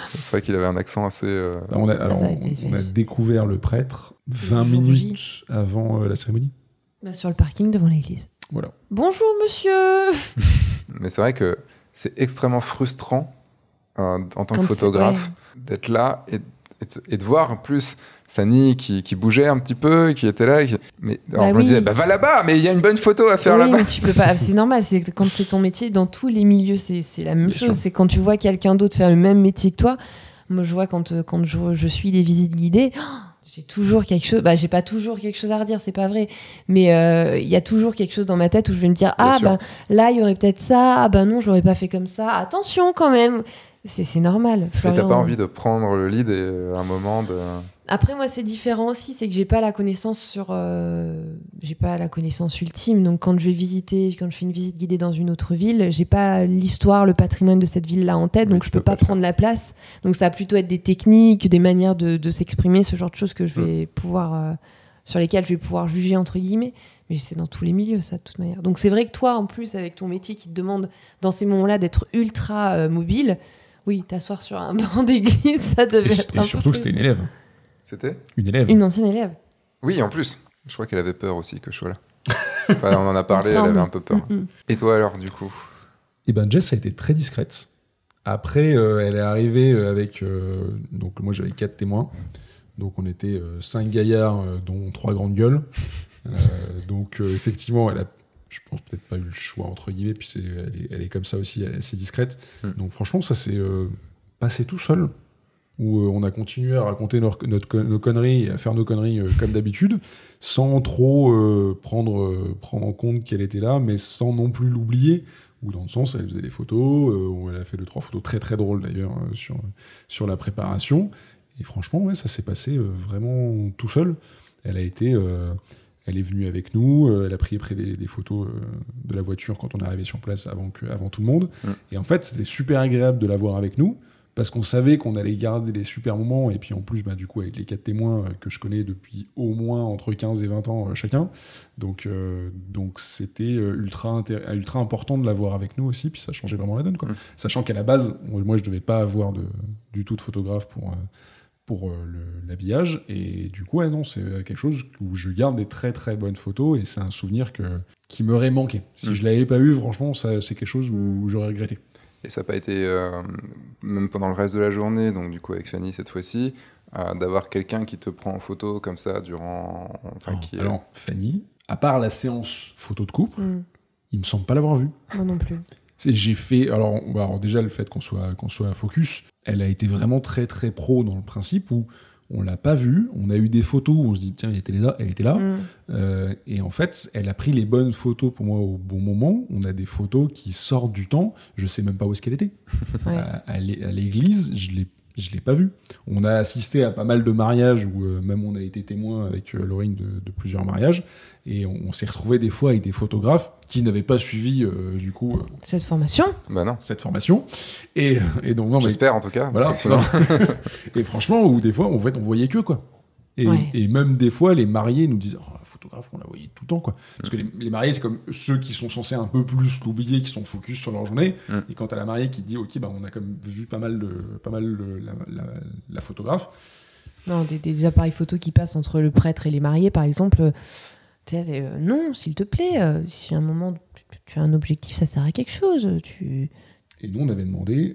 C'est vrai qu'il avait un accent assez... Euh... On a, alors, Ah bah, on, on a découvert le prêtre vingt Le jour minutes J. avant euh, la cérémonie. Bah, sur le parking devant l'église. Voilà. Bonjour monsieur. Mais c'est vrai que c'est extrêmement frustrant euh, en tant Quand que c'est- photographe d'être là et, et, de, et de voir en plus Fanny qui, qui bougeait un petit peu, qui était là. et Qui... Mais alors, Bah on me oui. disait, bah va là-bas, mais il y a une bonne photo à faire Oui, là-bas. mais tu peux pas. C'est normal. C'est quand c'est ton métier. Dans tous les milieux, c'est c'est la même Bien chose. sûr. C'est quand tu vois quelqu'un d'autre faire le même métier que toi. Moi, je vois quand euh, quand je, je suis des visites guidées. oh, J'ai toujours quelque chose. Bah, j'ai pas toujours quelque chose à redire, c'est pas vrai. Mais euh, il y a toujours quelque chose dans ma tête où je vais me dire Bien ah sûr. bah là il y aurait peut-être ça. Ah bah non, je l'aurais pas fait comme ça. Attention quand même. C'est c'est normal. Mais Florian. t'as pas envie de prendre le lead et euh, un moment de... Après, moi, c'est différent aussi, c'est que j'ai pas la connaissance sur, euh, j'ai pas la connaissance ultime. Donc, quand je vais visiter, quand je fais une visite guidée dans une autre ville, j'ai pas l'histoire, le patrimoine de cette ville-là en tête, Oui, donc tu je peux peux pas pas le faire. prendre la place. Donc, ça va plutôt être des techniques, des manières de, de s'exprimer, ce genre de choses que je vais pouvoir, euh, sur lesquelles je vais pouvoir juger entre guillemets. Mais c'est dans tous les milieux, ça, de toute manière. Donc, c'est vrai que toi, en plus, avec ton métier qui te demande dans ces moments-là d'être ultra euh, mobile, oui, t'asseoir sur un banc d'église, ça devait Et, être et un surtout peu que c'était une élève. C'était Une élève. une ancienne élève. Oui, en plus. Je crois qu'elle avait peur aussi que je sois là. Enfin, on en a parlé, Il me elle avait semble. un peu peur. Mm, mm. Et toi alors, du coup? Et ben Jess a été très discrète. Après, euh, elle est arrivée euh, avec... euh, donc moi, j'avais quatre témoins. Donc on était euh, cinq gaillards, euh, dont trois grandes gueules. Euh, donc euh, effectivement, elle a, je pense, peut-être pas eu le choix, entre guillemets, puis c'est, elle, est, elle est comme ça aussi, elle est assez discrète. Mm. Donc franchement, ça s'est euh, passé tout seul, où euh, on a continué à raconter nos, notre, con- nos conneries et à faire nos conneries euh, comme d'habitude, sans trop euh, prendre, euh, prendre en compte qu'elle était là, mais sans non plus l'oublier. Ou dans le sens, elle faisait des photos, euh, elle a fait deux, trois photos très très drôles d'ailleurs euh, sur, sur la préparation. Et franchement, ouais, ça s'est passé euh, vraiment tout seul. Elle a été, euh, elle est venue avec nous, euh, elle a pris après des, des photos euh, de la voiture quand on est arrivé sur place avant, que, avant tout le monde. Mm. Et en fait, c'était super agréable de la voir avec nous, parce qu'on savait qu'on allait garder les super moments, et puis en plus, bah, du coup, avec les quatre témoins euh, que je connais depuis au moins entre quinze et vingt ans euh, chacun, donc euh, donc c'était euh, ultra, intér- ultra important de la voir avec nous aussi, puis ça changeait vraiment la donne, quoi. Mm. Sachant qu'à la base, moi, je devais pas avoir de, du tout de photographe pour... Euh, pour euh, le- l'habillage, et du coup ouais, non, c'est quelque chose où je garde des très très bonnes photos, et c'est un souvenir que, qui m'aurait manqué. Si Mm. je l'avais pas eu, franchement, ça, c'est quelque chose où, où j'aurais regretté. Et ça n'a pas été, euh, même pendant le reste de la journée, donc du coup avec Fanny cette fois-ci, euh, d'avoir quelqu'un qui te prend en photo comme ça durant... Enfin, Alors, qui, euh, alors, Fanny, à part la séance photo de couple, Mm. il me semble pas l'avoir vue. Moi non plus. C'est, j'ai fait, alors, bah, alors déjà le fait qu'on soit, qu'on soit à focus, elle a été vraiment très très pro dans le principe où on l'a pas vue, on a eu des photos où on se dit tiens, elle était là, elle était là, Mm. euh, et en fait elle a pris les bonnes photos pour moi au bon moment. On a des photos qui sortent du temps, je sais même pas où est-ce qu'elle était. Ouais. À, à l'é- à l'église, je l'ai je l'ai pas vue. On a assisté à pas mal de mariages où euh, même on a été témoin avec euh, Laurine de, de plusieurs mariages, et on, on s'est retrouvé des fois avec des photographes qui n'avaient pas suivi euh, du coup euh, Cette formation. Bah non. cette formation, et, et donc non, mais- J'espère en tout cas. voilà, parce que sinon... et franchement, où des fois, en fait, on voyait que quoi. Et, Ouais. et même des fois, les mariés nous disent oh, la photographe, on la voyait tout le temps, quoi. Parce que les, les mariés, c'est comme ceux qui sont censés un peu plus l'oublier, qui sont focus sur leur journée. Mm. Et quand t'as la mariée qui te dit ok, bah, on a quand même vu pas mal, de, pas mal de, la, la, la photographe. Non, des, des appareils photo qui passent entre le prêtre et les mariés, par exemple. euh, tu sais, c'est, euh, non, s'il te plaît, euh, si à un moment tu, tu as un objectif, ça sert à quelque chose. Tu... Et nous, on avait demandé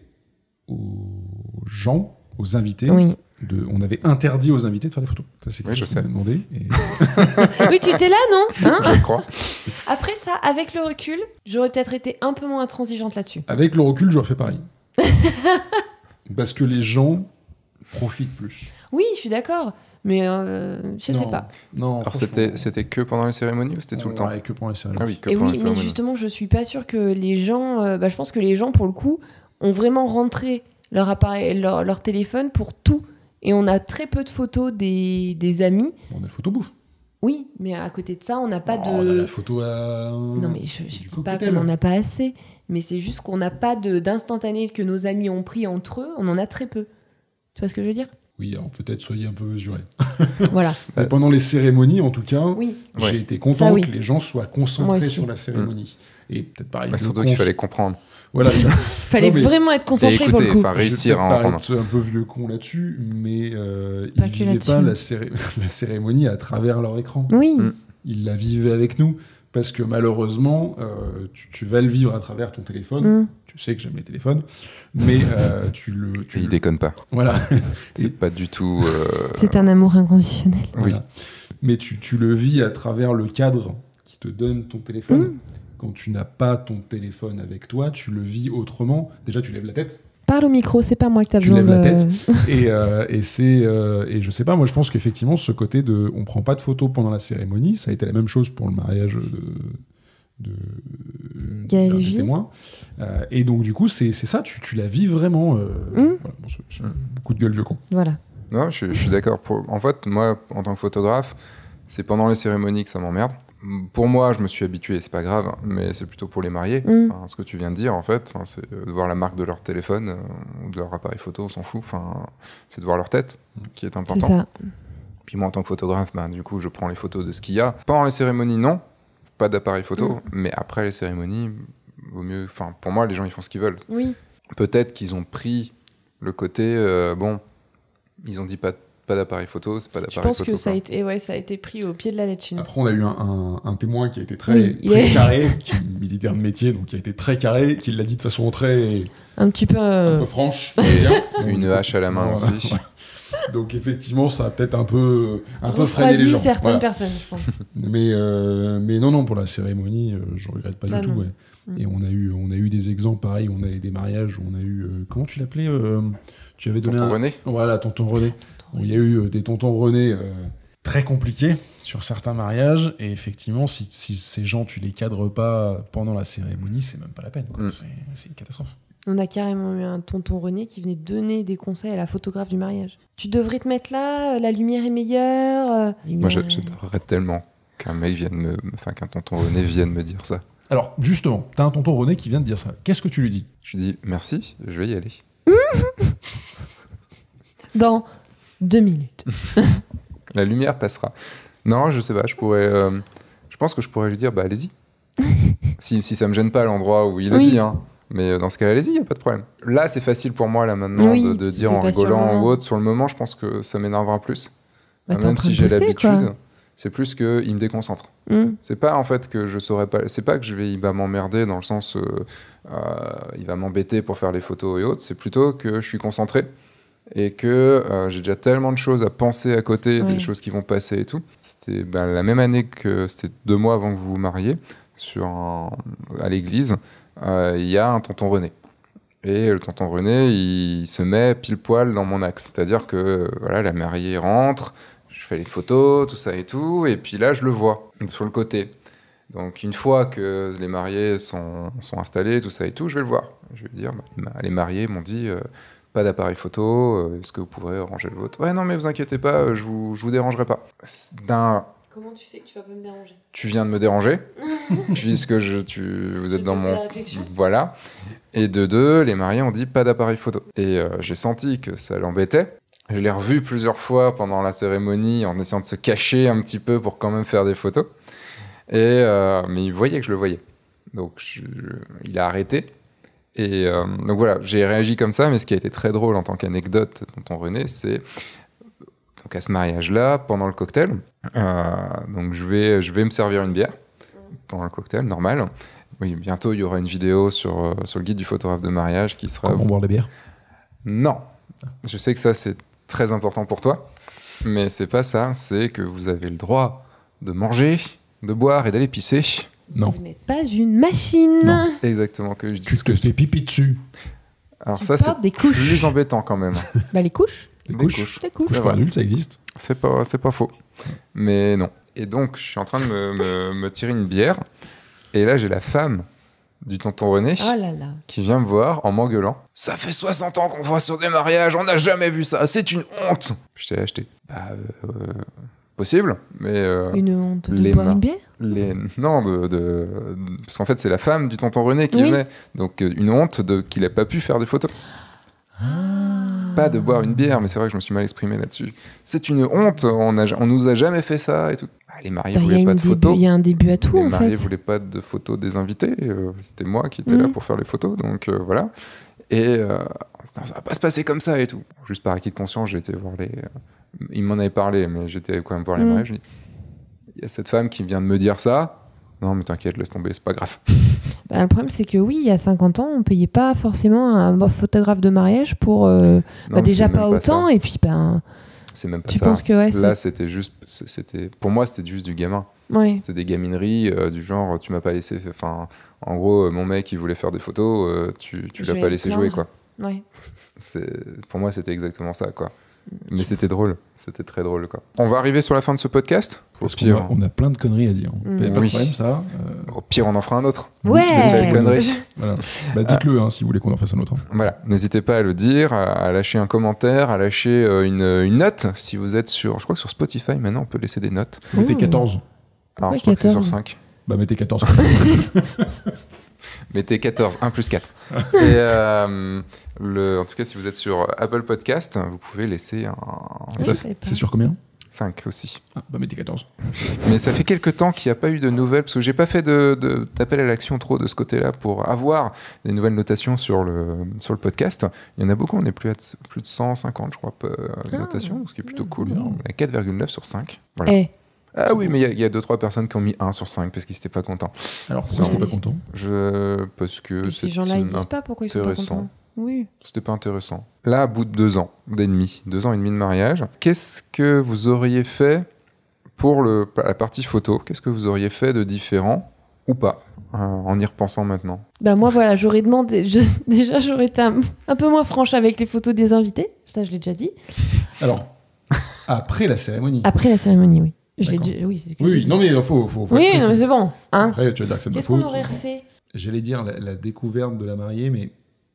aux gens, aux invités, Oui. de, on avait interdit aux invités de faire des photos. Ça, c'est quelque Oui, je chose qu'on sais. avait demandé. Et... oui, tu étais là, non Hein Je crois. Après ça, avec le recul, j'aurais peut-être été un peu moins intransigeante là-dessus. Avec le recul, j'aurais fait pareil. Parce que les gens profitent plus. Oui, je suis d'accord, mais euh, je Non, sais pas. Non, Alors c'était, c'était que pendant les cérémonies ou c'était tout le temps? Ouais, que pendant les cérémonies. Ah oui, que Et pendant oui, les mais cérémonies. justement, je suis pas sûre que les gens. euh, bah, je pense que les gens, pour le coup, ont vraiment rentré leur appareil, leur, leur téléphone pour tout. Et on a très peu de photos des, des amis. On a le photo bouffe. Oui, mais à côté de ça, on n'a pas Oh, de. On a la photo à. Non, mais je, je Du dis pas cocktail. qu'on n'en a pas assez, mais c'est juste qu'on n'a pas de, d'instantané que nos amis ont pris entre eux. On en a très peu. Tu vois ce que je veux dire? Oui, alors peut-être soyez un peu mesurés. Voilà. Mais pendant les cérémonies, en tout cas, Oui. j'ai Ouais. été content Ça, oui. que les gens soient Moi concentrés aussi. sur la cérémonie. Et peut-être pareil. Bah, vieux surtout con, qu'il fallait comprendre. Voilà. Fallait Non, mais- vraiment être concentré Et pour le écouter, coup. enfin réussir à à entendre. un peu vieux con là-dessus, mais euh, Pas ils que vivaient là-dessus. pas la, céré- la cérémonie à travers leur écran. Oui. Mm. Ils la vivaient avec nous. Parce que malheureusement, euh, tu, tu vas le vivre à travers ton téléphone. Mm. Tu sais que j'aime les téléphones, mais euh, tu le. Tu Et il le- déconne pas. Voilà. C'est Et- pas du tout. euh, C'est un amour inconditionnel. Oui. Voilà. Mais tu, tu le vis à travers le cadre qui te donne ton téléphone. Mm. Quand tu n'as pas ton téléphone avec toi, tu le vis autrement. Déjà, tu lèves la tête. Parle au micro, c'est pas moi que t'as Tu besoin lèves de... la tête. et, euh, et c'est euh, et je sais pas, moi je pense qu'effectivement ce côté de on prend pas de photos pendant la cérémonie, ça a été la même chose pour le mariage de de Gaël d'un et des Julie. témoins. Euh, et donc du coup c'est c'est ça, tu, tu la vis vraiment. Euh, Mm. voilà, bon, c'est- c'est beaucoup de gueule vieux con. Voilà. Non, je, je suis d'accord. Pour... En fait, moi, en tant que photographe, c'est pendant les cérémonies que ça m'emmerde. Pour moi, je me suis habitué, c'est pas grave, hein, mais c'est plutôt pour les mariés. Mm. Enfin, ce que tu viens de dire, en fait, enfin, c'est de voir la marque de leur téléphone euh, ou de leur appareil photo, on s'en fout. Enfin, c'est de voir leur tête qui est C'est important. ça. Puis moi, en tant que photographe, ben, du coup, je prends les photos de ce qu'il y a. Pendant les cérémonies, non, pas d'appareil photo, Mm. mais après les cérémonies, vaut mieux. Enfin, pour moi, les gens, ils font ce qu'ils veulent. Oui. Peut-être qu'ils ont pris le côté, euh, bon, ils ont dit pas, pas d'appareil photo, c'est pas Je d'appareil pense photo. que ça a, quoi. été, ouais, ça a été pris au pied de la lettre chine. Après on a eu un, un, un témoin qui a été très, Oui, il très est- carré, qui est militaire de métier, donc qui a été très carré, qui l'a dit de façon très Un petit peu... un euh, peu franche. Et une hache à la main Voilà, aussi. ouais. Donc effectivement, ça a peut-être un peu, un peu freiné les refroidi gens. certaines Voilà. personnes, je pense. Mais, euh, mais non, non, pour la cérémonie, euh, je regrette pas Ah, du tout. non. Ouais. Mm. Et on a eu, on a eu des exemples pareils. On a eu des mariages. On a eu, euh, comment tu l'appelais euh, Tu avais donné Tonton un... René. Voilà, tonton René. Bon, il y a eu euh, des tontons René euh, très compliqués sur certains mariages. Et effectivement, si, si ces gens, tu les cadres pas pendant la cérémonie, c'est même pas la peine. quoi. Mm. C'est, c'est une catastrophe. On a carrément eu un tonton René qui venait donner des conseils à la photographe du mariage. Tu devrais te mettre là, la lumière est meilleure. euh, Moi, lumière j'a- est- j'adorerais tellement qu'un mec vienne me. Enfin, qu'un tonton René vienne me dire ça. Alors, justement, t'as un tonton René qui vient de dire ça. Qu'est-ce que tu lui dis? Je lui dis merci, je vais y aller. Dans deux minutes. La lumière passera. Non, je sais pas, je pourrais. euh, je pense que je pourrais lui dire, bah allez-y. si, si ça me gêne pas à l'endroit où il a Oui. dit, hein. Mais euh, dans ce cas, allez-y, y a pas de problème. Là, c'est facile pour moi, là, maintenant, Oui, de, de dire c'est en pas sur le rigolant moment. ou autre. Sur le moment, je pense que ça m'énervera plus. Bah, Euh, t'es en Même train si de j'ai bosser, l'habitude, quoi. c'est plus qu'il me déconcentre. Mm. C'est pas en fait que je saurais pas. C'est pas que je vais, il va m'emmerder dans le sens, euh, euh, il va m'embêter pour faire les photos et autres. C'est plutôt que je suis concentré et que euh, j'ai déjà tellement de choses à penser à côté, Ouais. des choses qui vont passer et tout. C'était ben, la même année que c'était deux mois avant que vous vous mariez sur un- à l'église. euh, Il y a un tonton René. Et le tonton René, il se met pile poil dans mon axe. C'est-à-dire que euh, voilà, la mariée rentre, je fais les photos, tout ça et tout, et puis là, je le vois sur le côté. Donc, une fois que les mariés sont, sont installés, tout ça et tout, je vais le voir. Je vais lui dire, bah, les ma- les mariés m'ont dit, euh, pas d'appareil photo, euh, est-ce que vous pourrez ranger le vôtre? Ouais, non, mais vous inquiétez pas, euh, je vous, je vous dérangerai pas. D'un, Comment tu sais que tu vas pas me déranger? tu viens de me déranger, puisque je, tu, vous êtes dans mon... Voilà. Et de deux, les mariés ont dit pas d'appareil photo. Et euh, j'ai senti que ça l'embêtait. Je l'ai revu plusieurs fois pendant la cérémonie en essayant de se cacher un petit peu pour quand même faire des photos. Et, euh, mais il voyait que je le voyais. Donc je- je- il a arrêté. Et euh, donc voilà, j'ai réagi comme ça. Mais ce qui a été très drôle en tant qu'anecdote, tonton René, c'est donc à ce mariage-là, pendant le cocktail, euh, donc je vais, je vais me servir une bière pendant le cocktail, normal. Oui, bientôt il y aura une vidéo sur, euh, sur le guide du photographe de mariage qui sera... Comment boire la bière? Non, je sais que ça c'est très important pour toi, mais c'est pas ça, c'est que vous avez le droit de manger, de boire et d'aller pisser. Non. Vous n'êtes pas une machine. Non. Exactement, que je dis Tu ce que te fais pipi dessus. Alors Tu ça portes c'est des couches. plus embêtant quand même. Bah, les couches. Les Des couches. couches. Les couches. C'est Couche pour vrai. adultes, ça existe. C'est pas, c'est pas faux. Mais non. Et donc, je suis en train de me, me- me tirer une bière. Et là, j'ai la femme du tonton René Oh là là. qui vient me voir en m'engueulant. Ça fait soixante ans qu'on voit sur des mariages, on n'a jamais vu ça, c'est une honte. Je t'ai acheté. Bah, euh, euh, possible, mais... euh, Une honte de les boire mains. une bière? les... Non, de, de- parce qu'en fait, c'est la femme du tonton René qui Oui. venait. Donc, euh, une honte de... qu'il n'ait pas pu faire des photos. Ah. Pas de boire une bière, mais c'est vrai que je me suis mal exprimé là-dessus. C'est une honte, on, a, on nous a jamais fait ça et tout. Bah, Ah, les mariés Bah, y a voulaient une pas de début- photos. Il y a un début à tout, Les en mariés fait. voulaient pas de photos des invités. euh, C'était moi qui étais là Mhm. pour faire les photos. Donc euh, voilà. Et euh, ça va pas se passer comme ça et tout. Juste par acquis de conscience, j'ai été voir les. euh, Il m'en avait parlé, mais j'étais quand même voir les Mhm. mariages. Je dis, il y a cette femme qui vient de me dire ça. Non, mais t'inquiète, laisse tomber, c'est pas grave. Bah, le problème, c'est que oui, il y a cinquante ans, on payait pas forcément un photographe de mariage pour. euh, bah, Non, déjà c'est pas même autant, ça. et puis ben. C'est même pas Tu ça. penses que ouais, c'est. Là, c'était juste. C'était, pour moi, c'était juste du gamin. Ouais. C'était des gamineries euh, du genre, tu m'as pas laissé. Enfin, en gros, euh, mon mec, il voulait faire des photos, euh, tu, tu Je l'as vais pas me laissé plaindre. jouer, quoi. Ouais. C'est, pour moi, c'était exactement ça, quoi. Mais c'était drôle, c'était très drôle, quoi. On va arriver sur la fin de ce podcast. Au Parce qu'on pire, a, on a plein de conneries à dire. Mm. Y a pas Oui. de problème, ça. euh, au pire, on en fera un autre. Ouais. Spécial conneries. Voilà. Bah, dites-le hein, si vous voulez qu'on en fasse un autre. Voilà, n'hésitez pas à le dire, à, à lâcher un commentaire, à lâcher euh, une, une note. Si vous êtes sur, je crois que sur Spotify maintenant, on peut laisser des notes. Mettez Ouh. quatorze. Alors, Ouais, je crois que c'est sur quatorze. cinq. Bah, mettez quatorze. Mettez quatorze, un plus quatre. Et euh, le, en tout cas, si vous êtes sur Apple Podcast, vous pouvez laisser un Ouais, je savais pas. C'est sur combien? cinq aussi. Ah, bah, mettez quatorze. Mais ça fait quelques temps qu'il n'y a pas eu de nouvelles, parce que j'ai pas fait de, de- d'appel à l'action trop de ce côté-là pour avoir des nouvelles notations sur le, sur le podcast. Il y en a beaucoup, on est plus à t- plus de cent cinquante, je crois, peu- Ah. notations, ce qui est plutôt cool. Bien. On est à quatre virgule neuf sur cinq. Voilà. Eh, Ah oui, mais il y a- il y a deux trois personnes qui ont mis un sur cinq parce qu'ils n'étaient pas contents. Alors, pourquoi Sur- t'étais pas content? Je... Parce que et ces c'est gens-là, ils une- disent pas pourquoi ils sont pas intéressant. contents. Oui. c'était pas intéressant. Là, à bout de deux ans d'ennemi, deux ans et demi de mariage, qu'est-ce que vous auriez fait pour le, la partie photo? Qu'est-ce que vous auriez fait de différent ou pas, euh, en y repensant maintenant? Bah moi voilà, j'aurais demandé, je- déjà j'aurais été un, un peu moins franche avec les photos des invités, ça je l'ai déjà dit. Alors, après la cérémonie. Après la cérémonie, oui. Je l'ai D'accord. déjà- oui, c'est ce que Oui, j'ai oui, dit. non mais il faut, faut, faut Oui, être non, mais précis. c'est bon. Hein. Après, tu vas dire que c'est de ma Qu'est-ce qu'on faute. aurait refait? J'allais dire la, la découverte de la mariée, mais,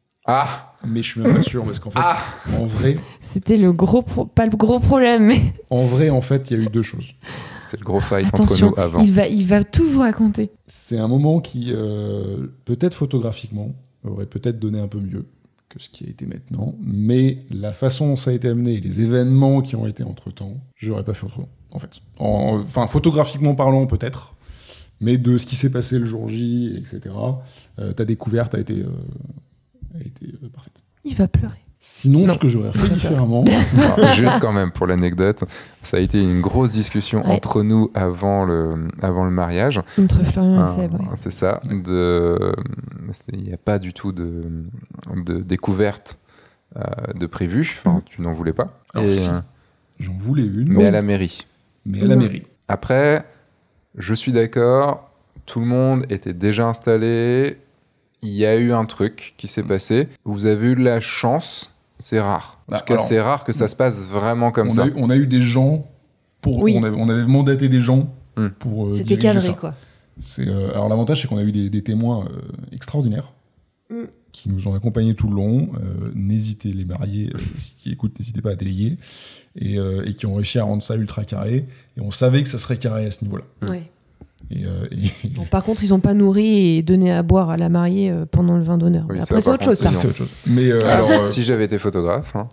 Ah mais je suis même pas sûr parce qu'en fait, Ah en vrai, C'était le gros, pro- pas le gros problème, mais en vrai, en fait, il y a eu deux choses. C'était le gros fight attention, entre nous avant. il va, il va tout vous raconter. C'est un moment qui, euh, peut-être photographiquement, aurait peut-être donné un peu mieux que ce qui a été maintenant, mais la façon dont ça a été amené, et les événements qui ont été entre-temps, j'aurais pas fait autrement, en fait. En- Enfin, photographiquement parlant, peut-être, mais de ce qui s'est passé le jour J, et cetera, euh, ta découverte a été, euh, a été euh, parfaite. Il va pleurer. Sinon, Non. ce que j'aurais fait différemment, Alors, juste quand même pour l'anecdote, ça a été une grosse discussion Ouais. entre nous avant le, avant le mariage. Entre Florian Ah, et Seb, ouais. C'est ça. De, c'est- il n'y a pas du tout de, de découverte euh, de prévu. Enfin, Mhm. tu n'en voulais pas. Alors, Et, si. euh, j'en voulais une, mais à la mairie. mais à la Non. mairie. Après, je suis d'accord. Tout le monde était déjà installé. Il y a eu un truc qui s'est passé. Vous avez eu de la chance. C'est rare. En Bah, tout cas, alors, c'est rare que ça se passe vraiment comme on, ça. a eu, on a eu des gens, pour, Oui. on, avait, on avait mandaté des gens Hmm. pour euh, C'était diriger cadré, ça. quoi. C'est, euh, alors l'avantage, c'est qu'on a eu des, des témoins euh, extraordinaires Mm. qui nous ont accompagnés tout le long. Euh, n'hésitez, les mariés euh, qui écoutent, n'hésitez pas à déléguer. Et, euh, et qui ont réussi à rendre ça ultra carré. Et on savait que ça serait carré à ce niveau-là. Mm. Ouais. Et, euh, et- Bon, par contre, ils n'ont pas nourri et donné à boire à la mariée euh, pendant le vin d'honneur. Oui, Mais ça, après, c'est par autre contre, chose, ça. c'est c'est autre chose. Mais euh, Alors, alors, euh, si j'avais été photographe, hein,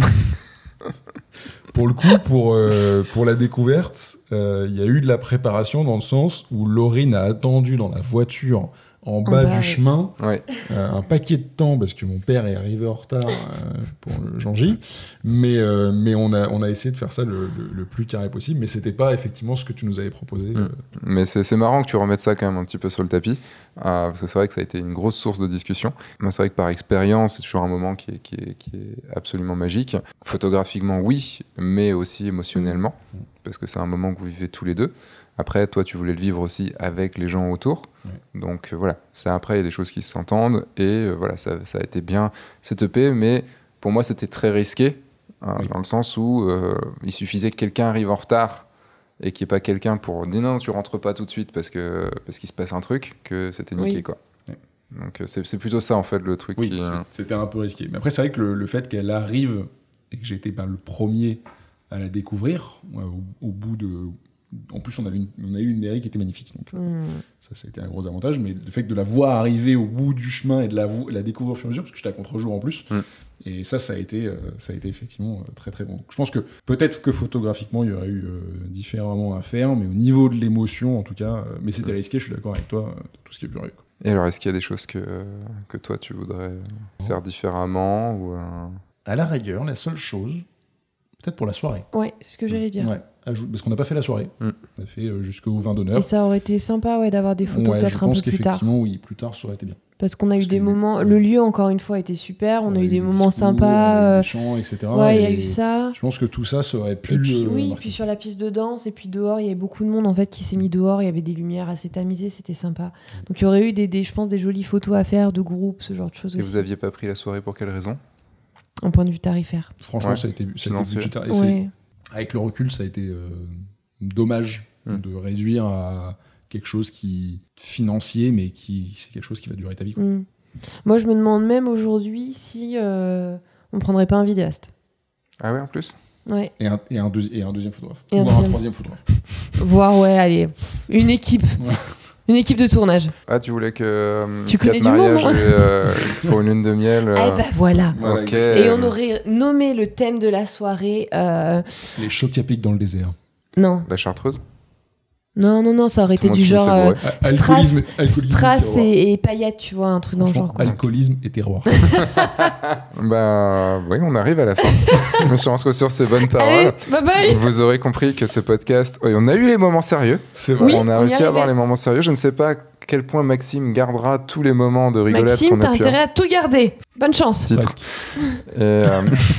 pour le coup, pour, euh, pour la découverte, euh, il y a eu de la préparation dans le sens où Laurine a attendu dans la voiture en bas bas, du oui. chemin ouais. euh, un paquet de temps parce que mon père est arrivé en retard euh, pour le Jean-J. Mais, euh, mais on, a, on a essayé de faire ça le, le- le plus carré possible. Mais c'était pas effectivement ce que tu nous avais proposé. Mm. euh. Mais c'est c'est marrant que tu remettes ça quand même un petit peu sur le tapis, euh, parce que c'est vrai que ça a été une grosse source de discussion. Moi, c'est vrai que par expérience, c'est toujours un moment qui est, qui est, qui est absolument magique. Photographiquement, oui, mais aussi émotionnellement, parce que c'est un moment que vous vivez tous les deux. Après, toi, tu voulais le vivre aussi avec les gens autour. Ouais. Donc euh, voilà, c'est après, il y a des choses qui s'entendent, et euh, voilà, ça, ça a été bien cette E P, mais pour moi, c'était très risqué, hein, Oui. dans le sens où euh, il suffisait que quelqu'un arrive en retard et qu'il n'y ait pas quelqu'un pour dire non, tu rentres pas tout de suite parce que parce qu'il se passe un truc, que c'était niqué, Oui. quoi. Ouais. Donc euh, c'est c'est plutôt ça en fait le truc. Oui, qui, euh, c'est- c'était un peu risqué. Mais après, c'est vrai que le, le fait qu'elle arrive et que j'étais pas le premier à la découvrir, ouais, au, au bout de en plus, on, avait une, on a eu une mairie qui était magnifique. Donc, Mm. ça, ça a été un gros avantage. Mais le fait de la voir arriver au bout du chemin et de la, vo- la découvrir au fur et à mesure, parce que j'étais à contre-jour en plus. Mm. Et ça, ça a été, euh, ça a été effectivement euh, très très bon. Donc, je pense que peut-être que photographiquement, il y aurait eu euh, différemment à faire, mais au niveau de l'émotion, en tout cas, euh, mais c'était risqué, je suis d'accord avec toi, euh, de tout ce qui est plus quoi. Et alors, est-ce qu'il y a des choses que, que toi, tu voudrais faire différemment ou, euh... À la rigueur, la seule chose, peut-être pour la soirée. Ouais, c'est ce que j'allais dire. Ouais, ajoute, parce qu'on n'a pas fait la soirée. Mm. On a fait euh, jusqu'au vingt d'honneur. Et ça aurait été sympa ouais, d'avoir des photos Ouais, peut-être je un pense peu plus tard. qu'effectivement, oui, plus tard, ça aurait été bien. Parce qu'on a Parce eu des que- moments. ouais. Le lieu, encore une fois, était super. On, a eu des moments discours, sympas. on a eu euh, des chants, et cetera. Ouais, il y a et eu ça. Je pense que tout ça, ça aurait pu. Et puis, euh, oui, marquer. puis sur la piste de danse, et puis dehors, il y avait beaucoup de monde en fait qui s'est mis dehors. Il y avait des lumières assez tamisées, c'était sympa. Donc il y aurait eu des, des, je pense, des jolies photos à faire de groupe, ce genre de choses Et aussi. vous aviez pas pris la soirée pour quelle raison? En point de vue tarifaire. Franchement, Ouais. ça a été, ça a été Financier. budgétaire. Et c'est- Ouais. avec le recul, ça a été euh, dommage Mm. de réduire à quelque chose qui financier, mais qui c'est quelque chose qui va durer ta vie. Quoi. Mm. Moi, je me demande même aujourd'hui si euh, on prendrait pas un vidéaste. Ah ouais, en plus? Ouais. Et, un, et, un deuxi- et un deuxième photographe. Et un Ou un deuxième. troisième photographe. Voir, ouais, allez, pff, une équipe. Ouais. Une équipe de tournage. Ah, tu voulais que euh, Tu connais quatre du monde, mariages hein. et, euh, pour une lune de miel. euh, Eh ben voilà. Voilà, ok. Et on aurait nommé le thème de la soirée. euh, Les chocs à pic dans le désert. Non, La chartreuse. non, non, non, ça aurait Tout le été monde du finissait genre. bourré. euh, Ah, Strass, alcoolisme, alcoolisme Strass terroir. et, et paillettes, tu vois, un truc dans le Franchement, genre. Quoi. alcoolisme et terroir. Bah oui, on arrive à la fin. Je me suis lancé sur ces bonnes paroles. Allez, bye bye. Vous aurez compris que ce podcast, oui, on a eu les moments sérieux. C'est Oui, on a on y réussi à avoir arrivait. les moments sérieux. Je ne sais pas à quel point Maxime gardera tous les moments de rigolade Maxime, qu'on t'as a pu intérêt à tout garder. Bonne chance. Titre. Presque. Et, euh,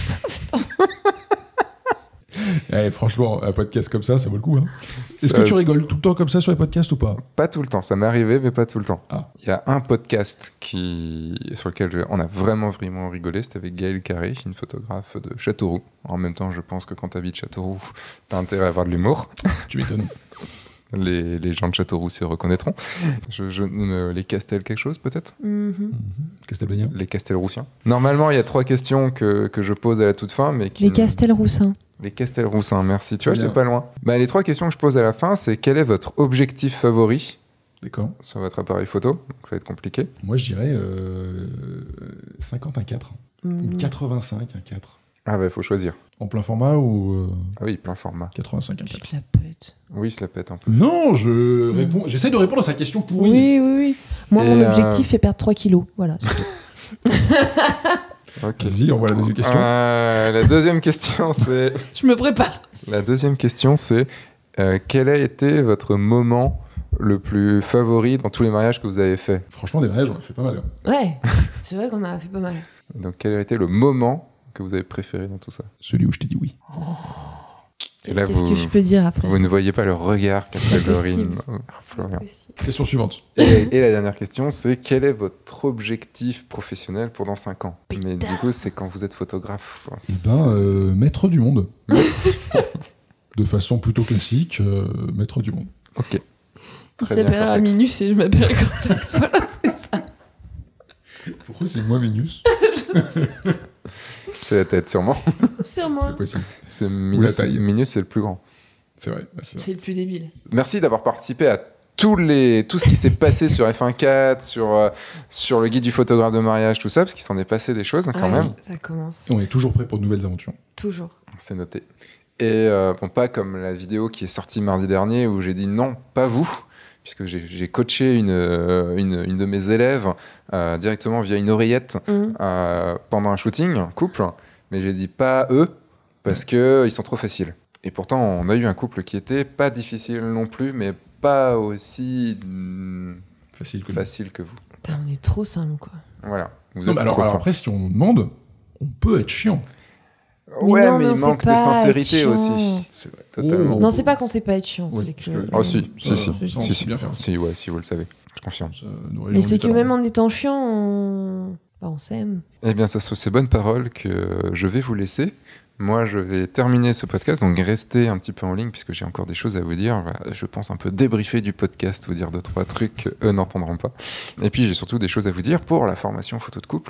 Eh, franchement, un podcast comme ça, ça vaut le coup. Hein. Est-ce Ça- que tu rigoles tout le temps comme ça sur les podcasts ou pas? Pas tout le temps, ça m'est arrivé, mais pas tout le temps. Ah. Il y a un podcast qui... sur lequel je- on a vraiment, vraiment rigolé, c'était avec Gaëlle Carré, une photographe de Châteauroux. En même temps, je pense que quand tu habites Châteauroux, t'as intérêt à avoir de l'humour. Tu m'étonnes. Les, les gens de Châteauroux s'y reconnaîtront. Je, je- euh, les Castel quelque chose, peut-être? Mhm. Castelbagnan. Les Castelroussiens. Normalement, il y a trois questions que, que je pose à la toute fin, mais qui... Les ne- Castelroussins. Les Castelroussins, merci. Tu vois, Bien. j'étais pas loin. Bah, les trois questions que je pose à la fin, c'est quel est votre objectif favori D'accord. sur votre appareil photo? Donc, ça va être compliqué. Moi, je dirais euh, cinquante un quatre. Ou Mhm. quatre-vingt-cinq un quatre. Ah bah, il faut choisir. En plein format ou euh, Ah oui, plein format. quatre-vingt-cinq un Tu quatre? te la pètes. Oui, il se la pète un peu. Non, je réponds. J'essaie de répondre à sa question pourrie. Oui, oui, oui. Moi, Et, mon euh, objectif est perdre trois kilos. Voilà. Ok. Vas-y, on voit la deuxième question. Euh, la deuxième question, c'est... Je me prépare. La deuxième question, c'est euh, quel a été votre moment le plus favori dans tous les mariages que vous avez fait? Franchement, des mariages, on a fait pas mal. hein. Ouais, c'est vrai qu'on a fait pas mal. Donc, quel a été le moment que vous avez préféré dans tout ça? Celui où je t'ai dit oui. Et là, Qu'est-ce vous, que je peux dire après vous ça ne voyez pas le regard qu'a fait C'est pas Laurine possible. envers Florian. Possible. Question suivante. Et, et la dernière question, c'est quel est votre objectif professionnel pour dans cinq ans? Putain. Mais du coup, c'est quand vous êtes photographe. Eh ben, euh, maître du monde. De façon plutôt classique, euh, maître du monde. Ok. Il Très bien, s'appellera Cortex. Minus et je m'appelle Cortex. Voilà, c'est ça. Pourquoi c'est moi Minus? C'est la tête, sûrement. C'est moi. C'est possible. Ce la Minus, taille. Minus, c'est le plus grand. C'est vrai. bah, c'est vrai. C'est le plus débile. Merci d'avoir participé à tous les, tout ce qui s'est passé sur F un point quatre, sur, euh, sur le guide du photographe de mariage, tout ça, parce qu'il s'en est passé des choses hein, quand Ah même. oui, ça commence. Et on est toujours prêt pour de nouvelles aventures. Toujours. C'est noté. Et euh, bon, pas comme la vidéo qui est sortie mardi dernier où j'ai dit non, pas vous, puisque j'ai, j'ai coaché une, euh, une, une de mes élèves euh, directement via une oreillette Hum. euh, pendant un shooting, couple, mais j'ai dit pas eux, parce qu'ils sont trop faciles. Et pourtant, on a eu un couple qui était pas difficile non plus, mais pas aussi mm, Facile que facile que vous. Putain, on est trop simple, quoi. Voilà. Vous Non, êtes mais alors, trop alors simple. après, si on nous demande, on peut être chiant. Mais Ouais, non, mais non, il c'est manque de pas sincérité être aussi. chiant. C'est vrai. Totalement. Oh. Non, c'est pas qu'on sait pas être chiant. Oui, c'est parce que... que- Ah si, si, Ça, si, ça, on si, sait si, bien faire. si, ouais, si vous le savez, je confirme. Ça nous Mais réjouit c'est que tout à même l'heure. en étant chiant, on, bah, on s'aime. Eh bien, c'est sur ces bonnes paroles que je vais vous laisser. Moi, je vais terminer ce podcast, donc restez un petit peu en ligne puisque j'ai encore des choses à vous dire. Voilà, je pense un peu débriefer du podcast, vous dire deux, trois trucs qu'eux n'entendront pas. Et puis, j'ai surtout des choses à vous dire pour la formation photo de couple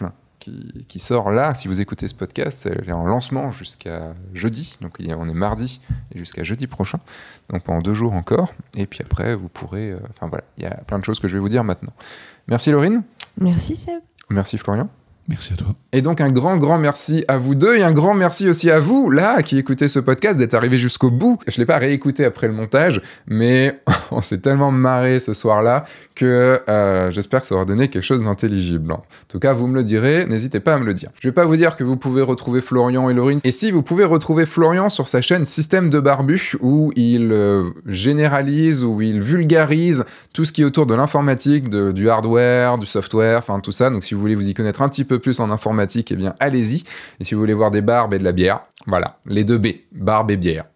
qui, qui sort là. Si vous écoutez ce podcast, elle est en lancement jusqu'à jeudi. Donc on est mardi et jusqu'à jeudi prochain. Donc pendant deux jours encore. Et puis après, vous pourrez... Euh, enfin voilà, il y a plein de choses que je vais vous dire maintenant. Merci Laurine. Merci Seb. Merci Florian. Merci à toi. Et donc un grand, grand merci à vous deux et un grand merci aussi à vous, là, qui écoutez ce podcast, d'être arrivé jusqu'au bout. Je ne l'ai pas réécouté après le montage, mais on s'est tellement marré ce soir-là que euh, j'espère que ça aura donné quelque chose d'intelligible. En tout cas, vous me le direz, n'hésitez pas à me le dire. Je vais pas vous dire que vous pouvez retrouver Florian et Laurine. Et si, vous pouvez retrouver Florian sur sa chaîne Système de Barbu, où il euh, généralise, où il vulgarise tout ce qui est autour de l'informatique, de, du hardware, du software, enfin tout ça. Donc si vous voulez vous y connaître un petit peu plus en informatique, eh bien allez-y. Et si vous voulez voir des barbes et de la bière, voilà, les deux B, barbe et bière.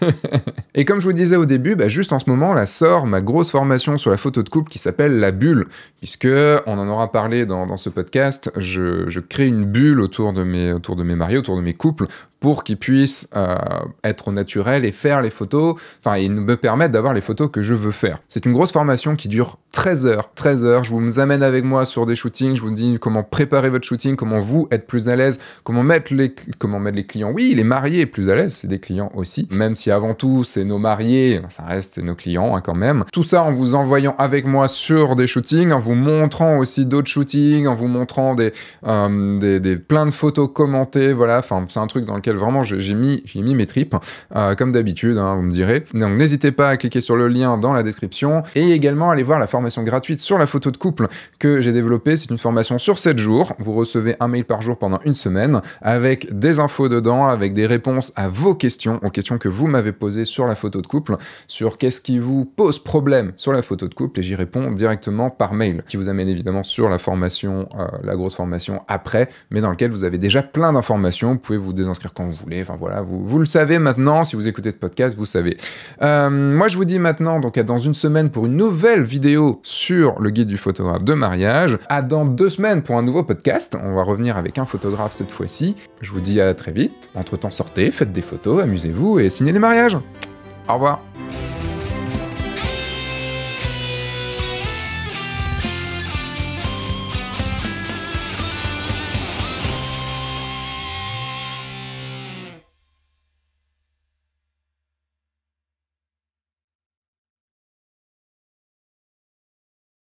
Et comme je vous disais au début, bah juste en ce moment, là sort ma grosse formation sur la photo de couple qui s'appelle La Bulle, puisque on en aura parlé dans, dans ce podcast, je, je crée une bulle autour de mes, autour de mes mariés, autour de mes couples, pour qu'ils puissent euh, être naturels et faire les photos, enfin, et me permettre d'avoir les photos que je veux faire. C'est une grosse formation qui dure treize heures. treize heures, je vous amène avec moi sur des shootings, je vous dis comment préparer votre shooting, comment vous être plus à l'aise, comment mettre les, comment mettre les clients. Oui, les mariés plus à l'aise, c'est des clients aussi, même si avant tout, c'est nos mariés, ça reste nos clients hein, quand même. Tout ça en vous envoyant avec moi sur des shootings, en vous montrant aussi d'autres shootings, en vous montrant des, euh, des, des plein de photos commentées, voilà, enfin, c'est un truc dans lequel vraiment j'ai mis, j'ai mis mes tripes, euh, comme d'habitude, hein, vous me direz. Donc n'hésitez pas à cliquer sur le lien dans la description et également aller voir la formation gratuite sur la photo de couple que j'ai développée. C'est une formation sur sept jours. Vous recevez un mail par jour pendant une semaine avec des infos dedans, avec des réponses à vos questions, aux questions que vous m'avez posées sur la photo de couple, sur qu'est-ce qui vous pose problème sur la photo de couple et j'y réponds directement par mail, qui vous amène évidemment sur la formation, euh, la grosse formation après, mais dans lequel vous avez déjà plein d'informations. Vous pouvez vous désinscrire quand vous voulez, enfin voilà, vous, vous le savez maintenant, si vous écoutez ce podcast, vous savez. Euh, moi je vous dis maintenant, donc à dans une semaine pour une nouvelle vidéo sur le guide du photographe de mariage, à dans deux semaines pour un nouveau podcast, on va revenir avec un photographe cette fois-ci. Je vous dis à très vite, entre temps sortez, faites des photos, amusez-vous et signez des mariages. Au revoir.